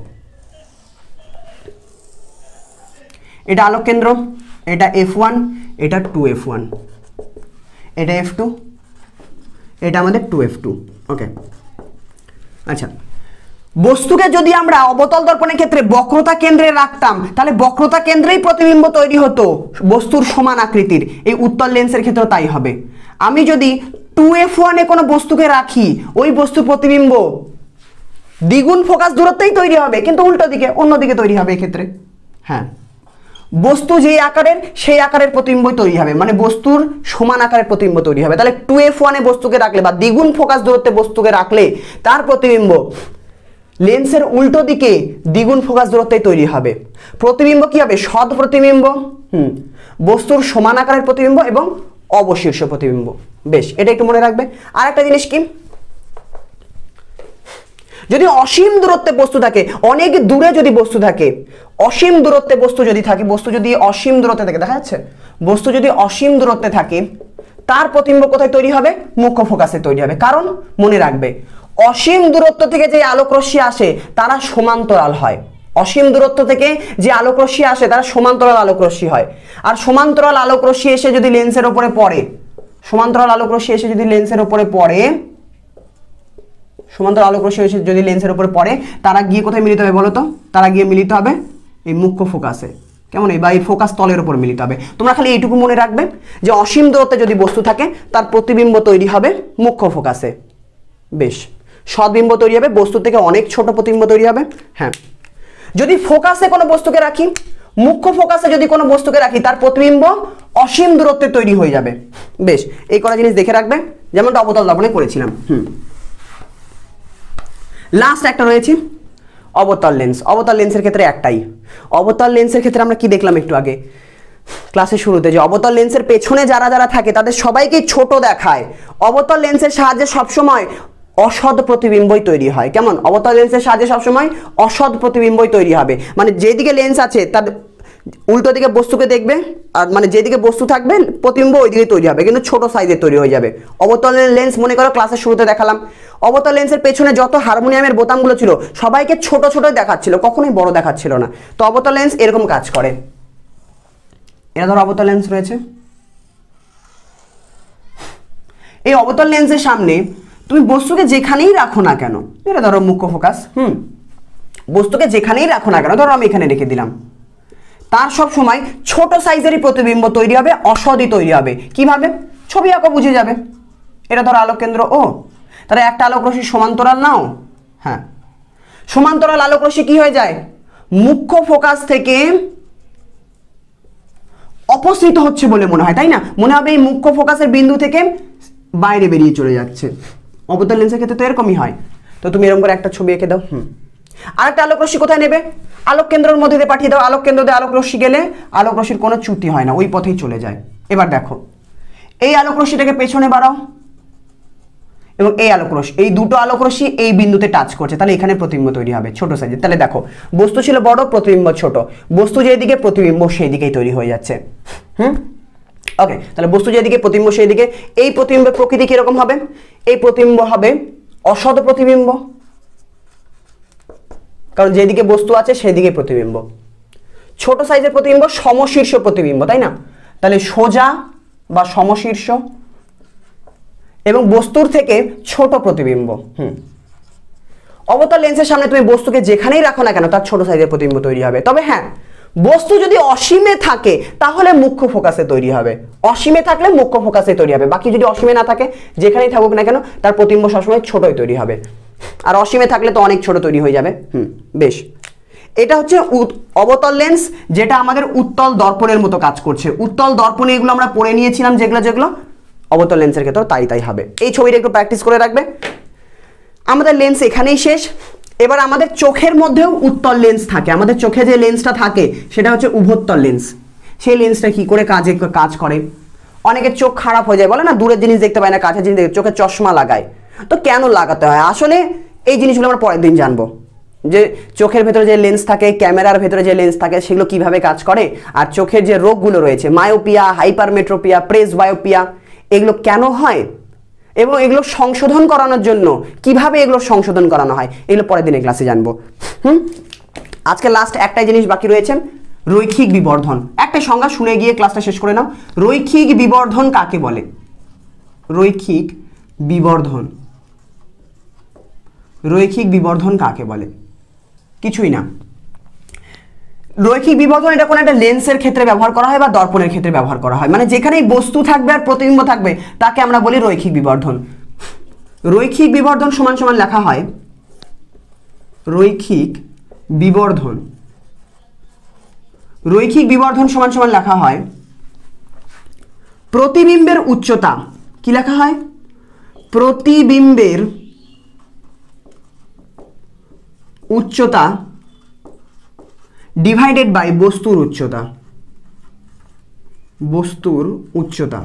এটা আলোক কেন্দ্র, এটা এফ ওয়ান, এটা টু এফ ওয়ান, এটা এফ টু, এটা আমাদের টু এফ টু। ওকে আচ্ছা, বস্তুকে যদি আমরা অবতল দর্পণের ক্ষেত্রে বক্রতা কেন্দ্রে রাখতাম, তাহলে বক্রতা কেন্দ্রেই প্রতিবিম্ব তৈরি হতো বস্তুর সমান আকৃতির। এই উত্তল লেন্সের ক্ষেত্রে তাই হবে। আমি যদি টু এফ ওয়ানে কোনো বস্তুকে রাখি, ওই বস্তুর প্রতিবিম্ব দ্বিগুণ ফোকাস দূরত্বেই তৈরি হবে, কিন্তু উল্টো দিকে অন্যদিকে তৈরি হবে এক্ষেত্রে। হ্যাঁ, বস্তু যে আকারের সেই আকারের প্রতিবিম্বই তৈরি হবে, মানে বস্তুর সমান আকারের প্রতিবিম্ব তৈরি হবে। তাহলে টু এফ ওয়ানে বস্তুকে রাখলে বা দ্বিগুণ ফোকাস দূরত্বে বস্তুকে রাখলে তার প্রতিবিম্ব লেন্সের উল্টো দিকে দ্বিগুণ ফোকাস দূরত্বে তৈরি হবে। প্রতিবিম্ব কি হবে? সৎ প্রতিবিম্ব, হুম বস্তুর সমান আকারের প্রতিবিম্ব এবং অবশীর্ষ প্রতিবিম্ব। বেশ, এটা একটু মনে রাখবে। আর একটা জিনিস কি, যদি অসীম দূরত্বে বস্তু থাকে, অনেক দূরে যদি বস্তু থাকে, অসীম দূরত্বে বস্তু যদি থাকে, বস্তু যদি অসীম দূরত্বে থাকে, দেখা যাচ্ছে বস্তু যদি অসীম দূরত্বে থাকে, তার প্রতিবিম্ব কোথায় তৈরি হবে? মুখ্য ফোকাসে তৈরি হবে। কারণ মনে রাখবে, অসীম দূরত্ব থেকে যে আলোক রশ্মি আসে তারা সমান্তরাল হয়। অসীম দূরত্ব থেকে যে আলোক রশ্মি আসে তারা সমান্তরাল আলোক রশ্মি হয়। আর সমান্তরাল আলোক রশ্মি এসে যদি লেন্সের উপরে পড়ে, সমান্তরাল আলোক রশ্মি এসে যদি লেন্সের উপরে পড়ে, সমান্তরাল আলোক রশ্মি এসে যদি লেন্সের উপরে পড়ে, তারা গিয়ে কোথায় মিলিত হবে বলো তো? তারা গিয়ে মিলিত হবে এই মুখ্য ফোকাসে। কেমন? এই বা এই ফোকাস তলের উপর মিলিত হবে। তোমরা খালি এইটুকু মনে রাখবে যে অসীম দূরত্বে যদি বস্তু থাকে তার প্রতিবিম্ব তৈরি হবে মুখ্য ফোকাসে। বেশ, সদ্বিম্ব তৈরি হবে, বস্তু থেকে অনেক ছোট প্রতিবিম্ব তৈরি হবে। হ্যাঁ, যদি ফোকাসে কোনো বস্তুকে রাখি, মুখ্য ফোকাসে যদি কোনো বস্তুকে রাখি, তার প্রতিবিম্ব অসীম দূরত্বে তৈরি হয়ে যাবে। বেশ, এই কটা জিনিস দেখে রাখবে, যেমনটা অবতল দর্পণে করেছিলাম। হুম লাস্ট একটা রয়েছে অবতল লেন্স। অবতল লেন্সের ক্ষেত্রে একটাই। অবতল লেন্সের ক্ষেত্রে আমরা কি দেখলাম একটু আগে ক্লাসের শুরুতে, যে অবতল লেন্সের পেছনে যারা যারা থাকে তাদের সবাইকে ছোট দেখায়। অবতল লেন্সের সাহায্যে সবসময় অসৎ প্রতিবিম্বই তৈরি হয়। কেমন? অবতল লেন্সের সাহায্যে সবসময় অসৎ প্রতিবিম্বই তৈরি হবে, মানে যেদিকে লেন্স আছে তার উল্টো দিকে বস্তুকে দেখবে, আর মানে যেদিকে বস্তু থাকবে প্রতিবিম্ব ওই দিকে তৈরি হবে, কিন্তু ছোট সাইজের তৈরি হয়ে যাবে। অবতল লেন্স মনে করো ক্লাসের শুরুতে দেখালাম, অবতল লেন্সের পেছনে যত হারমোনিয়ামের বোতামগুলো ছিল সবাইকে ছোট ছোট দেখাচ্ছিল, কখনোই বড় দেখাচ্ছিল না। তো অবতল লেন্স এরকম কাজ করে। এরা ধরো অবতল লেন্স রয়েছে, এই অবতল লেন্সের সামনে তুমি বস্তুকে যেখানেই রাখো না কেন, এটা ধরো মুখ্য ফোকাস, হুম বস্তুকে যেখানেই রাখো না কেন, ধরো আমি এখানে রেখে দিলাম, তার সব সময় ছোট সাইজেরই প্রতিবিম্ব তৈরি হবে, অসৎই তৈরি হবে। কিভাবে? ছবি আঁকো বুঝে যাবে। এটা ধরো আলোক কেন্দ্র ও, তাহলে একটা আলোক রশ্মি সমান্তরাল নাও। হ্যাঁ, সমান্তরাল আলোক রশ্মি কি হয়ে যায়? মুখ্য ফোকাস থেকে অপসৃত হচ্ছে বলে মনে হয়, তাই না? মনে হবে এই মুখ্য ফোকাসের বিন্দু থেকে বাইরে বেরিয়ে চলে যাচ্ছে। অবতল লেন্সের ক্ষেত্রে তো এরকমই হয়। তো তুমি এরকম করে একটা ছবি এঁকে দাও। হুম আরেকটা আলোক রশ্মি কোথায় নেবে? আলোক কেন্দ্রের মধ্যে দিয়ে পাঠিয়ে দাও। আলোক কেন্দ্র দিয়ে আলোক রশ্মি গেলে আলোক রশ্মির কোনো চ্যুতি হয় না, ওই পথেই চলে যায়। এবার দেখো, এই আলোক রশ্মিটাকে পেছনে বাড়াও এবং এই আলোক রশ্মি, এই দুটো আলোক রশ্মি এই বিন্দুতে টাচ করছে, তাহলে এখানে প্রতিবিম্ব তৈরি হবে ছোট সাইজের। তাহলে দেখো, বস্তু ছিল বড়, প্রতিবিম্ব ছোট, বস্তু যেদিকে প্রতিবিম্ব সেই দিকেই তৈরি হয়ে যাচ্ছে। হুম ওকে, তাহলে বস্তু যেদিকে প্রতিবিম্ব সেই দিকে। এই প্রতিবিম্বের প্রকৃতি কিরকম হবে? এই প্রতিবিম্ব হবে অসৎ প্রতিবিম্ব, কারণ যেদিকে বস্তু আছে সেদিকে প্রতিবিম্ব। ছোট সাইজের প্রতিবিম্ব সমশীর্ষ প্রতিবিম্ব, তাই না? তাহলে সোজা বা সমশীর্ষ এবং বস্তুর থেকে ছোট প্রতিবিম্ব। হুম অবতল লেন্সের সামনে তুমি বস্তুকে যেখানেই রাখো না কেন তার ছোট সাইজের প্রতিবিম্ব তৈরি হবে। তবে হ্যাঁ, বস্তু যদি অসীমে থাকে তাহলে মুখ্য ফোকাসে তৈরি হবে, অসীমে থাকলে মুখ্য ফোকাসে তৈরি হবে, বাকি যদি অসীমে না থাকে যেখানেই থাকুক না কেন তার প্রতিবিম্ব সবসময় ছোটই তৈরি হবে, আর অসীমে থাকলে তো অনেক ছোট তৈরি হয়ে যাবে। হুম বেশ, এটা হচ্ছে অবতল লেন্স, যেটা আমাদের উত্তল দর্পণের মতো কাজ করছে। উত্তল দর্পণে এগুলো আমরা পড়ে নিয়েছিলাম, যেগুলো যেগুলো অবতল লেন্সের ক্ষেত্রে তাই তাই হবে। এই ছবিটা একটু প্র্যাকটিস করে রাখবে। আমাদের লেন্স এখানেই শেষ। এবার আমাদের চোখের মধ্যেও উত্তল লেন্স থাকে, আমাদের চোখে যে লেন্সটা থাকে সেটা হচ্ছে উভত্তল লেন্স। সেই লেন্সটা কি করে কাজে কাজ করে? অনেকের চোখ খারাপ হয়ে যায়, বলে না দূরের জিনিস দেখতে পায় না, কাছের জিনিস দেখতে, চোখে চশমা লাগায়। তো কেন লাগাতে হয়? আসলে এই জিনিসগুলো আমরা পরের দিন জানবো, যে চোখের ভেতরে যে লেন্স থাকে, ক্যামেরার ভেতরে যে লেন্স থাকে, সেগুলো কিভাবে কাজ করে, আর চোখের যে রোগগুলো রয়েছে মায়োপিয়া, হাইপারমেট্রোপিয়া, প্রেসবায়োপিয়া, এগুলো কেন হয় এবং এগুলো সংশোধন করানোর জন্য কিভাবে এগুলো সংশোধন করানো হয়, এগুলো পরের দিনের ক্লাসে জানবো। হুম আজকে লাস্ট একটাই জিনিস বাকি রয়েছে, রৈখিক বিবর্ধন। একটা সংজ্ঞা শুনে গিয়ে ক্লাসটা শেষ করে নাও। রৈখিক বিবর্ধন কাকে বলে? রৈখিক বিবর্ধন, রৈখিক বিবর্ধন কাকে বলে? কিছুই না। রৈখিক বিবর্ধন এটা কোনো একটা লেন্সের ক্ষেত্রে ব্যবহার করা হয় বা দর্পণের ক্ষেত্রে ব্যবহার করা হয়, মানে যেখানেই বস্তু থাকবে আর প্রতিবিম্ব থাকবে তাকে আমরা বলি রৈখিক বিবর্ধন। রৈখিক বিবর্ধন সমান সমান লেখা হয় রৈখিক বিবর্ধন, রৈখিক বিবর্ধন সমান সমান লেখা হয় প্রতিবিম্বের উচ্চতা। কি লেখা হয়? প্রতিবিম্বের উচ্চতা ডিভাইডেড বাই বস্তুর উচ্চতা, বস্তুর উচ্চতা।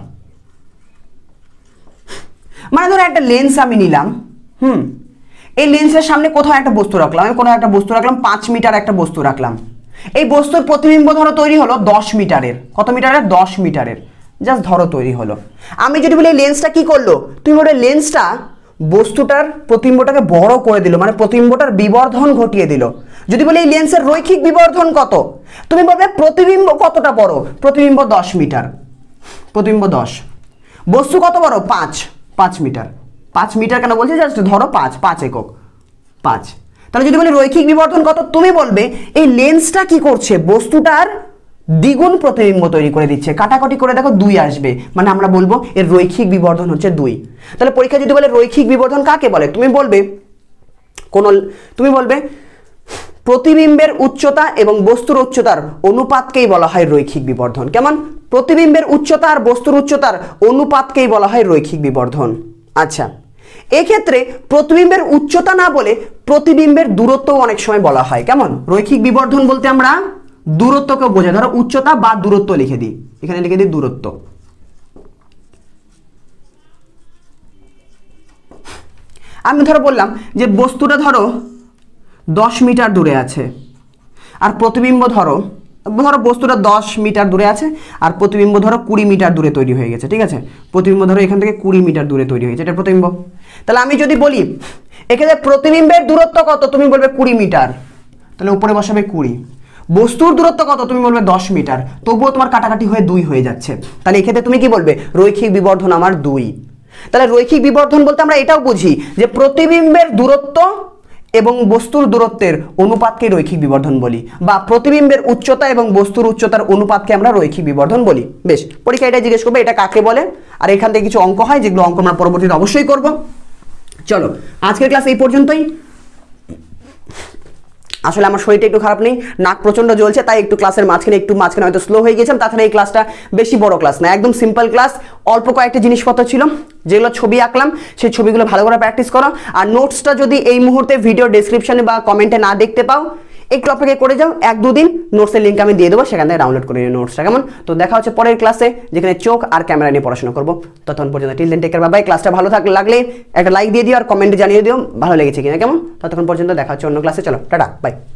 মানে ধরো একটা লেন্স আমি নিলাম, হুম এই লেন্সের সামনে কোথাও একটা বস্তু রাখলাম, আমি কোথাও একটা বস্তু রাখলাম, পাঁচ মিটার একটা বস্তু রাখলাম। এই বস্তুর প্রতিবিম্ব ধরো তৈরি হলো দশ মিটারের, কত মিটারের? দশ মিটারের, জাস্ট ধরো তৈরি হলো। আমি যদি বলি লেন্সটা কি করলো, তুমি বলে লেন্সটা বস্তুটার প্রতিবিম্বটাকে বড় করে দিল, মানে প্রতিবিম্বটার বিবর্ধন ঘটিয়ে দিল। যদি বলি এই লেন্সের রৈখিক বিবর্ধন কত, তুমি বলবে প্রতিবিম্ব কতটা বড়, প্রতিবিম্ব দশ মিটার, প্রতিবিম্ব দশ, বস্তু কত বড়? পাঁচ, পাঁচ মিটার। পাঁচ মিটার কেন বলছি? জাস্ট ধরো পাঁচ, পাঁচ একক, পাঁচ। তাহলে যদি বলি রৈখিক বিবর্ধন কত, তুমি বলবে এই লেন্সটা কি করছে, বস্তুটার দ্বিগুণ প্রতিবিম্ব তৈরি করে দিচ্ছে। কাটাকাটি করে দেখো দুই আসবে, মানে আমরা বলবো এর রৈখিক বিবর্ধন হচ্ছে দুই। তাহলে পরীক্ষা যদি বলে রৈখিক বিবর্ধন কাকে বলে, তুমি বলবে কোন তুমি বলবে প্রতিবিম্বের উচ্চতা এবং বস্তুর উচ্চতার অনুপাতকেই বলা হয় রৈখিক বিবর্ধন। কেমন? প্রতিবিম্বের উচ্চতা আর বস্তুর উচ্চতার অনুপাতকেই বলা হয় রৈখিক বিবর্ধন। আচ্ছা, এক্ষেত্রে প্রতিবিম্বের উচ্চতা না বলে প্রতিবিম্বের দূরত্বও অনেক সময় বলা হয়। কেমন? রৈখিক বিবর্ধন বলতে আমরা দূরত্বকে বোঝাই। ধরো উচ্চতা বা দূরত্ব লিখে দিই, এখানে লিখে দিই দূরত্ব। আমি ধরো বললাম যে বস্তুটা ধরো দশ মিটার দূরে আছে, আর প্রতিবিম্ব ধরো ধরো বস্তুটা দশ মিটার দূরে আছে আর প্রতিবিম্ব ধরো কুড়ি মিটার দূরে তৈরি হয়ে গেছে। ঠিক আছে, প্রতিবিম্ব ধরো এখান থেকে কুড়ি মিটার দূরে তৈরি হয়েছে, এটা প্রতিবিম্ব। তাহলে আমি যদি বলি এখানে প্রতিবিম্বের দূরত্ব কত, তুমি বলবে কুড়ি মিটার, তাহলে উপরে বসাবে কুড়ি। বস্তুর দূরত্ব কত, তুমি বলবে দশ মিটার, তবুও তোমার কাটাকাটি হয়ে দুই হয়ে যাচ্ছে। তাহলে এক্ষেত্রে তুমি কি বলবে? রৈখিক বিবর্ধন আমার দুই। তাহলে রৈখিক বিবর্ধন বলতে আমরা এটাও বুঝি যে প্রতিবিম্বের দূরত্ব এবং বস্তুর দূরত্বের অনুপাতকে রৈখিক বিবর্ধন বলি, বা প্রতিবিম্বের উচ্চতা এবং বস্তুর উচ্চতার অনুপাতকে আমরা রৈখিক বিবর্ধন বলি। বেশ, পরীক্ষা এটা জিজ্ঞেস করবে এটা কাকে বলে, আর এখান থেকে কিছু অঙ্ক হয় যেগুলো অঙ্ক আমরা পরবর্তীতে অবশ্যই করব। চলো আজকের ক্লাস এই পর্যন্তই। আসলে আমার শরীরটা একটু খারাপ নেই, নাক প্রচন্ড জ্বলছে, তাই একটু ক্লাসের মাঝখানে একটু মাঝখানে হয়তো স্লো হয়ে গেছিলাম। তাছাড়া এই ক্লাসটা বেশি বড় ক্লাস না, একদম সিম্পল ক্লাস। অল্প কয়েকটা জিনিসপত্র ছিল, যেগুলো ছবি আঁকলাম সেই ছবিগুলো ভালো করে প্র্যাকটিস করো। আর নোটসটা যদি এই মুহূর্তে ভিডিও ডেসক্রিপশনে বা কমেন্টে না দেখতে পাও, একটু অপেক্ষা করে যাও, এক দুদিন নোটসের লিঙ্ক আমি দিয়ে দেবো, সেখান থেকে ডাউনলোড করে নিও নোটসটা। কেমন? তো দেখা হচ্ছে পরের ক্লাসে, যেখানে চোখ আর ক্যামেরা নিয়ে পড়াশোনা করবো। ততক্ষণ পর্যন্ত till then take care, bye bye. ক্লাসটা ভালো থাকলে লাগলে একটা লাইক দিয়ে দিও আর কমেন্টে জানিয়ে দিও ভালো লেগেছে কিনা। কেমন? ততক্ষণ পর্যন্ত দেখা হচ্ছে অন্য ক্লাসে। চলো টাটা, বাই।